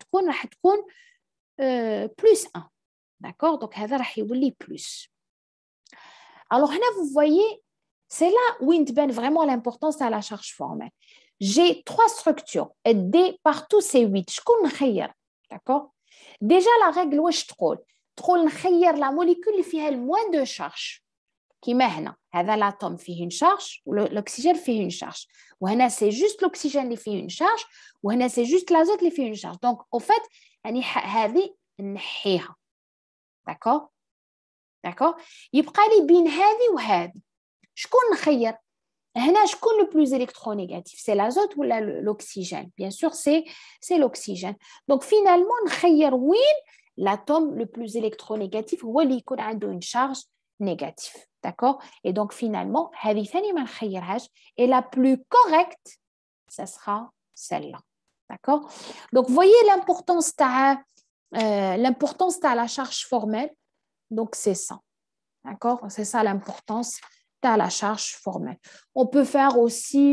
euh, plus un. D'accord? Donc, ça va être plus. Alors, là, vous voyez, c'est là où il donne vraiment l'importance de la charge formelle. J'ai trois structures. Et D, partout, c'est huit. Je connais. D'accord? Déjà, la règle, où je trouve? Je trouve la molécule qui a le moins de charge. كيما هنا هذا l'atome فيه une charge والأكسجين فيه une charge وهنا c'est juste l'oxygène اللي فيه une charge وهنا c'est juste l'azote اللي فيه une charge donc au fait يعني هذه نحيها d'accord d'accord يبقى لي بين هذه وهذه شكون نخير هنا شكون le plus électronégatif c'est l'azote ou l'oxygène bien sûr c'est c'est l'oxygène donc finalement نخير وين l'atome le plus électronégatif هو اللي يكون عنده une charge négative d'accord et donc finalement هذه ثاني ما نخيرهاش et la plus correcte ça sera celle-là d'accord donc voyez l'importance تاع euh, l'importance تاع la charge formelle donc c'est ça d'accord c'est ça l'importance à la charge formelle. On peut faire aussi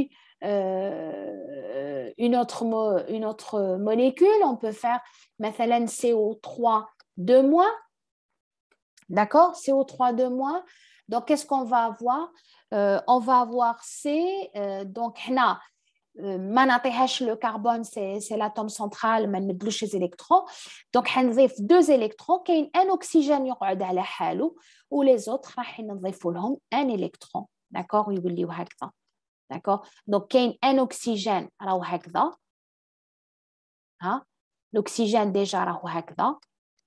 euh, une, autre mo- une autre molécule. On peut faire, مثلا, C O trois deux moins. D'accord? C O trois deux moins. Donc, qu'est-ce qu'on va avoir? euh, On va avoir C. Euh, donc, là, ما نعطيهاش le carbone, c'est, c'est l'atome central, ما نبدلوش les électrons. Donc, حنضيف deux électrons, كاين un oxygène يقعد على حاله, و les autres راح نضيفوا لهم un électron. D'accord? يوليو هكذا. D'accord? Donc, كاين un oxygène راهو هكذا. ها؟ L'oxygène déjà راهو هكذا.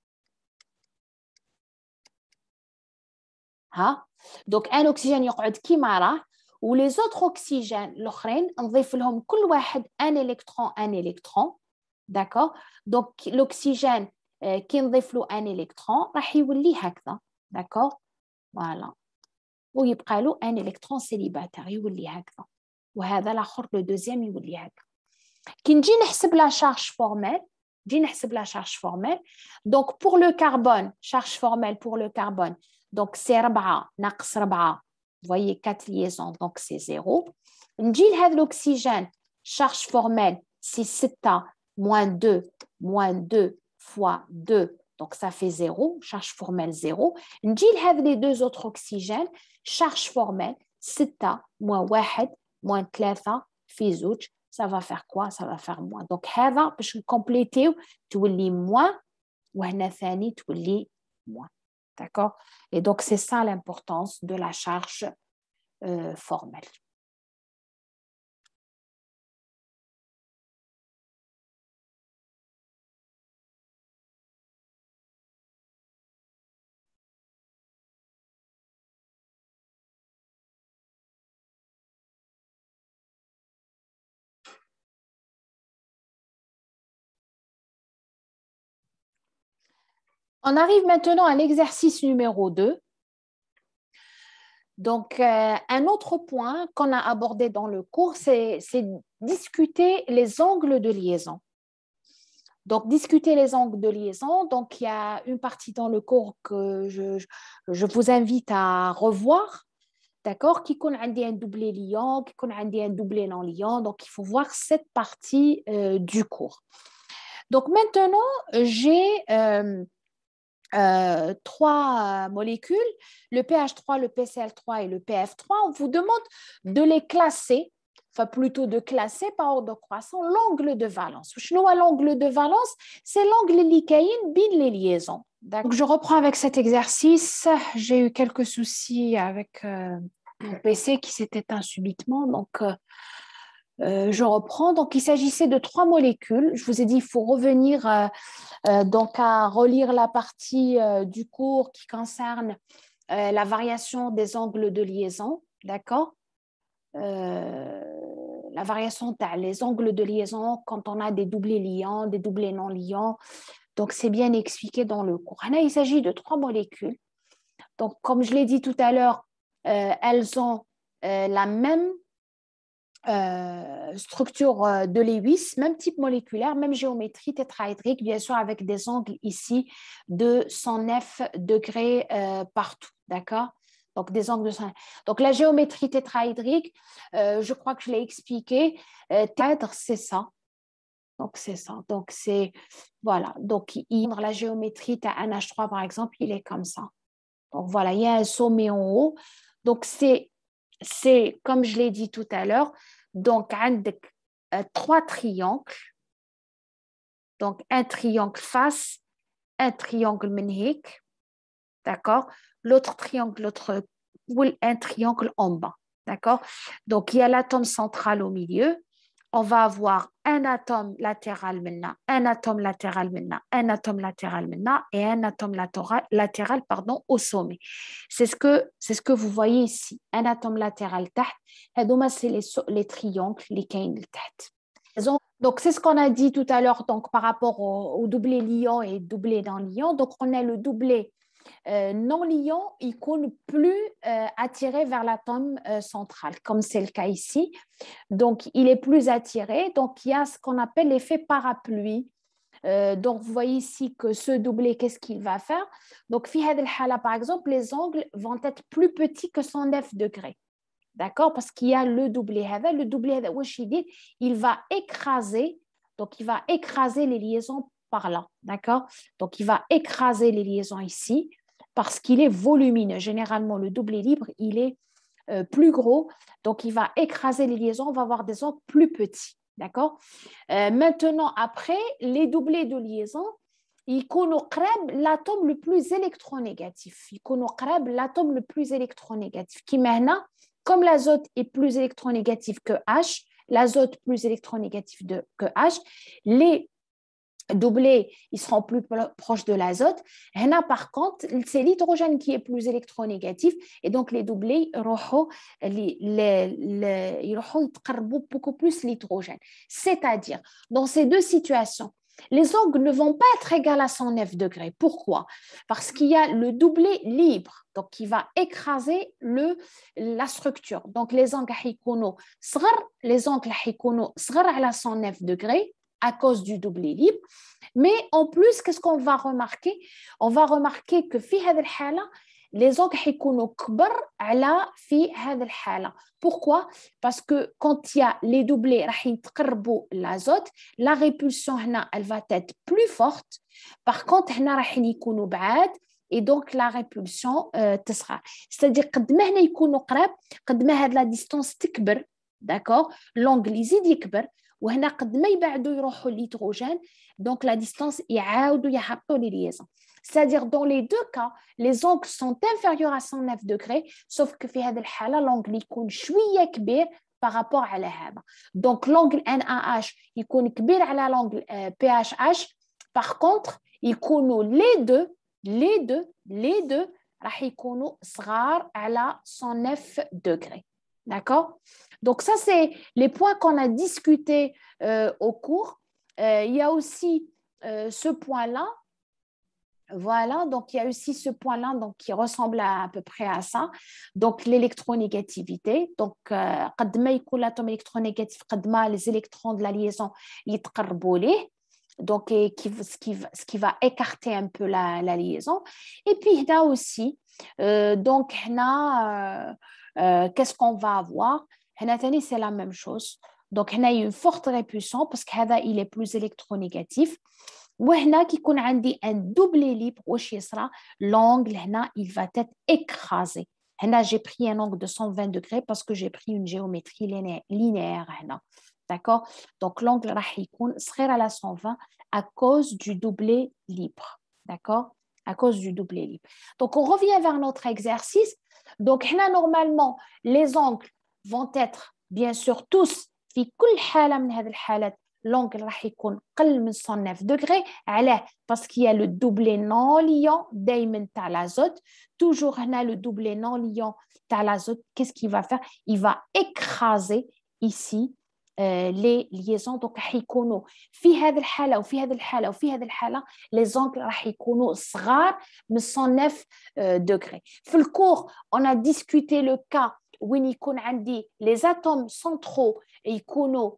ها؟ Donc, un oxygène يقعد كيما راه. ou les autres oxygènes الاخرين نضيف لهم كل واحد un électron un électron d'accord donc l'oxygène كي نضيف له un électron راح يولي هكذا d'accord voilà ويبقى له un électron célibataire يولي هكذا وهذا الاخر le deuxième يولي هكذا كي نجي نحسب la charge formelle نجي نحسب la charge formelle donc pour le carbone charge formelle pour le carbone donc c'est أربعة ناقص أربعة. Vous voyez, quatre liaisons, donc c'est zéro. L'oxygène, charge formelle, c'est sept moins deux, moins deux fois deux, donc ça fait zéro, charge formelle zéro. Les deux autres oxygènes, charge formelle, sept moins un, moins trois, fait zouch, ça va faire quoi? Ça va faire moins. Donc, pour compléter, tu oublies moins, ou tu oublies moins. D'accord? Et donc, c'est ça l'importance de la charge euh, formelle. On arrive maintenant à l'exercice numéro deux. Donc, euh, un autre point qu'on a abordé dans le cours, c'est, c'est discuter les angles de liaison. Donc, discuter les angles de liaison. Donc, il y a une partie dans le cours que je, je vous invite à revoir, d'accord, qui connaît un doublé liant, qui connaît un doublé non liant. Donc, il faut voir cette partie euh, du cours. Donc, maintenant, j'ai... Euh, Euh, trois euh, molécules, le P H trois, le P C L trois et le P F trois. On vous demande de les classer, enfin plutôt de classer par ordre croissant l'angle de valence. L'angle de valence, c'est l'angle licaïne bin les liaisons. Donc, je reprends avec cet exercice. J'ai eu quelques soucis avec euh, mon P C qui s'est éteint subitement, donc euh, Euh, je reprends. Donc, il s'agissait de trois molécules. Je vous ai dit, il faut revenir euh, euh, donc à relire la partie euh, du cours qui concerne euh, la variation des angles de liaison. D'accord euh, La variation des angles de liaison quand on a des doublés liants, des doublés non liants. Donc, c'est bien expliqué dans le cours. Là, il s'agit de trois molécules. Donc, comme je l'ai dit tout à l'heure, euh, elles ont euh, la même Euh, structure de Lewis, même type moléculaire, même géométrie tétraédrique, bien sûr, avec des angles ici de cent neuf degrés euh, partout, d'accord? Donc, des angles de cent neuf. Donc, la géométrie tétraédrique, euh, je crois que je l'ai expliqué, euh, tétraèdre, c'est ça. Donc, c'est ça. Donc, c'est, voilà. Donc, il, la géométrie, tu as un H trois, par exemple, il est comme ça. Donc, voilà, il y a un sommet en haut. Donc, c'est c'est, comme je l'ai dit tout à l'heure, donc, عندك euh, trois triangles. Donc, un triangle face, un triangle من هيك. D'accord? L'autre triangle, l'autre ou un triangle en bas. D'accord? Donc, il y a l'atome central au milieu. On va avoir un atome latéral maintenant, un atome latéral maintenant, un atome latéral maintenant et un atome latéral, latéral pardon, au sommet. C'est ce que, c'est ce que vous voyez ici. Un atome latéral تحت. C'est les, les triangles, les كاين تحت. Donc, c'est ce qu'on a dit tout à l'heure donc, par rapport au, au doublé liant et doublé non liant. Donc, on a le doublé euh, non liant, il ne plus euh, attiré vers l'atome euh, central, comme c'est le cas ici. Donc, il est plus attiré. Donc, il y a ce qu'on appelle l'effet parapluie. Euh, donc, vous voyez ici que ce doublé, qu'est-ce qu'il va faire? Donc, par exemple, les angles vont être plus petits que cent neuf degrés. D'accord? Parce qu'il y a le doublé. Le doublé, il va écraser, donc il va écraser les liaisons par là. D'accord? Donc, il va écraser les liaisons ici parce qu'il est volumineux. Généralement, le doublé libre, il est euh, plus gros. Donc, il va écraser les liaisons. On va avoir des angles plus petits. D'accord? euh, Maintenant, après, les doublés de liaison, il connaît l'atome le plus électronégatif. Il connaît l'atome le plus électronégatif. Qui maintenant, comme l'azote est plus électronégatif que H, l'azote plus électronégatif de, que H, les doublés, ils seront plus proches de l'azote. Là, par contre, c'est l'hydrogène qui est plus électronégatif et donc les doublés, ils vont beaucoup plus l'hydrogène. C'est-à-dire, dans ces deux situations, les angles ne vont pas être égaux à cent neuf degrés. Pourquoi? Parce qu'il y a le doublé libre, donc qui va écraser le, la structure. Donc, les angles les angles à cent neuf degrés à cause du doublé libre. Mais en plus, qu'est-ce qu'on va remarquer? On va remarquer que في هذه الحالة les angles هيكونوا كبر على في هذه الحالة. Pourquoi? Parce que quand il y a les doublés راح يتقربوا l'azote, la répulsion هنا elle va être plus forte. Par contre هنا راح يكونوا بعاد et donc la répulsion euh, تصغر. C'est-à-dire قد ما هنا يكونوا قراب قد ما هاد la distance تكبر. D'accord? L'angle يزيد يكبر وهنا قد ما يبعدوا يروحوا l'hydrogène. Donc, la distance, les liaisons. C'est-à-dire, dans les deux cas, les angles sont inférieurs à cent neuf degrés, sauf que l'angle est كبير par rapport à la Donc, l'angle N A H est كبير على l'angle P H H. Par contre, ils les deux, les deux, les deux, راح يكونوا صغار على cent neuf degrés. D'accord? Donc, ça, c'est les points qu'on a discutés euh, au cours. Euh, il y a aussi euh, ce point-là. Voilà, donc il y a aussi ce point-là donc, qui ressemble à, à peu près à ça. Donc, l'électronégativité. Donc, euh, قد ما يكون l'atome électronégatif, قد ما les électrons de la liaison يتقربوا ليه. Donc, qui, ce, qui, ce qui va écarter un peu la, la liaison. Et puis, là aussi, euh, donc, là, euh, euh, qu'est-ce qu'on va avoir? C'est la même chose. Donc, il y a une forte répulsion parce qu'il est plus électronégatif. وهنا كيكون عندي un doublé libre واش يصرى l'angle هنا il va être écrasé. هنا j'ai pris un angle de cent vingt degrés parce que j'ai pris une géométrie linéaire هنا. D'accord? Donc l'angle راح يكون صغير على cent vingt à cause du doublé libre. D'accord? À cause du doublé libre. Donc on revient vers notre exercice. Donc هنا normalement les angles vont être bien sûr tous في كل حالة من هذه الحالات l'angle راح يكون قل من cent neuf degrés. علاه؟ parce qu'il y a le doublé non liant دايما تاع l'azote. Toujours هنا le doublé non liant تاع l'azote, qu'est-ce qu'il va faire? Il va écraser ici euh, les liaisons. donc راح يكونوا في هذه الحالة وفي هذه الحالة وفي هذه الحالة les angles راح يكونوا صغار من cent neuf euh, degrés. في الcours on a discuté le cas وين يكون عندي les atomes centraux يكونوا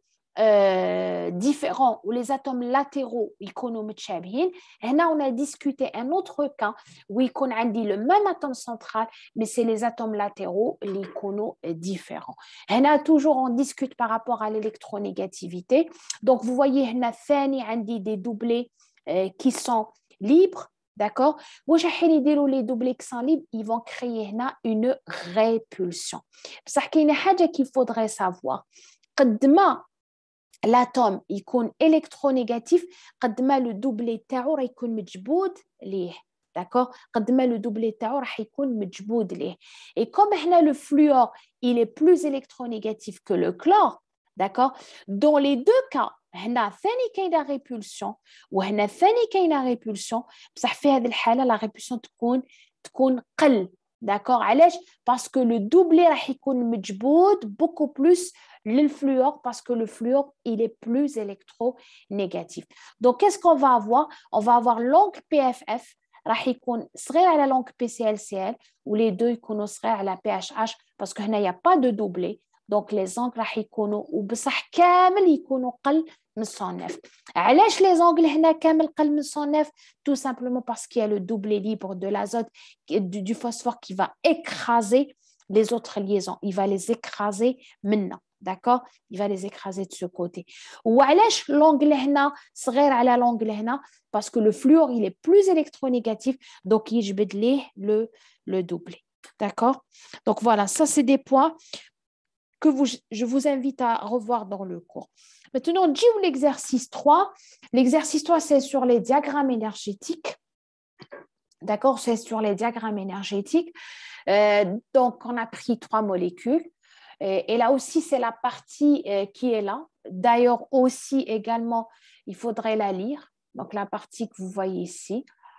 Euh, différents ou les atomes latéraux يكونوا متشابهين. هنا on a discuté un autre cas où يكون عندي le même atome central mais c'est les atomes latéraux اللي يكونوا différents. هنا toujours on discute par rapport à l'électronégativité. Donc vous voyez هنا ثاني عندي des doublés euh, qui sont libres. D'accord? واش راح يديروا les doublés qui sont libres? Ils vont créer هنا une répulsion. بصح كاينه حاجه qu'il faudrait savoir. قد ما l'atome يكون électronégatif قد ما le doublé تاعو راه يكون مجبود ليه. d'accord قد ما le doublé تاعو راح يكون مجبود ليه et comme هنا le fluor il est plus électronégatif que le chlore d'accord dans les deux cas هنا ثاني كاينه ريبولسيون وهنا ثاني كاينه ريبولسيون بصح في هذه الحاله لا ريبولسيون تكون تكون قل d'accord علاش parce que le doublé راح يكون مجبود beaucoup plus le fluor parce que le fluor il est plus électronégatif donc qu'est-ce qu'on va avoir on va avoir l'angle P F F راح يكون صغير على l'angle P C L C L ou les deux يكونوا صغير على P H H parce que هنا il y a pas de doublé donc les angles راح يكونوا وبصح كامل يكونوا قل من cent neuf علاش les angles هنا كامل قل من cent neuf tout simplement parce qu'il y a le doublé libre de l'azote du, du phosphore qui va écraser les autres liaisons il va les écraser maintenant d'accord il va les écraser de ce côté وعلاش l'angle هنا صغير على l'angle هنا parce que le fluor il est plus électronégatif donc يجبد ليه le le doublé d'accord donc voilà ça c'est des points que vous, je vous invite à revoir dans le cours. Maintenant, J ou l'exercice trois. L'exercice trois, c'est sur les diagrammes énergétiques. D'accord, c'est sur les diagrammes énergétiques. Euh, donc, on a pris trois molécules. Et, et là aussi, c'est la partie euh, qui est là. D'ailleurs, aussi, également, il faudrait la lire. Donc, la partie que vous voyez ici.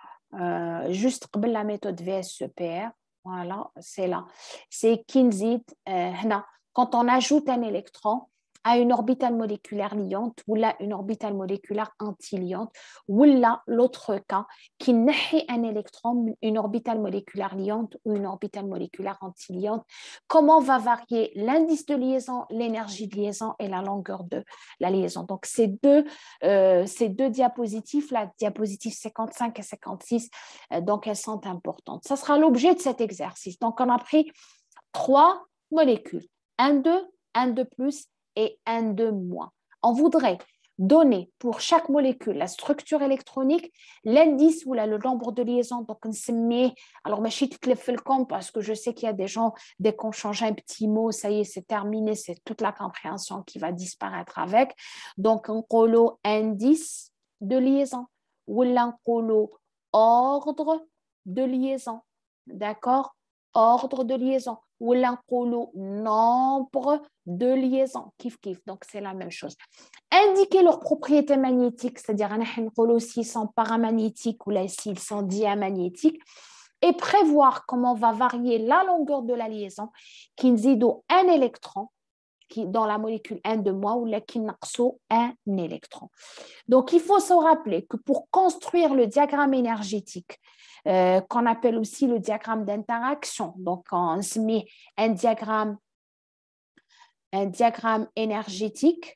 Euh, juste comme la méthode V S E P R. Voilà, c'est là. C'est Kinzid. Euh, Quand on ajoute un électron à une orbitale moléculaire liante ou là une orbitale moléculaire antiliante ou là l'autre cas qui n'est un électron, une orbitale moléculaire liante ou une orbitale moléculaire antiliante, comment va varier l'indice de liaison, l'énergie de liaison et la longueur de la liaison. Donc ces deux, euh, ces deux diapositives, la diapositive cinquante-cinq et cinquante-six, euh, donc elles sont importantes. Ça sera l'objet de cet exercice. Donc on a pris trois molécules. un deux, un deux plus et un deux moins. On voudrait donner pour chaque molécule la structure électronique, l'indice ou là, le nombre de liaisons. Donc, on se met, alors, je vais le parce que je sais qu'il y a des gens, dès qu'on change un petit mot, ça y est, c'est terminé, c'est toute la compréhension qui va disparaître avec. Donc, on colo indice de liaison ou là, on colo ordre de liaison. D'accord? Ordre de liaison. Ou l'encolou nombre de liaisons, kif kif, donc c'est la même chose. Indiquer leurs propriétés magnétiques, c'est-à-dire s'ils sont paramagnétiques ou là s'ils sont diamagnétiques, et prévoir comment va varier la longueur de la liaison, qui nous un électron, qui dans la molécule un de moins, ou là qui nous un électron. Donc il faut se rappeler que pour construire le diagramme énergétique, Euh, qu'on appelle aussi le diagramme d'interaction. Donc, on se met un diagramme, un diagramme énergétique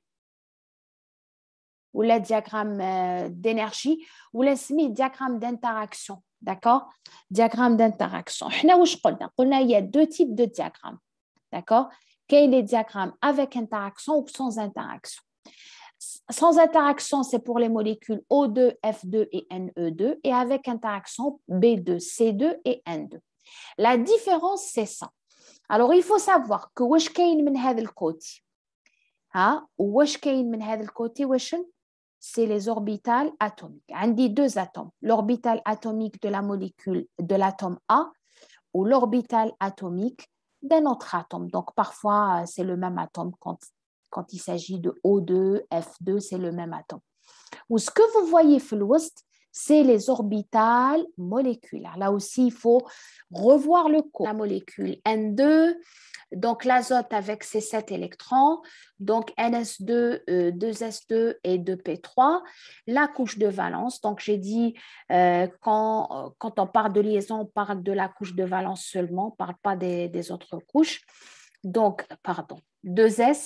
ou le diagramme euh, d'énergie ou le diagramme d'interaction. D'accord? Diagramme d'interaction. Il y a deux types de diagrammes. D'accord? Quels sont les diagrammes avec interaction ou sans interaction? Sans interaction, c'est pour les molécules O deux, F deux et N E deux et avec interaction B deux, C deux et N deux. La différence, c'est ça. Alors, il faut savoir que واش كاين من هذا الكوتي ها واش كاين من هذا الكوتي واش c'est les orbitales atomiques. عندي deux atomes, l'orbital atomique de la molécule de l'atome A ou l'orbital atomique d'un autre atome. Donc, parfois, c'est le même atome quand Quand il s'agit de O deux, F deux, c'est le même atome. Ou ce que vous voyez في الوسط, c'est les orbitales moléculaires. Là aussi, il faut revoir le cours. La molécule N deux, donc l'azote avec ses sept électrons, donc N S deux, euh, deux S deux et deux P trois. La couche de valence, donc j'ai dit euh, quand, quand on parle de liaison, on parle de la couche de valence seulement, on ne parle pas des, des autres couches. Donc, pardon, deux S,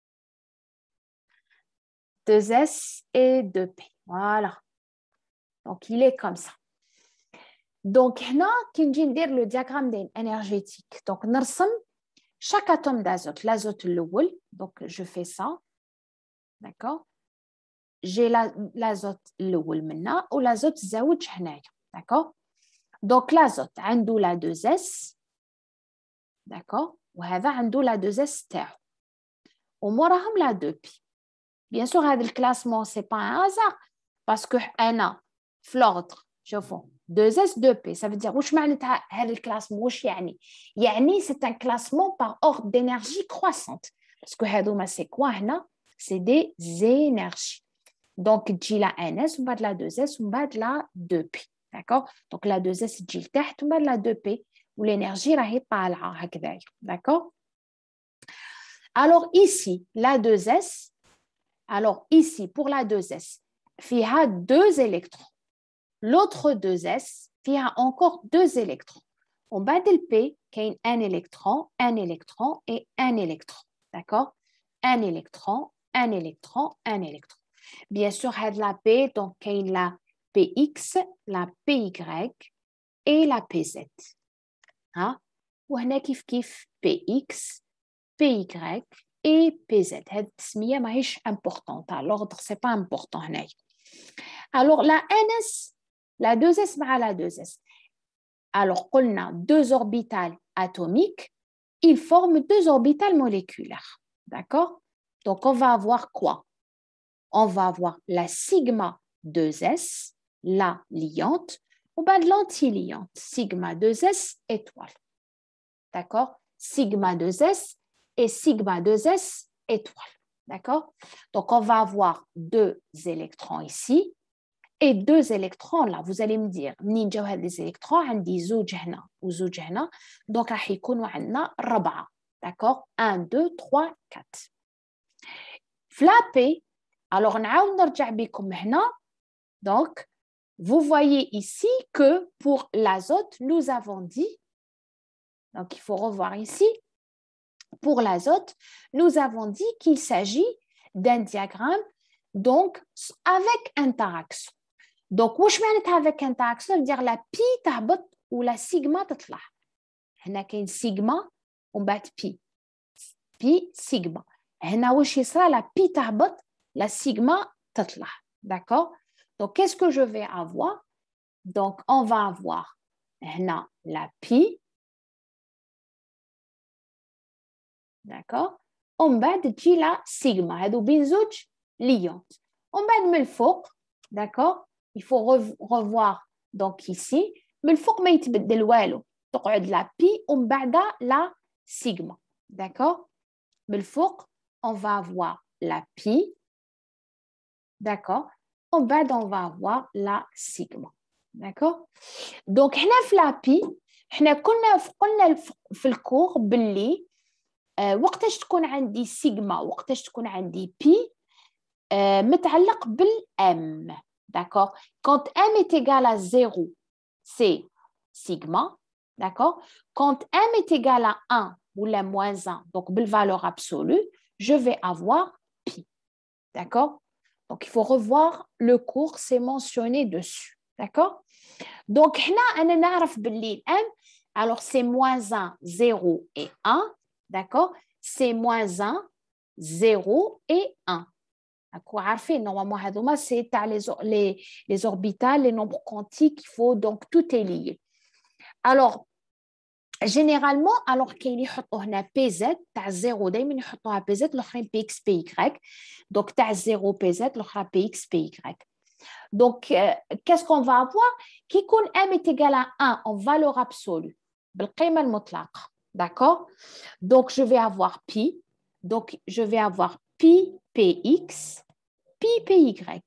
deux S et deux P. Voilà. Donc, il est comme ça. Donc, là, on va dire le diagramme énergétique. Donc, on a chaque atome d'azote. L'azote, le wol. Donc, je fais ça. D'accord? J'ai l'azote, le wol maintenant. Ou l'azote, zaouj, d'accord? Donc, l'azote, on a la deux S. D'accord? Ou on a la deux S. Ou on a la deux P. Bien sûr, le classement, ce n'est pas un hasard parce que on a l'ordre, je vois, deux S, deux P. Ça veut dire, واش معناتها هذا الكلاسمون واش يعني؟ يعني c'est un classement par ordre d'énergie croissante. Parce que هذوما c'est quoi هنا؟ C'est des énergies. Donc, تجي la N S, on va de la deux S, on va de la deux P. D'accord? Donc, la deux S تجي لتحت, on va de la deux P. Où l'énergie راهي طالعة هكذايا. D'accord? Alors, ici, la deux S, alors ici, pour la deux S, il y a deux électrons. L'autre deux S, il y a encore deux électrons. En bas de P, il y a un électron, un électron et un électron. D'accord? Un électron, un électron, un électron. Bien sûr, il y a de la P, donc il y a la P X, la P Y et la P Z. Hein? وهنا كيف كيف P X, P Y et P Z. هذه التسمية ماهيش importante. L'ordre, ce n'est pas important هنايا. Alors, la N S, la deux S مع la deux S. Alors, قلنا deux orbitales atomiques, ils forment deux orbitales moléculaires. D'accord? Donc, on va avoir quoi? On va avoir la sigma deux S, la liante, ou bien l'anti-liante, sigma deux S étoile. D'accord? Sigma deux S et sigma deux S étoile. D'accord? Donc, on va avoir deux électrons ici et deux électrons là. Vous allez me dire, منين جاو هاد les électrons عندي زوج هنا وزوج هنا. Donc, راح يكونوا عندنا ربعة. D'accord? un, deux, trois, quatre. Flappé. Alors, نعاود نرجع بكم هنا. Donc, vous voyez ici que pour l'azote, nous avons dit, donc il faut revoir ici, pour l'azote, nous avons dit qu'il s'agit d'un diagramme donc avec interaction. Donc, واش معناتها avec interaction? Ça veut dire la pi تهبط ou la sigma تطلع. هنا كاين sigma ومن بعد pi. pi sigma. هنا واش يصرى la pi تهبط la sigma تطلع. D'accord? Donc, qu'est-ce que je vais avoir? Donc, on va avoir هنا la pi. D'accord? ومن بعد تجي la sigma. هادو بين زوج ليونت. ومن بعد من الفوق. D'accord? Il faut revoir donc ici. من الفوق ما يتبدل والو. تقعد la pi ومن بعدها la sigma. D'accord? من الفوق, on va avoir la pi. D'accord? En bas, on va avoir la sigma. D'accord? Donc, هنا في la pi, احنا كنا قلنا في الكور باللي آه وقتاش تكون عندي سيجما وقتاش تكون عندي بي آه متعلق بالام. D'accord? Quand m est égal à zéro, c'est sigma. D'accord? Quand m est égal à un ou la moins un, donc بالvaleur absolue, je vais avoir pi. D'accord? Donc, il faut revoir le cours, c'est mentionné dessus. D'accord? Donc, on a M, alors c'est moins un, zéro et un. D'accord? C'est moins un, zéro et un. Normalement, c'est les, les, les orbitales, les nombres quantiques, il faut donc tout est lié. Alors, généralement, alors qu'il y a P Z, تاع zéro, دايما يحطوها P Z, l'autre P X, P Y. Donc, تاع zéro P Z, l'autre P X, P Y. Donc, euh, qu'est-ce qu'on va avoir? Qui qu'on M est égal à un en valeur absolue. بالقيمة المطلقة. D'accord? Donc, je vais avoir pi. Donc, je vais avoir pi P X, pi P Y.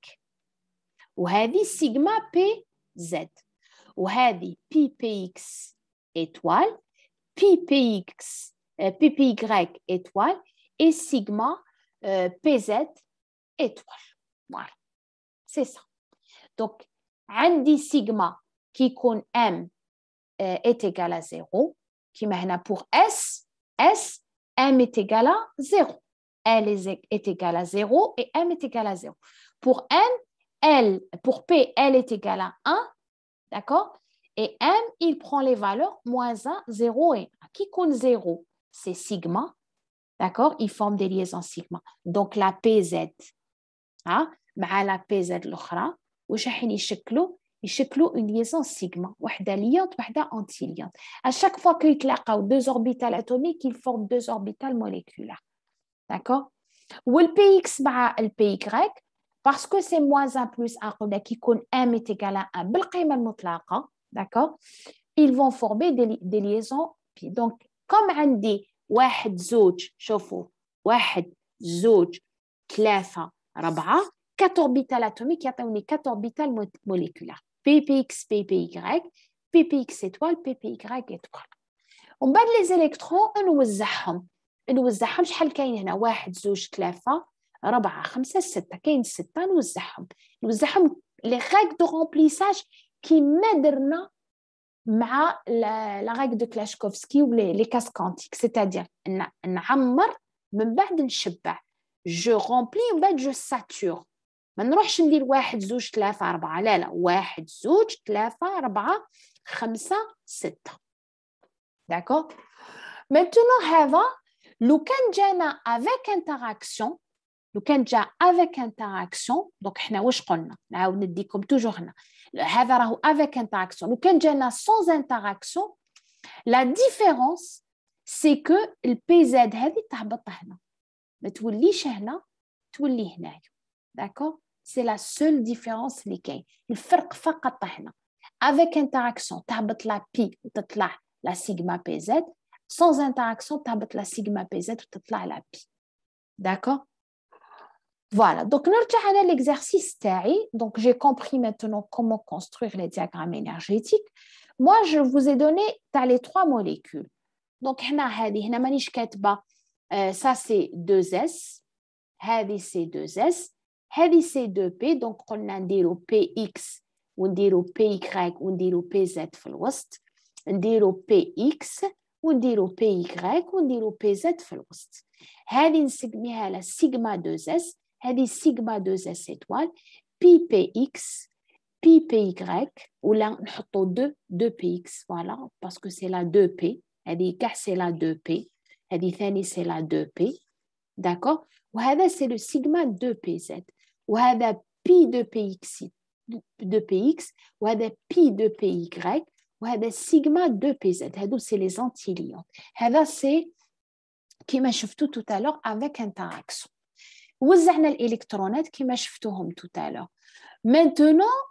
وهذه sigma P Z. وهذه pi P X étoile, pi P X, euh, pi P Y étoile et sigma euh, P Z étoile. Voilà, c'est ça. Donc, عندي sigma qui compte M euh, est égal à zéro, qui maintenant pour S, S, M est égal à zéro. L est, est égal à zéro et M est égal à zéro. Pour N, L, pour P, L est égal à un, d'accord? Et M, il prend les valeurs moins un, zéro et un. Qui compte zéro? C'est sigma. D'accord? Il forme des liaisons sigma. Donc, la P Z, hein, مع la P Z الأخرى, واش راحين يشكلوا؟ يشكلوا une liaison sigma. واحدة liante, واحدة anti-liante. À chaque fois qu'ils يتلاقاو deux orbitales atomiques, ils forment deux orbitales moléculaires. D'accord? Ou le P X مع le P Y, parce que c'est moins un plus un, qui compte M est égal à un بالقيمة المطلقة. d'accord? Ils vont former des, des liaisons pi. Donc, comme عندي واحد زوج شوفوا واحد زوج ثلاثة أربعة quatre orbitales atomiques يعطوني quatre orbitales moléculaires P P X P P Y P P X étoile P P Y étoile ومن بعد les électrons نوزعهم نوزعهم شحال كاين هنا واحد زوج ثلاثة أربعة خمسة ستة كاين ستة نوزعهم نوزعهم les règles de remplissage كيما درنا مع la règle de Klashkovsky ou les, les cases quantiques, c'est-à-dire نعمر من بعد نشبع je remplis ومن بعد je sature ما نروحش ندير واحد زوج ثلاثة أربعة لا لا واحد زوج ثلاثة أربعة خمسة ستة d'accord maintenant هذا لو كان جانا avec interaction لو كان جا avec interaction donc حنا واش قلنا نعاود نديكم توجور هنا هذا راهو avec interaction لو كان جانا sans interaction la différence c'est que ال P Z هذه تهبط هنا ما توليش هنا تولي هنايا d'accord c'est la seule différence اللي كاين الفرق فقط هنا avec interaction تهبط لا P وتطلع la sigma P Z sans interaction تهبط la sigma P Z وتطلع la P d'accord. Voilà, donc نرجع على l'exercice تاعي. Donc j'ai compris maintenant comment construire les diagrammes énergétiques. Moi je vous ai donné تاع les trois molécules. Donc هنا هذه هنا مانيش كاتبه euh, ça c'est deux S هذه c'est deux S هذه c'est deux P. donc قلنا نديرو P X ونديرو P Y ونديرو P Z في الوسط نديرو P X ونديرو P Y ونديرو P Z في الوسط. هذه نسميها لا سيغما deux S هذه سيغما deux S étoile P P X P P Y ولا نحطو deux deux P X voilà parce que c'est la deux P هذه كاع c'est la deux P هذه ثاني c'est la deux P d'accord وهذا c'est le sigma deux P Z وهذا P deux P X deux P X وهذا P deux P Y وهذا sigma deux P Z هذو c'est les anti-ions هذا c'est كما شفتو tout à l'heure avec interaction. وزعنا الالكترونات كما شفتوهم tout à l'heure. Maintenant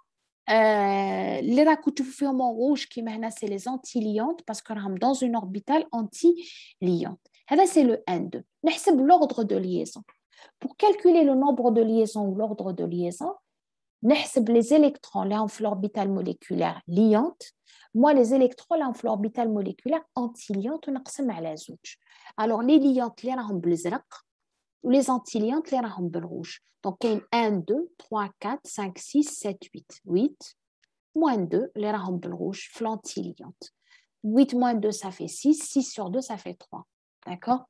اللي راكو تشوفوا فيهم rouge كما هنا c'est les anti-liantes parce que راهم dans une orbitale anti-liante. هذا c'est le N deux. نحسب l'ordre de liaison. Pour calculer le nombre de liaisons ou l'ordre de liaison, نحسب les électrons اللي راهم في l'orbitale moléculaire liante. Moi les électrons اللي راهم في l'orbitale moléculaire anti-liante ونقسم على زوج. Alors les liantes اللي راهم بالازرق ou les antiliantes les راهم بالrouge. Donc il y a un, deux, trois, quatre, cinq, six, sept, huit. huit moins deux les راهم بالrouge l'antiliante. huit moins deux ça fait six, six sur deux ça fait trois. D'accord.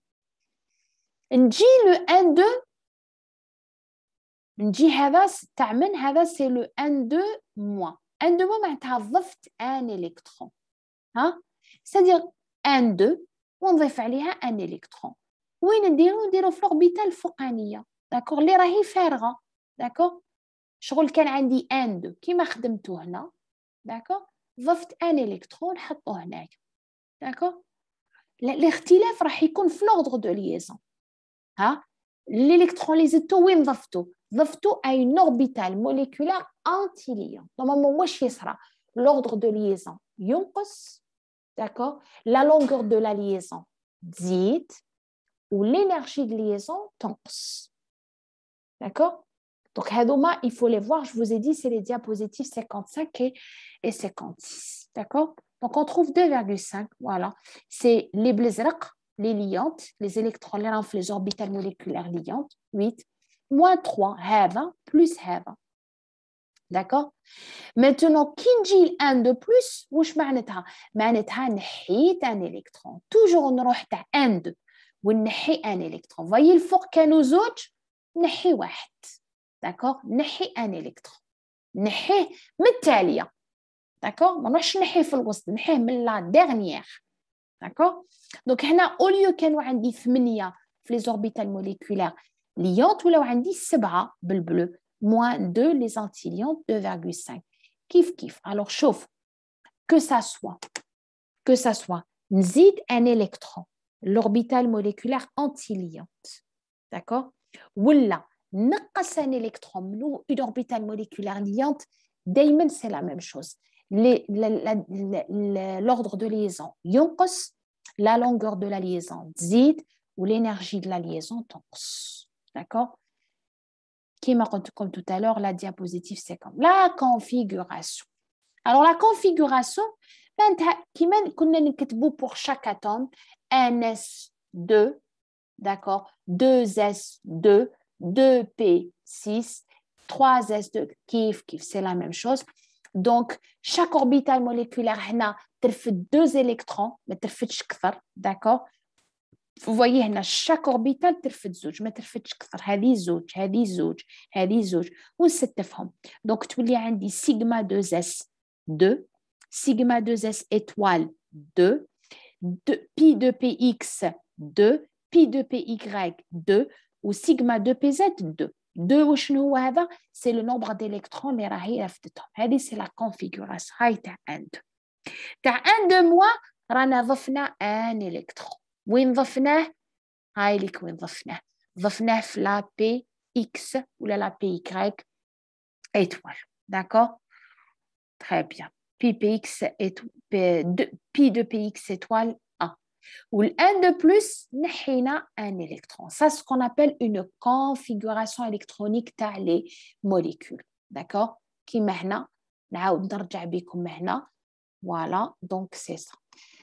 نجي le un deux نجي هذا تعمل هذا c'est le un deux moins. un deux moins معناتها ضفت un électron. ها c'est-à-dire un deux ونضيف عليها un électron. وين نديرو نديرو في l'orbitale الفوقانيه داكوغ اللي راهي فارغه داكوغ شغل كان عندي ان دو كيما خدمتو هنا داكوغ ضفت ان الكترون حطوه هنايا داكوغ الاختلاف راح يكون في l'ordre de liaison. ها الالكترون اللي زدتو وين ضفتو ضفتو à une orbitale moléculaire anti-liant. normalement واش يصرى l'ordre de liaison ينقص داكوغ la longueur de la liaison تزيد ou l'énergie de liaison تنقص. D'accord. Donc, il faut les voir. Je vous ai dit, c'est les diapositives cinquante-cinq et, et cinquante-six. D'accord. Donc, on trouve deux virgule cinq. Voilà. C'est les blazraq, les liantes, les électrons, les orbitales moléculaires liantes. huit. Moins trois. هذا plus هذا. D'accord. Maintenant, qui نجي un de plus, واش معناتها؟ معناتها نحيت un électron. Toujours نروح تاع un deux. ونحي ان الكترون. فوايي الفوق كانوا زوج نحي واحد داكوغ نحي ان الكترون نحيه من التاليه داكوغ ما نروحش نحيه في الوسط نحيه من لا ديرنيير داكوغ. دونك هنا اوليو كانوا عندي ثمانيه في لي زوربيتال موليكولير ليونت ولاو عندي سبعه بالبلو موان deux les antiliantes deux virgule cinq كيف كيف. alors شوف que ça soit que ça soit نزيد ان الكترون l'orbitale moléculaire anti-liante. D'accord. Oula, نقص un électron, une orbitale moléculaire liante, دايما c'est la même chose. l'ordre de liaison ينقص, la longueur de la liaison تزيد, ou l'énergie de la liaison تنقص. D'accord? Comme tout à l'heure, la diapositive, c'est comme la configuration. Alors, la configuration, pour chaque atome, N S deux, d'accord, deux S deux, deux P six, trois S deux, kif, kif, c'est la même chose. Donc, chaque orbital moléculaire a deux électrons, mais d'accord. Vous voyez, chaque orbital ترفد زوج ما ترفدش كثر هذه زوج هذه زوج هذه زوج ونستفهم. Donc تولي عندي sigma deux S deux, sigma deux S étoile deux, pi deux P X deux, pi deux P Y deux ou sigma deux P Z deux. deux وشنو هو هذا؟ c'est le nombre d'électrons اللي راهي رفدتهم. هذه c'est la configuration. هاي تاع N deux. تاع N deux moins رانا ضفنا un électron. وين ضفناه؟ هاي لك وين ضفناه ضفناه في لا بي إكس ولا لا بي إكغيك étoile. D'accord? Très bien. Pi px étoile, pi de px étoile un. Ou le un de plus, نحينا un électron. Ça, c'est ce qu'on appelle une configuration électronique تاع les molécules. D'accord? كيما هنا نعاود نرجع بكم هنا. Voilà, donc c'est ça.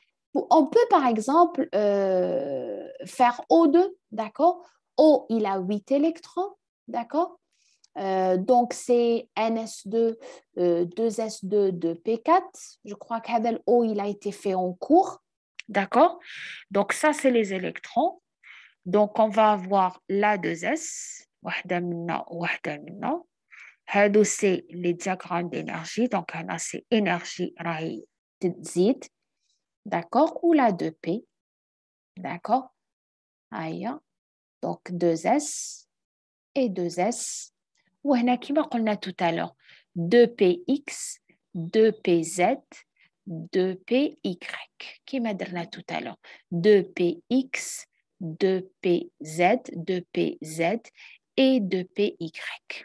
On peut par exemple euh, faire O deux, d'accord? O, il a huit électrons, d'accord? Euh, donc c'est N S deux, euh, deux S deux, deux P quatre. Je crois que le O, il a été fait en cours, d'accord? Donc ça, c'est les électrons. Donc on va avoir la deux S, وحدة منا وحدة منا. هادو c'est les diagrammes d'énergie. Donc là, c'est énergie راهي تزيد. D'accord? Ou la deux P. D'accord? Aïe. Donc deux S et deux S. Ou on a qui m'a dit tout à l'heure deux P X, deux P Z, deux P Y. Qui m'a dit tout à l'heure deux P X, deux P Z, deux P Z et deux P Y.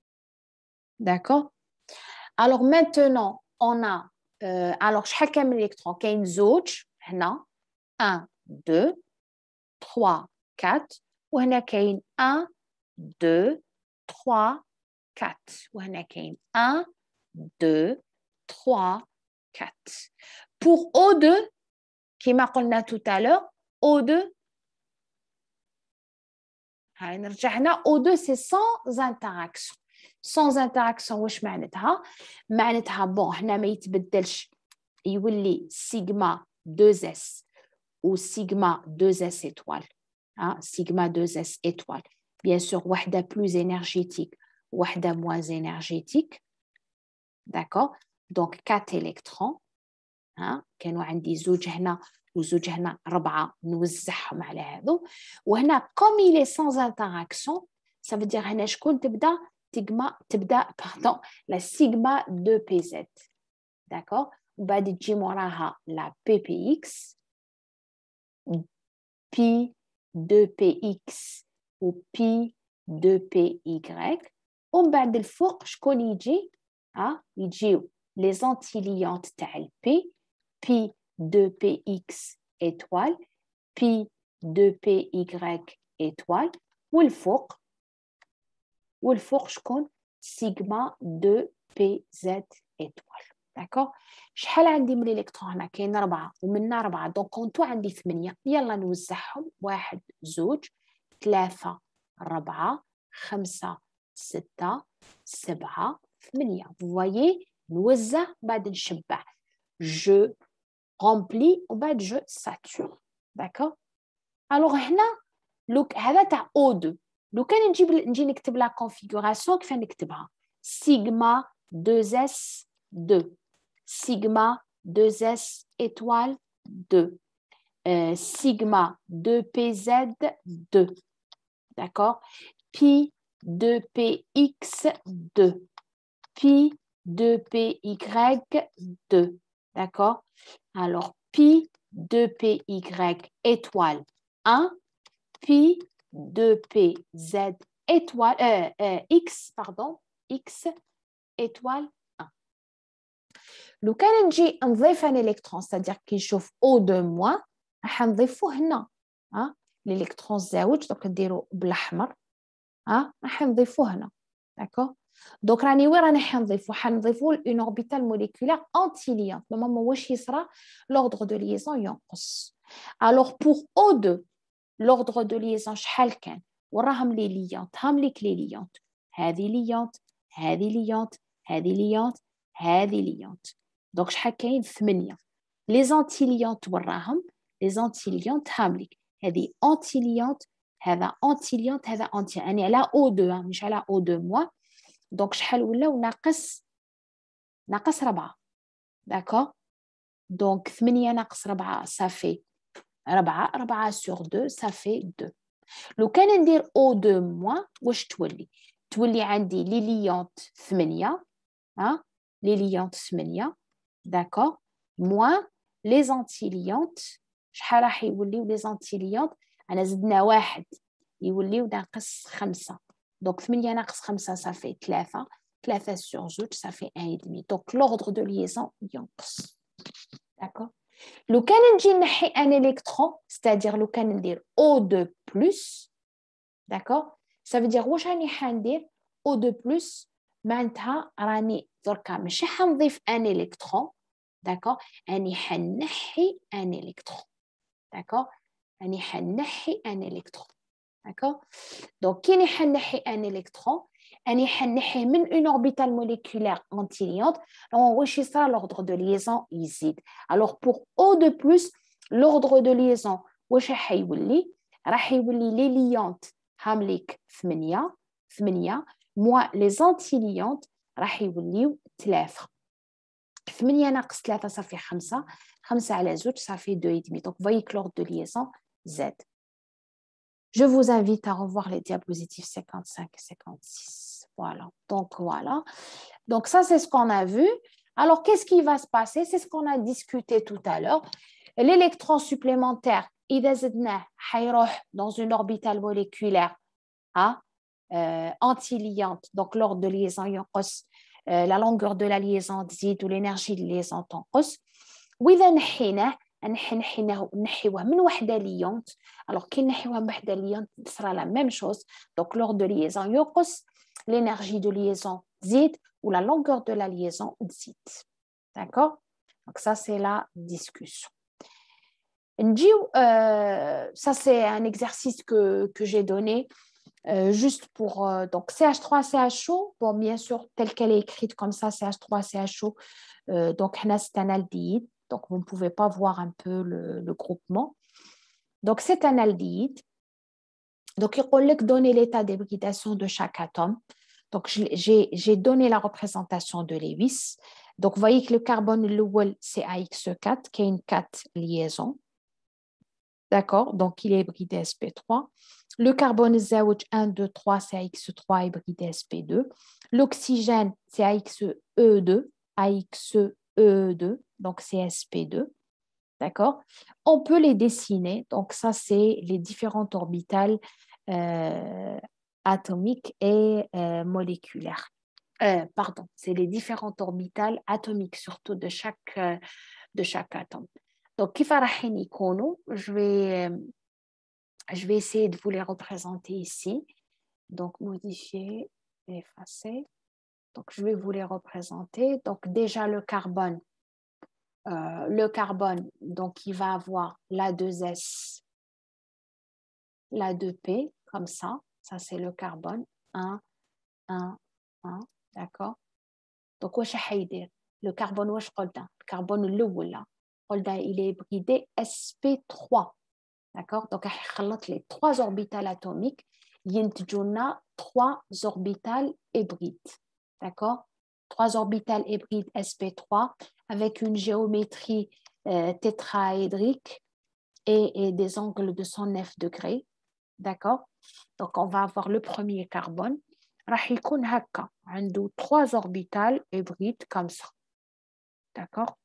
D'accord? Alors maintenant, on a euh, alors chaque électron qui a une zone, un, deux, trois, quatre. وهنا كاين un, deux, trois, quatre. وهنا كاين un, deux, trois, quatre. Pour O deux, كما قلنا tout à l'heure, O deux, هاي نرجع هنا O deux c'est sans interaction. Sans interaction واش معناتها؟ معناتها بون هنا ما يتبدلش يولي سيجما deux S ou sigma deux S étoile. Hein, sigma deux S étoile. Bien sûr, wahda plus énergétique, wahda moins énergétique. D'accord? Donc, quatre électrons. Hein, كانوا عندي زوج هنا وزوج هنا ربعة نوزعهم على هذو. وهنا comme il est sans interaction, ça veut dire هنا شكون تبدا تجمع تبدا pardon la sigma deux P Z. D'accord? وبعد تجي موراها la P P X, pi deux P X ou pi deux P Y. ومن بعد الفوق شكون يجي؟ ها يجيو les antiliantes تاع ال P, pi deux P X étoile, pi deux P Y étoile. والفوق والفوق شكون؟ sigma deux P Z étoile. D'accord? شحال عندي من الالكترون هنا؟ كاين أربعة ومنا أربعة، دونك كونتو عندي ثمانية. يلا نوزعهم: واحد، زوج، ثلاثة، أربعة، خمسة، ستة، سبعة، ثمانية. فوايي نوزع بعد نشبع. جو رومبلي وبعد جو ساتور. داكور؟ ألوغ هنا لوك هذا تاع أو دو. لو كان نجيب نجي نكتب لا كونفيغوراسيون كيف نكتبها؟ سيغما deux S deux. Sigma deux S étoile deux. Euh, sigma deux P Z deux. D'accord? Pi deux P X deux. Pi deux P Y deux. D'accord? Alors, pi deux P Y étoile un. Pi deux P Z étoile, euh, euh, X, pardon, X étoile un. لو كان نجي نضيف ان الكترون c'est-à-dire كي نشوف او دو موان راح نضيفوه هنا ها الالكترون الزاوج دونك نديرو بالاحمر ها راح نضيفوه هنا داكور دونك راني وين راني حنضيفو حنضيفو اون اوربيتال موليكولير انتي ليون نورمالمون واش يصرى لوردر دو ليزون ينقص الوغ بور او دو لوردر دو ليزون شحال كان وراهم لي ليونت هام ليك لي ليونت هذه ليونت هذه ليونت هذه ليونت هذه ليونت دونك شحال كاين ثمانية لي زانتي ليونت وراهم لي زانتي ليونت هام ليك هذه انتي ليونت هذا انتي ليونت هذا انتي يعني على او دو مش على او دو موان دونك شحال ولاو ناقص ناقص ربعة داكور دونك ثمانية ناقص ربعة صافي ربعة ربعة سور دو صافي دو لو كان ندير او دو موان واش تولي تولي عندي لي ليونت ثمانية ها لي ليونت ثمانية داكور موان لي زانتي ليونت شحال راح يوليو لي زانتي ليونت انا زدنا واحد يوليو ناقص خمسة دونك ثمانية ناقص خمسة صافي ثلاثة ثلاثة سور زوج صافي واحد ودمي دونك لوردر دو ليزون ينقص داكور لو كان نجي نحي ان الكترون ستادير لو كان ندير او دو بلس داكور ça veut dire واش راني حندير او دو بلس معناتها راني دركا ماشي حنضيف ان الكترون داكور راني حنحي ان الكترون داكور راني حنحي ان الكترون داكور دونك كي ني حنحي ان الكترون راني حنحيه من اون اوربيتال موليكولير انتي ليونت واش يصرى لوردر دو ليزون يزيد الوغ بور او دو بلس لوردر دو ليزون واش راح يولي راح يولي لي ليونت هامليك ثمانية ثمانية موا لي زانتي ليونت راح يوليو ثلاثة ثمانية ناقص ثلاثة صافي خمسة خمسة على زوج صافي دو ودمي دونك فايي كلور دو ليزون زد Je vous invite à revoir les diapositives cinquante-cinq et cinquante-six. Voilà. Donc, voilà. Donc, ça, c'est ce qu'on a vu. Alors, qu'est-ce qui va se passer? C'est ce qu'on a discuté tout à l'heure. L'électron supplémentaire, il est dans une orbitale moléculaire hein, euh, anti-liante. Donc, l'ordre de liaison, euh, la longueur de la liaison تزيد ou l'énergie de liaison تنقص. وإذا نحيناه نحيناه نحيوه من وحده ليونت alors كي نحيوها من وحده ليونت تصرى la même chose donc l'ordre de liaison ينقص l'énergie de liaison تزيد ou la longueur de la liaison تزيد d'accord donc ça c'est la discussion نجيو euh, ça c'est un exercice que, que j'ai donné euh, juste pour euh, donc C H trois C H O bon bien sûr telle qu'elle est écrite comme ça C H trois C H O euh, donc c'est un aldéhyde. Donc, vous ne pouvez pas voir un peu le, le groupement. Donc, c'est un aldéhyde. Donc, il faut donner l'état d'hybridation de chaque atome. Donc, j'ai donné la représentation de Lewis. Donc, vous voyez que le carbone, c'est A X quatre, qui a une quatre liaisons. D'accord? Donc, il est hybridé S P trois. Le carbone zaouj un, deux, trois, c'est A X trois hybridé S P deux. L'oxygène, c'est A X E deux, A X E deux. Donc, c'est S P deux, d'accord? On peut les dessiner. Donc, ça, c'est les différentes orbitales euh, atomiques et euh, moléculaires. Euh, pardon, c'est les différentes orbitales atomiques, surtout de chaque, euh, de chaque atome. Donc, je vais, je vais essayer de vous les représenter ici. Donc, modifier, effacer. Donc, je vais vous les représenter. Donc, déjà, le carbone. Euh, le carbone, donc il va avoir la deux S, la deux P, comme ça. Ça, c'est le carbone. un, un, un, d'accord? Donc, le carbone, le carbone, il est hybridé S P trois. D'accord? Donc, les trois orbitales atomiques, il y a trois orbitales hybrides. D'accord? Trois orbitales hybrides S P trois avec une géométrie euh, tétraédrique et, et des angles de cent neuf degrés. D'accord? Donc, on va avoir le premier carbone. راح يكون هكا عنده trois orbitales hybrides comme ça. D'accord?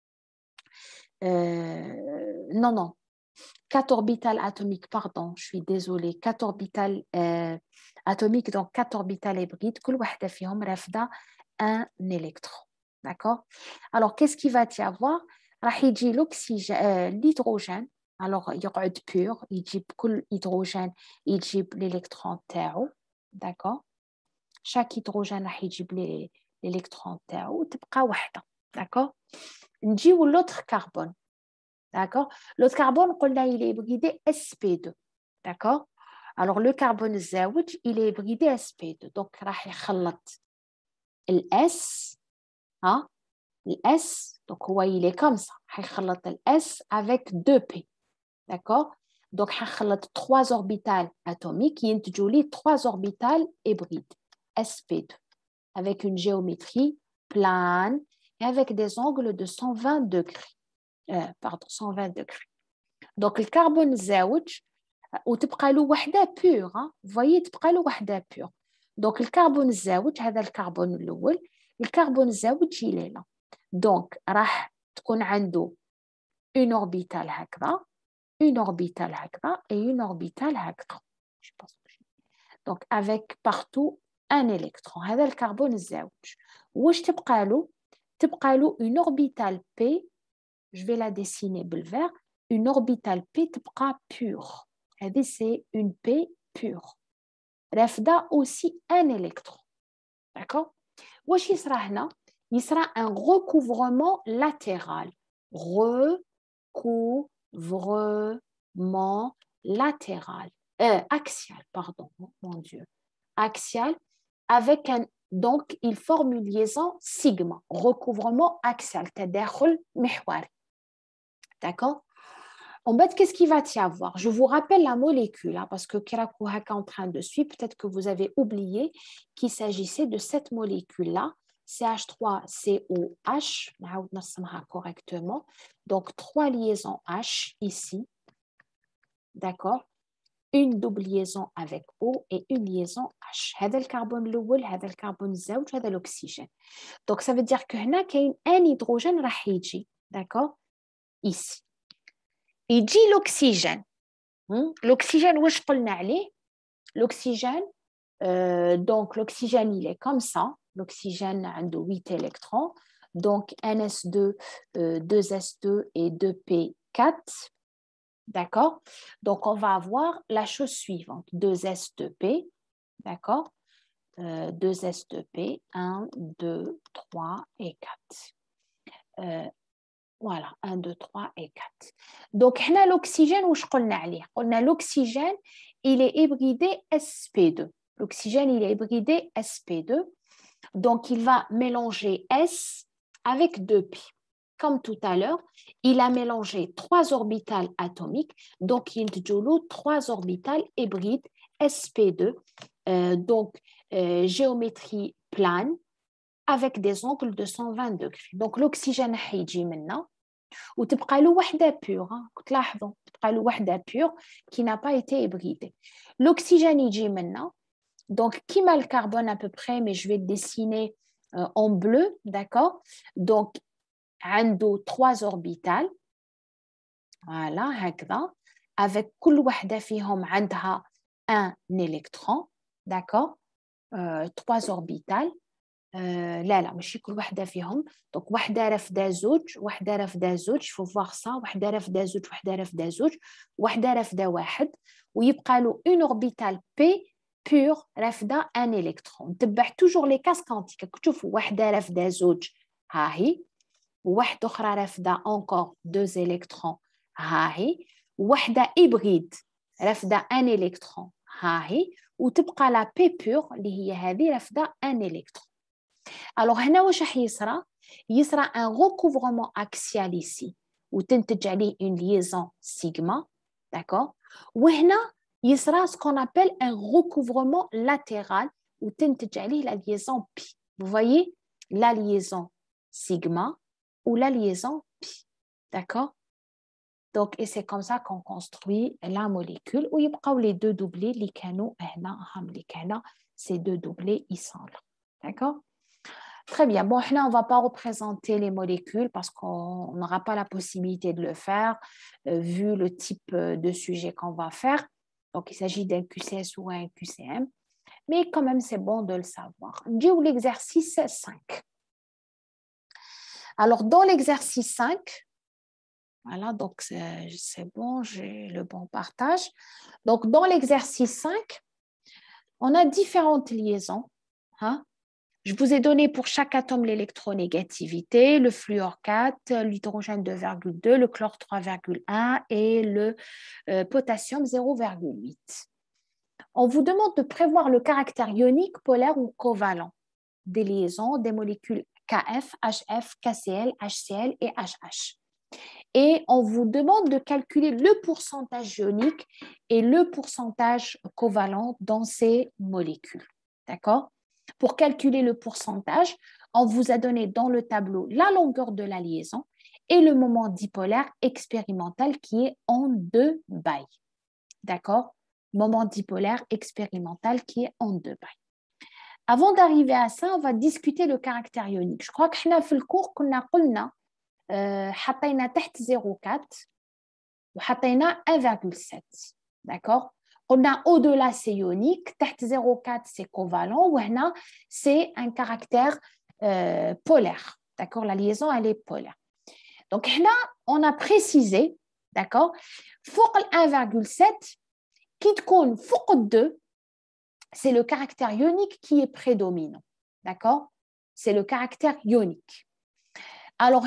Euh, non, non. Quatre orbitales atomiques, pardon, je suis désolée. Quatre orbitales euh, atomiques, donc quatre orbitales hybrides. كل واحدة فيهم رافدة un électron. D'accord? Alors, qu'est-ce qu'il va y avoir? راح يجي l'oxygène, euh, l'hydrogène. Alors, يقعد pur, يجيب كل hydrogène, يجيب l'électron تاعو. D'accord? Chaque hydrogène راح يجيب l'électron تاعو وتبقى وحده. D'accord? نجيو l'autre carbone. D'accord? L'autre carbone, il est hybridé S P deux. D'accord? Alors, le carbone الزاوج, il est hybridé S P deux. Donc, راح يخلط ال S, hein? Le S, donc il est comme ça. Le S avec deux P. D'accord? Donc, il y a trois orbitales atomiques qui ont trois orbitales hybrides, S P deux, avec une géométrie plane et avec des angles de cent vingt degrés. Euh, pardon, cent vingt degrés. Donc, le carbone زاوج, وتبقى له وحده pure. Hein? Vous voyez, تبقى له وحده pure. Donc, le carbone زاوج, هذا الكربون الأول. Le carbone زاوج, il est là. Donc, راح تكون عنده une orbitale هكذا, une orbitale هكذا et une orbitale هكذا. Donc, avec partout un électron. هذا الكربون الزاوج. واش تبقى له؟ تبقى له une orbitale P, je vais la dessiner بالvert, une orbitale P تبقى pure. هذه c'est une P pure. رافدة aussi un électron. D'accord? واش يصرى هنا؟ il sera un recouvrement latéral. Recouvrement latéral. Euh, axial, pardon, mon Dieu. Axial, avec un... Donc, il forme une liaison sigma. Recouvrement axial. D'accord? En bas, qu'est-ce qu'il va y avoir? Je vous rappelle la molécule, hein, parce que Kirakou Haka en train de suivre, peut-être que vous avez oublié qu'il s'agissait de cette molécule-là. C H trois C O H, correctement. Donc, trois liaisons H ici. D'accord? Une double liaison avec O et une liaison H. هذا الكربون الأول, هذا الكربون الزوج, هذا l'oxygène. Donc, ça veut dire que هنا كاين un hydrogène راح يجي. D'accord? Ici. يجي l'oxygène. L'oxygène, واش قلنا عليه? L'oxygène, euh, donc l'oxygène, il est comme ça. L'oxygène a huit électrons, donc N S deux, euh, deux S deux et deux P quatre. D'accord? Donc, on va avoir la chose suivante. deux S deux P, d'accord? euh, deux S deux P, un, deux, trois et quatre. Euh, voilà, un, deux, trois et quatre. Donc, هنا l'oxygène, où je قلنا عليه? قلنا l'oxygène, il est hybridé S P deux. L'oxygène, il est hybridé S P deux. Donc, il va mélanger S avec deux P. Comme tout à l'heure, il a mélangé trois orbitales atomiques. Donc, il y a trois orbitales hybrides S P deux. Euh, donc, euh, géométrie plane avec des angles de cent vingt degrés. Donc, l'oxygène هيجي منا وتبقى له وحده pure. تلاحظوا تبقى له وحده pure qui n'a pas été hybridée. L'oxygène يجي منا. Donc, qui met le carbone à peu près, mais je vais le dessiner euh, en bleu, d'accord? Donc, عنده trois orbitales. Voilà, هكذا. Avec كل وحدة فيهم عندها un électron, d'accord? Euh, trois orbitales. Euh, لا لا ماشي كل وحدة فيهم. Donc, وحدة رافدة زوج, وحدة رافدة زوج, il faut voir ça. وحدة رافدة زوج, وحدة رافدة زوج, وحدة رافدة واحد. ويبقى له une orbitale P pure رافدة un électron. نتبع toujours les cases quantiques. تشوفوا وحدة رافدة زوج ها هي. وواحدة أخرى رافدة encore deux électrons ها هي. وواحدة hybride رافدة un électron ها هي. وتبقى la P pure اللي هي هذه رافدة un électron. Alors هنا واش راح يصرى؟ يصرى un recouvrement axial ici وتنتج عليه une liaison sigma, d'accord? وهنا يصرى ce qu'on appelle un recouvrement latéral وتنتج عليه la liaison pi. Vous voyez la liaison sigma ou la liaison pi, d'accord? Donc, et c'est comme ça qu'on construit la molécule où il y a les deux doublés, les canaux, ces deux doublés, ils sont là, d'accord? Très bien. Bon, là, on ne va pas représenter les molécules parce qu'on n'aura pas la possibilité de le faire euh, vu le type de sujet qu'on va faire. Donc, il s'agit d'un Q C S ou un Q C M. Mais quand même, c'est bon de le savoir. Dis l'exercice cinq. Alors, dans l'exercice cinq, voilà, donc c'est bon, j'ai le bon partage. Donc, dans l'exercice cinq, on a différentes liaisons. Hein? Je vous ai donné pour chaque atome l'électronégativité, le fluor quatre, l'hydrogène deux virgule deux, le chlore trois virgule un et le euh, potassium zéro virgule huit. On vous demande de prévoir le caractère ionique, polaire ou covalent des liaisons des molécules K F, H F, K C L, H C L et H H. Et on vous demande de calculer le pourcentage ionique et le pourcentage covalent dans ces molécules. D'accord? Pour calculer le pourcentage, on vous a donné dans le tableau la longueur de la liaison et le moment dipolaire expérimental qui est en deux bails. D'accord? Moment dipolaire expérimental qui est en deux bails. Avant d'arriver à ça, on va discuter le caractère ionique. Je crois que dans le cours qu'on a قلنا حطينا تحت zéro virgule quatre وحطينا un virgule sept. D'accord? On a au-delà c'est ionique, تحت zéro virgule quatre c'est covalent, ou c'est un caractère euh, polaire. D'accord? La liaison elle est polaire. Donc là, on a précisé, d'accord? فوق le un virgule sept qui تكون فوق le deux, c'est le caractère ionique qui est prédominant. D'accord? C'est le caractère ionique. Alors,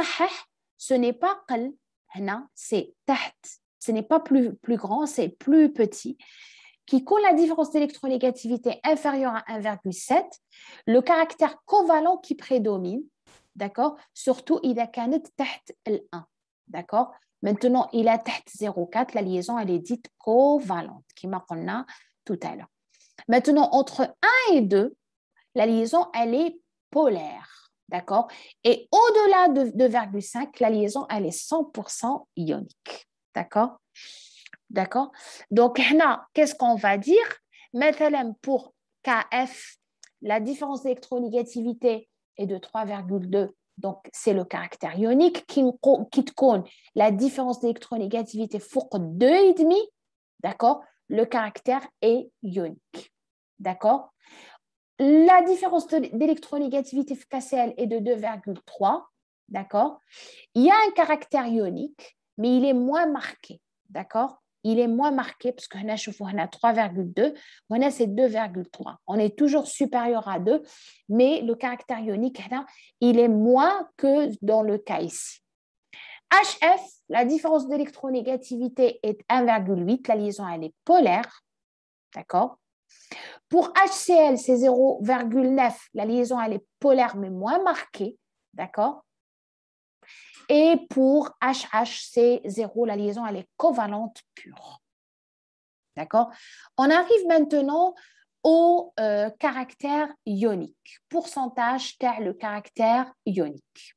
ce n'est pas قل, c'est تحت. Ce n'est pas plus, plus grand, c'est plus petit. Qui compte la différence d'électronégativité inférieure à un virgule sept, le caractère covalent qui prédomine, d'accord? Surtout, il a كانت تحت le un, d'accord? Maintenant, il a تحت zéro virgule quatre, la liaison, elle est dite covalente, comme on a tout à l'heure. Maintenant, entre un et deux, la liaison, elle est polaire, d'accord? Et au-delà de deux virgule cinq, la liaison, elle est cent pour cent ionique, d'accord? D'accord? Donc, là, qu'est-ce qu'on va dire? Maintenant, pour K F, la différence d'électronégativité est de trois virgule deux, donc c'est le caractère ionique qui, qui te compte la différence d'électronégativité pour deux virgule cinq, d'accord? Le caractère est ionique. D'accord? La différence d'électronégativité K C L est de deux virgule trois. D'accord? Il y a un caractère ionique, mais il est moins marqué. D'accord? Il est moins marqué parce qu'on a trois virgule deux, on a c'est deux virgule trois. On est toujours supérieur à deux, mais le caractère ionique, il est moins que dans le cas ici. H F, la différence d'électronégativité est un virgule huit, la liaison elle est polaire, d'accord? Pour H C L, c'est zéro virgule neuf, la liaison elle est polaire mais moins marquée, d'accord? Et pour H H, c'est zéro, la liaison elle est covalente pure, d'accord? On arrive maintenant au euh, caractère ionique, pourcentage tel le caractère ionique.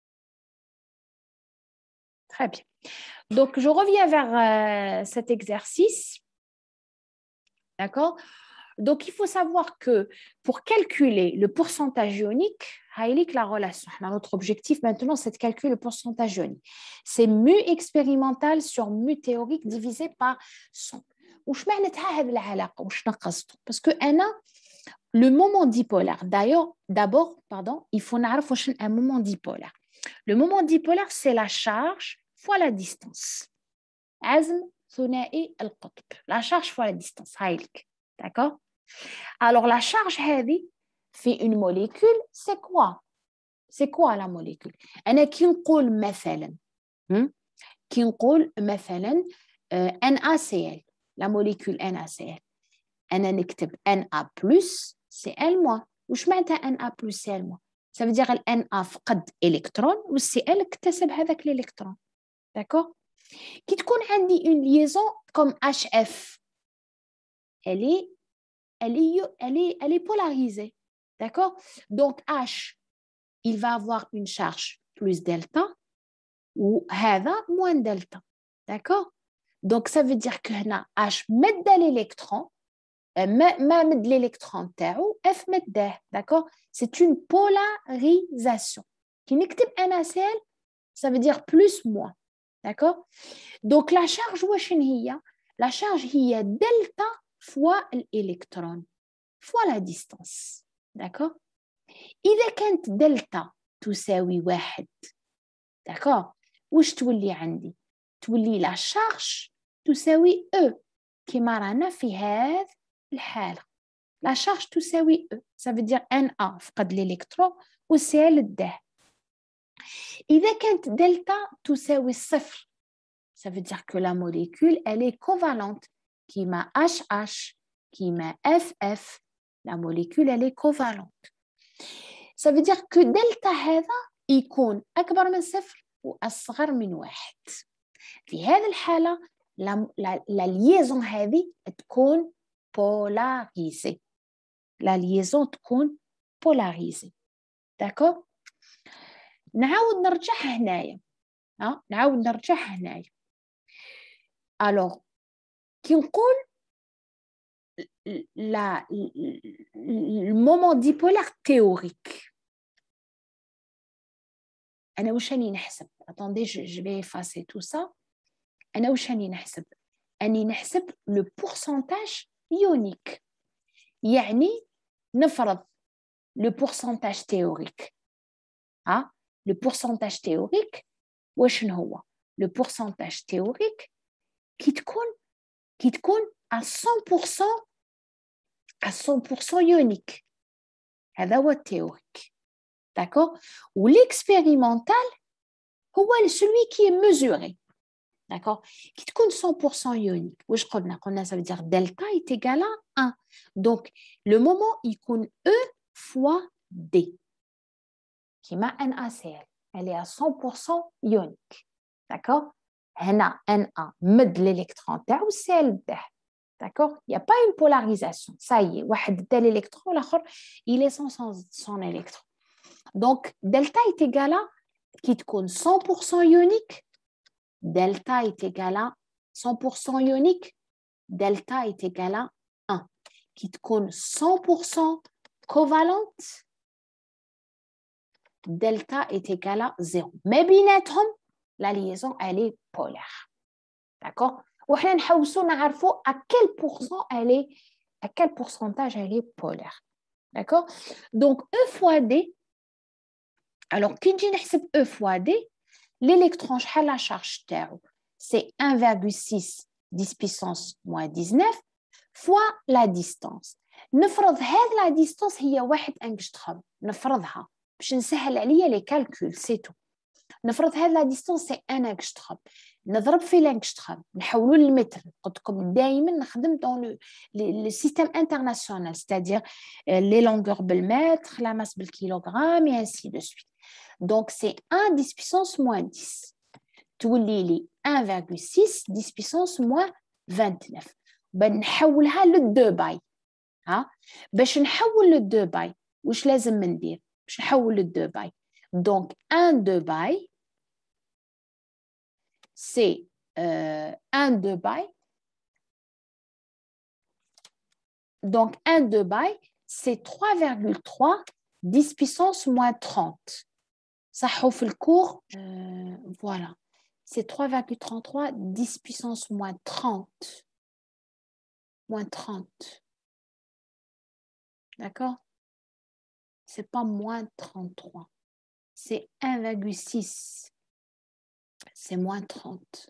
Très bien. Donc, je reviens vers euh, cet exercice. D'accord? Donc, il faut savoir que pour calculer le pourcentage ionique, la relation, notre objectif maintenant, c'est de calculer le pourcentage ionique. C'est mu expérimental sur mu théorique divisé par cent. Parce que le moment dipolaire, d'ailleurs, d'abord, pardon, il faut savoir un moment dipolaire. Le moment dipolaire, c'est la charge fois la distance. عزم ثنائي القطب. La charge fois la distance. D'accord? Alors, la charge هذه في une molécule, c'est quoi? C'est quoi la molécule? أنا كي نقول مثلا كي نقول مثلا NaCl, la molécule NaCl. أنا نكتب Na plus, c'est L-. وش معناتها Na plus, c'est L-. Ça veut dire ال Na فقد électron و Cl اكتسب هذاك l'électron. D'accord? Qui تكون عندي une liaison comme H F, elle est, elle est, elle est, elle est polarisée. D'accord? Donc, H, il va avoir une charge plus delta ou هذا moins delta. D'accord? Donc, ça veut dire que H met de l'électron, ما مد l'électron تاعو F مده. D'accord? C'est une polarisation. Qui نكتب NaCl, ça veut dire plus moins. D'accord? Donc, la charge, la charge, il y a delta fois l'électron, fois la distance. D'accord? إذا كانت delta تساوي واحد. داكور؟ واش تولي عندي؟ تولي لا شارج تساوي E كما رانا في هذه الحالة. لا شارج تساوي E. Ça veut dire ان A فقد الإلكترون و سي للداه. إذا كانت دلتا تساوي صفر، ça veut dire que la molécule, elle est covalente. كيما H H, كيما F F, la molécule, elle est covalente. Ça veut dire que دلتا هذا يكون أكبر من صفر وأصغر من واحد. في هذه الحالة لا, لا, لا liaison هذه تكون polarisée. La liaison تكون polarisée. D'accord? نعاود نرجع هنايا. ها نعاود نرجع هنايا. Alors, كي نقول la, le moment dipolaire théorique. أنا واش راني نحسب؟ Attendez, je, je vais effacer tout ça. أنا واش راني نحسب؟ أني نحسب le pourcentage ionique. يعني نفرض le pourcentage théorique. ها le pourcentage théorique واش هو؟ le pourcentage théorique كي تكون كي تكون à cent pour cent à cent pour cent ionique. هذا هو التhéorique. D'accord? Ou l'expérimental هو celui qui est mesuré. D'accord? Qui تكون cent pour cent ionique. واش قلنا؟ قلنا ça veut dire delta est égal à un. Donc le moment يكون E fois D. كيما NaCl. Elle est à cent pour cent ionique. D'accord? هنا Na مد l'électron تاعو Cl داه. D'accord? Il n'y a pas une polarisation. Ça y est, واحد دا l'électron, l'autre il est sans son, son électron. Donc, delta est égal à, qui تكون cent pour cent ionique, delta est égal à cent pour cent ionique, delta est égal à un. Qui تكون cent pour cent covalente, delta est égal à zéro. Mais بيناتهم, la liaison, elle est polaire. D'accord? وحنا نحوسو نعرفو à quel pourcent elle est, à quel pourcentage elle est polaire. D'accord? Donc, E fois D, alors, كي نجي نحسب E fois D, l'électron, شحال la charge تاعو? C'est un virgule six dix puissance moins dix-neuf fois la distance. نفرض هذه la distance هي واحد أنجستروم. نفرضها باش نسهل عليا لي كالكول سي تو. نفرض هذه la distance c'est un أنجستروم. نضرب في الانجستروم نحولوا للمتر. قلت لكم دائما نخدم dans le système international, c'est-à-dire les longueurs بالمتر, la masse بالكيلوغرام et ainsi de suite. Donc c'est un dix puissance moins dix. تولي لي un virgule six dix puissance moins vingt-neuf. بنحولها للدو باي. ها باش نحول للدو باي واش لازم ندير؟ باش نحول للدو باي. Donc un deux باي c'est euh, un deux باي. Donc un deux باي c'est trois virgule trois dix puissance moins trente. صحوا في الكور. euh, voilà. C'est trois virgule trente-trois dix puissance moins trente. Moins trente. D'accord? C'est pas moins trente-trois. C'est un virgule six. C'est moins trente.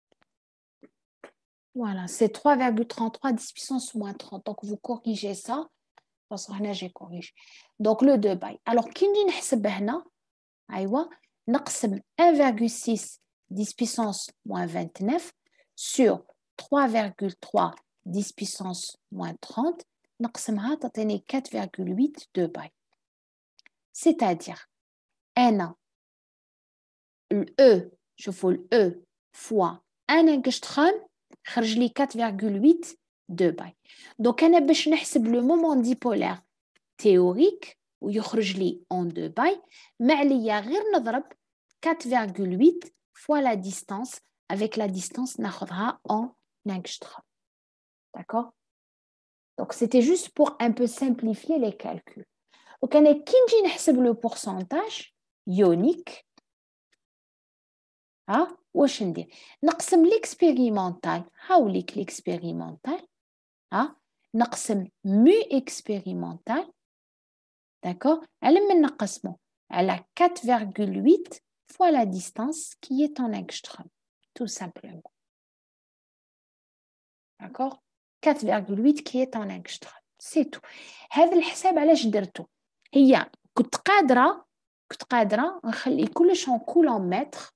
Voilà, c'est trois virgule trente-trois dix puissance moins trente. Donc, vous corrigez ça. Parce que là, j'ai corrigé. Donc, le deux باي. Alors, كي نجي نحسب هنا, أيوة, نقسم un virgule six dix puissance moins vingt-neuf sur trois virgule trois dix puissance moins trente. نقسمها تعطيني quatre virgule huit deux باي. C'est-à-dire, N, le E, je fais le E fois un angstrom, خرج لي quatre virgule huit deux باي. Donc, أنا باش نحسب le moment dipolaire théorique ويخرج لي en deux باي, ما عليا غير نضرب quatre virgule huit fois la distance. Avec la distance, ناخذها en angstrom. D'accord? Donc, c'était juste pour un peu simplifier les calculs. Donc, أنا كي نجي نحسب le pourcentage ionique, ها واش ندير؟ نقسم l'expérimental. هاوليك l'expérimental. ها نقسم mu expérimental. D'accord? على من نقسمو؟ elle a quatre virgule huit fois la distance qui est en angstrom, tout simplement. D'accord? quatre virgule huit qui est en angstrom. C'est tout. هذا الحساب علاش درته؟ هي كنت قادرة كنت قادرة نخلي كلش en coulomb mètre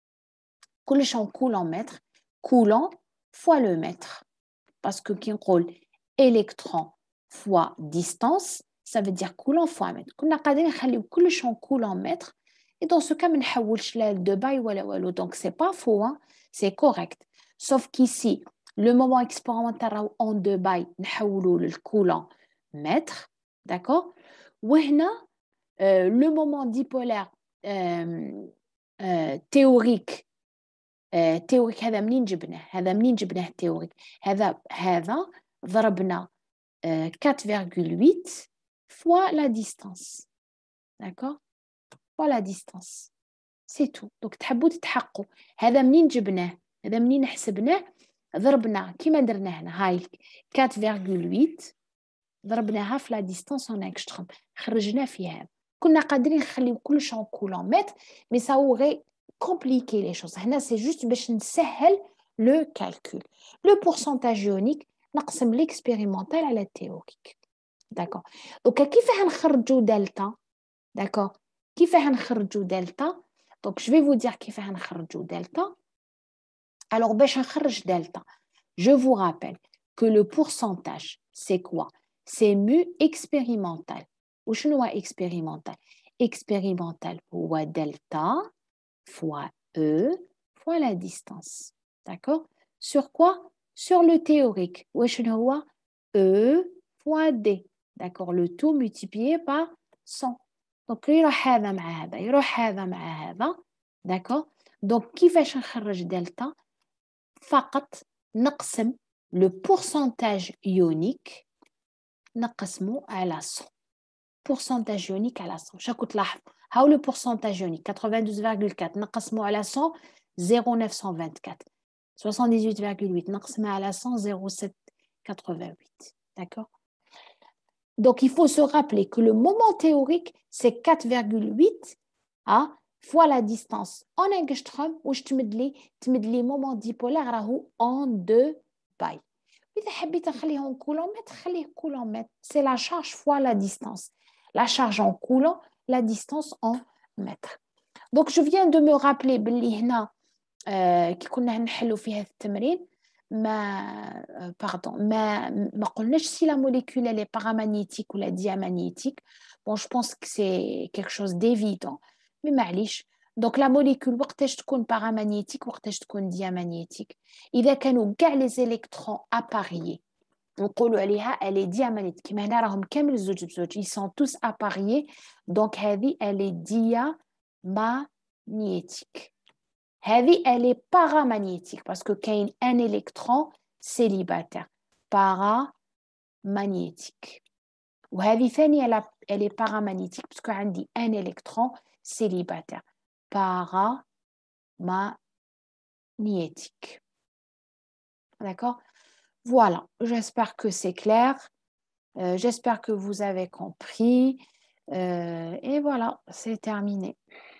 كلش en coulomb mètre coulomb fois le mètre. Parce que كي نقول électron fois distance, ça veut dire coulomb fois mètre. كنا قادرين نخليو كلش en coulomb mètre. Et dans ce cas, ما نحولش لا de باي ولا والو. Donc c'est pas faux, hein? C'est correct. Sauf qu'ici, le moment expérimental en deux باي نحولو للcoulomb mètre, d'accord? وهنا euh, le moment dipolaire euh, euh, théorique euh, théorique هذا منين جبناه؟ هذا منين جبناه théorique؟ هذا هذا ضربنا euh, quatre virgule huit fois la distance, d'accord? Fois la distance. C'est tout. Donc تحبوا تتحققوا هذا منين جبناه؟ هذا منين حسبناه؟ ضربنا كيما درنا هنا هاي quatre virgule huit ضربناها في la distance en angstrom. خرجنا في هذا. كنا قادرين نخليو كلش en coulomb mètre, mais ça aurait compliqué les choses. هنا c'est juste باش نسهل le calcul. Le pourcentage ionique نقسم l'expérimental على التhéorique. D'accord. Donc كيفاه نخرجوا دلتا؟ D'accord. كيفاه نخرجوا دلتا؟ Donc je vais vous dire كيفاه نخرجوا دلتا. Alors باش نخرج دلتا, je vous rappelle que le pourcentage c'est quoi? C'est mu expérimental. وشنو هو expérimental? Expérimental هو delta fois E fois la distance. D'accord? Sur quoi? Sur le théorique. وشنو هو? E fois D. D'accord? Le tout multiplié par cent. Donc يروح هذا مع هذا يروح هذا مع هذا. D'accord? Donc كيفاش نخرج دلتا؟ فقط نقسم le pourcentage ionique نقسمه على cent. Pourcentage ionique على cent. شاكو تلاحظ هاو le pourcentage ionique quatre-vingt-douze virgule quatre نقسمه على cent zéro virgule neuf cent vingt-quatre. soixante-dix-huit virgule huit نقسمه على cent zéro virgule sept quatre-vingt-huit. D'accord? Donc il faut se rappeler que le moment théorique c'est quatre virgule huit hein, fois la distance en angstrom واش تمد لي تمد لي moment dipolaire راهو en deux باي. إذا حبيت نخليه en coulomb mètre خليه coulomb mètre. C'est la charge fois la distance. La charge en coulomb, la distance en mètre. Donc je viens de me rappeler باللي هنا euh, كي كنا نحلو في هذا التمرين ما euh, pardon ما ما قلناش si la molécule elle est paramagnétique ou la diamagnétique. Bon je pense que c'est quelque chose d'évident. Mais معليش. Donc la molécule وقتاش تكون paramagnétique وقتاش تكون diamagnétique. إذا كانوا كاع les électrons appariés نقولوا عليها elle est diamagnétique. كيما هنا راهم كامل زوج بزوج. Ils sont tous appariés. Donc هذه elle est diamagnétique. هذه elle est paramagnétique parce que كاين un électron célibataire. Paramagnétique. وهذه ثانية elle est paramagnétique parce que عندي un électron célibataire. Paramagnétique. D'accord? Voilà, j'espère que c'est clair. Euh, j'espère que vous avez compris. Euh, et voilà, c'est terminé.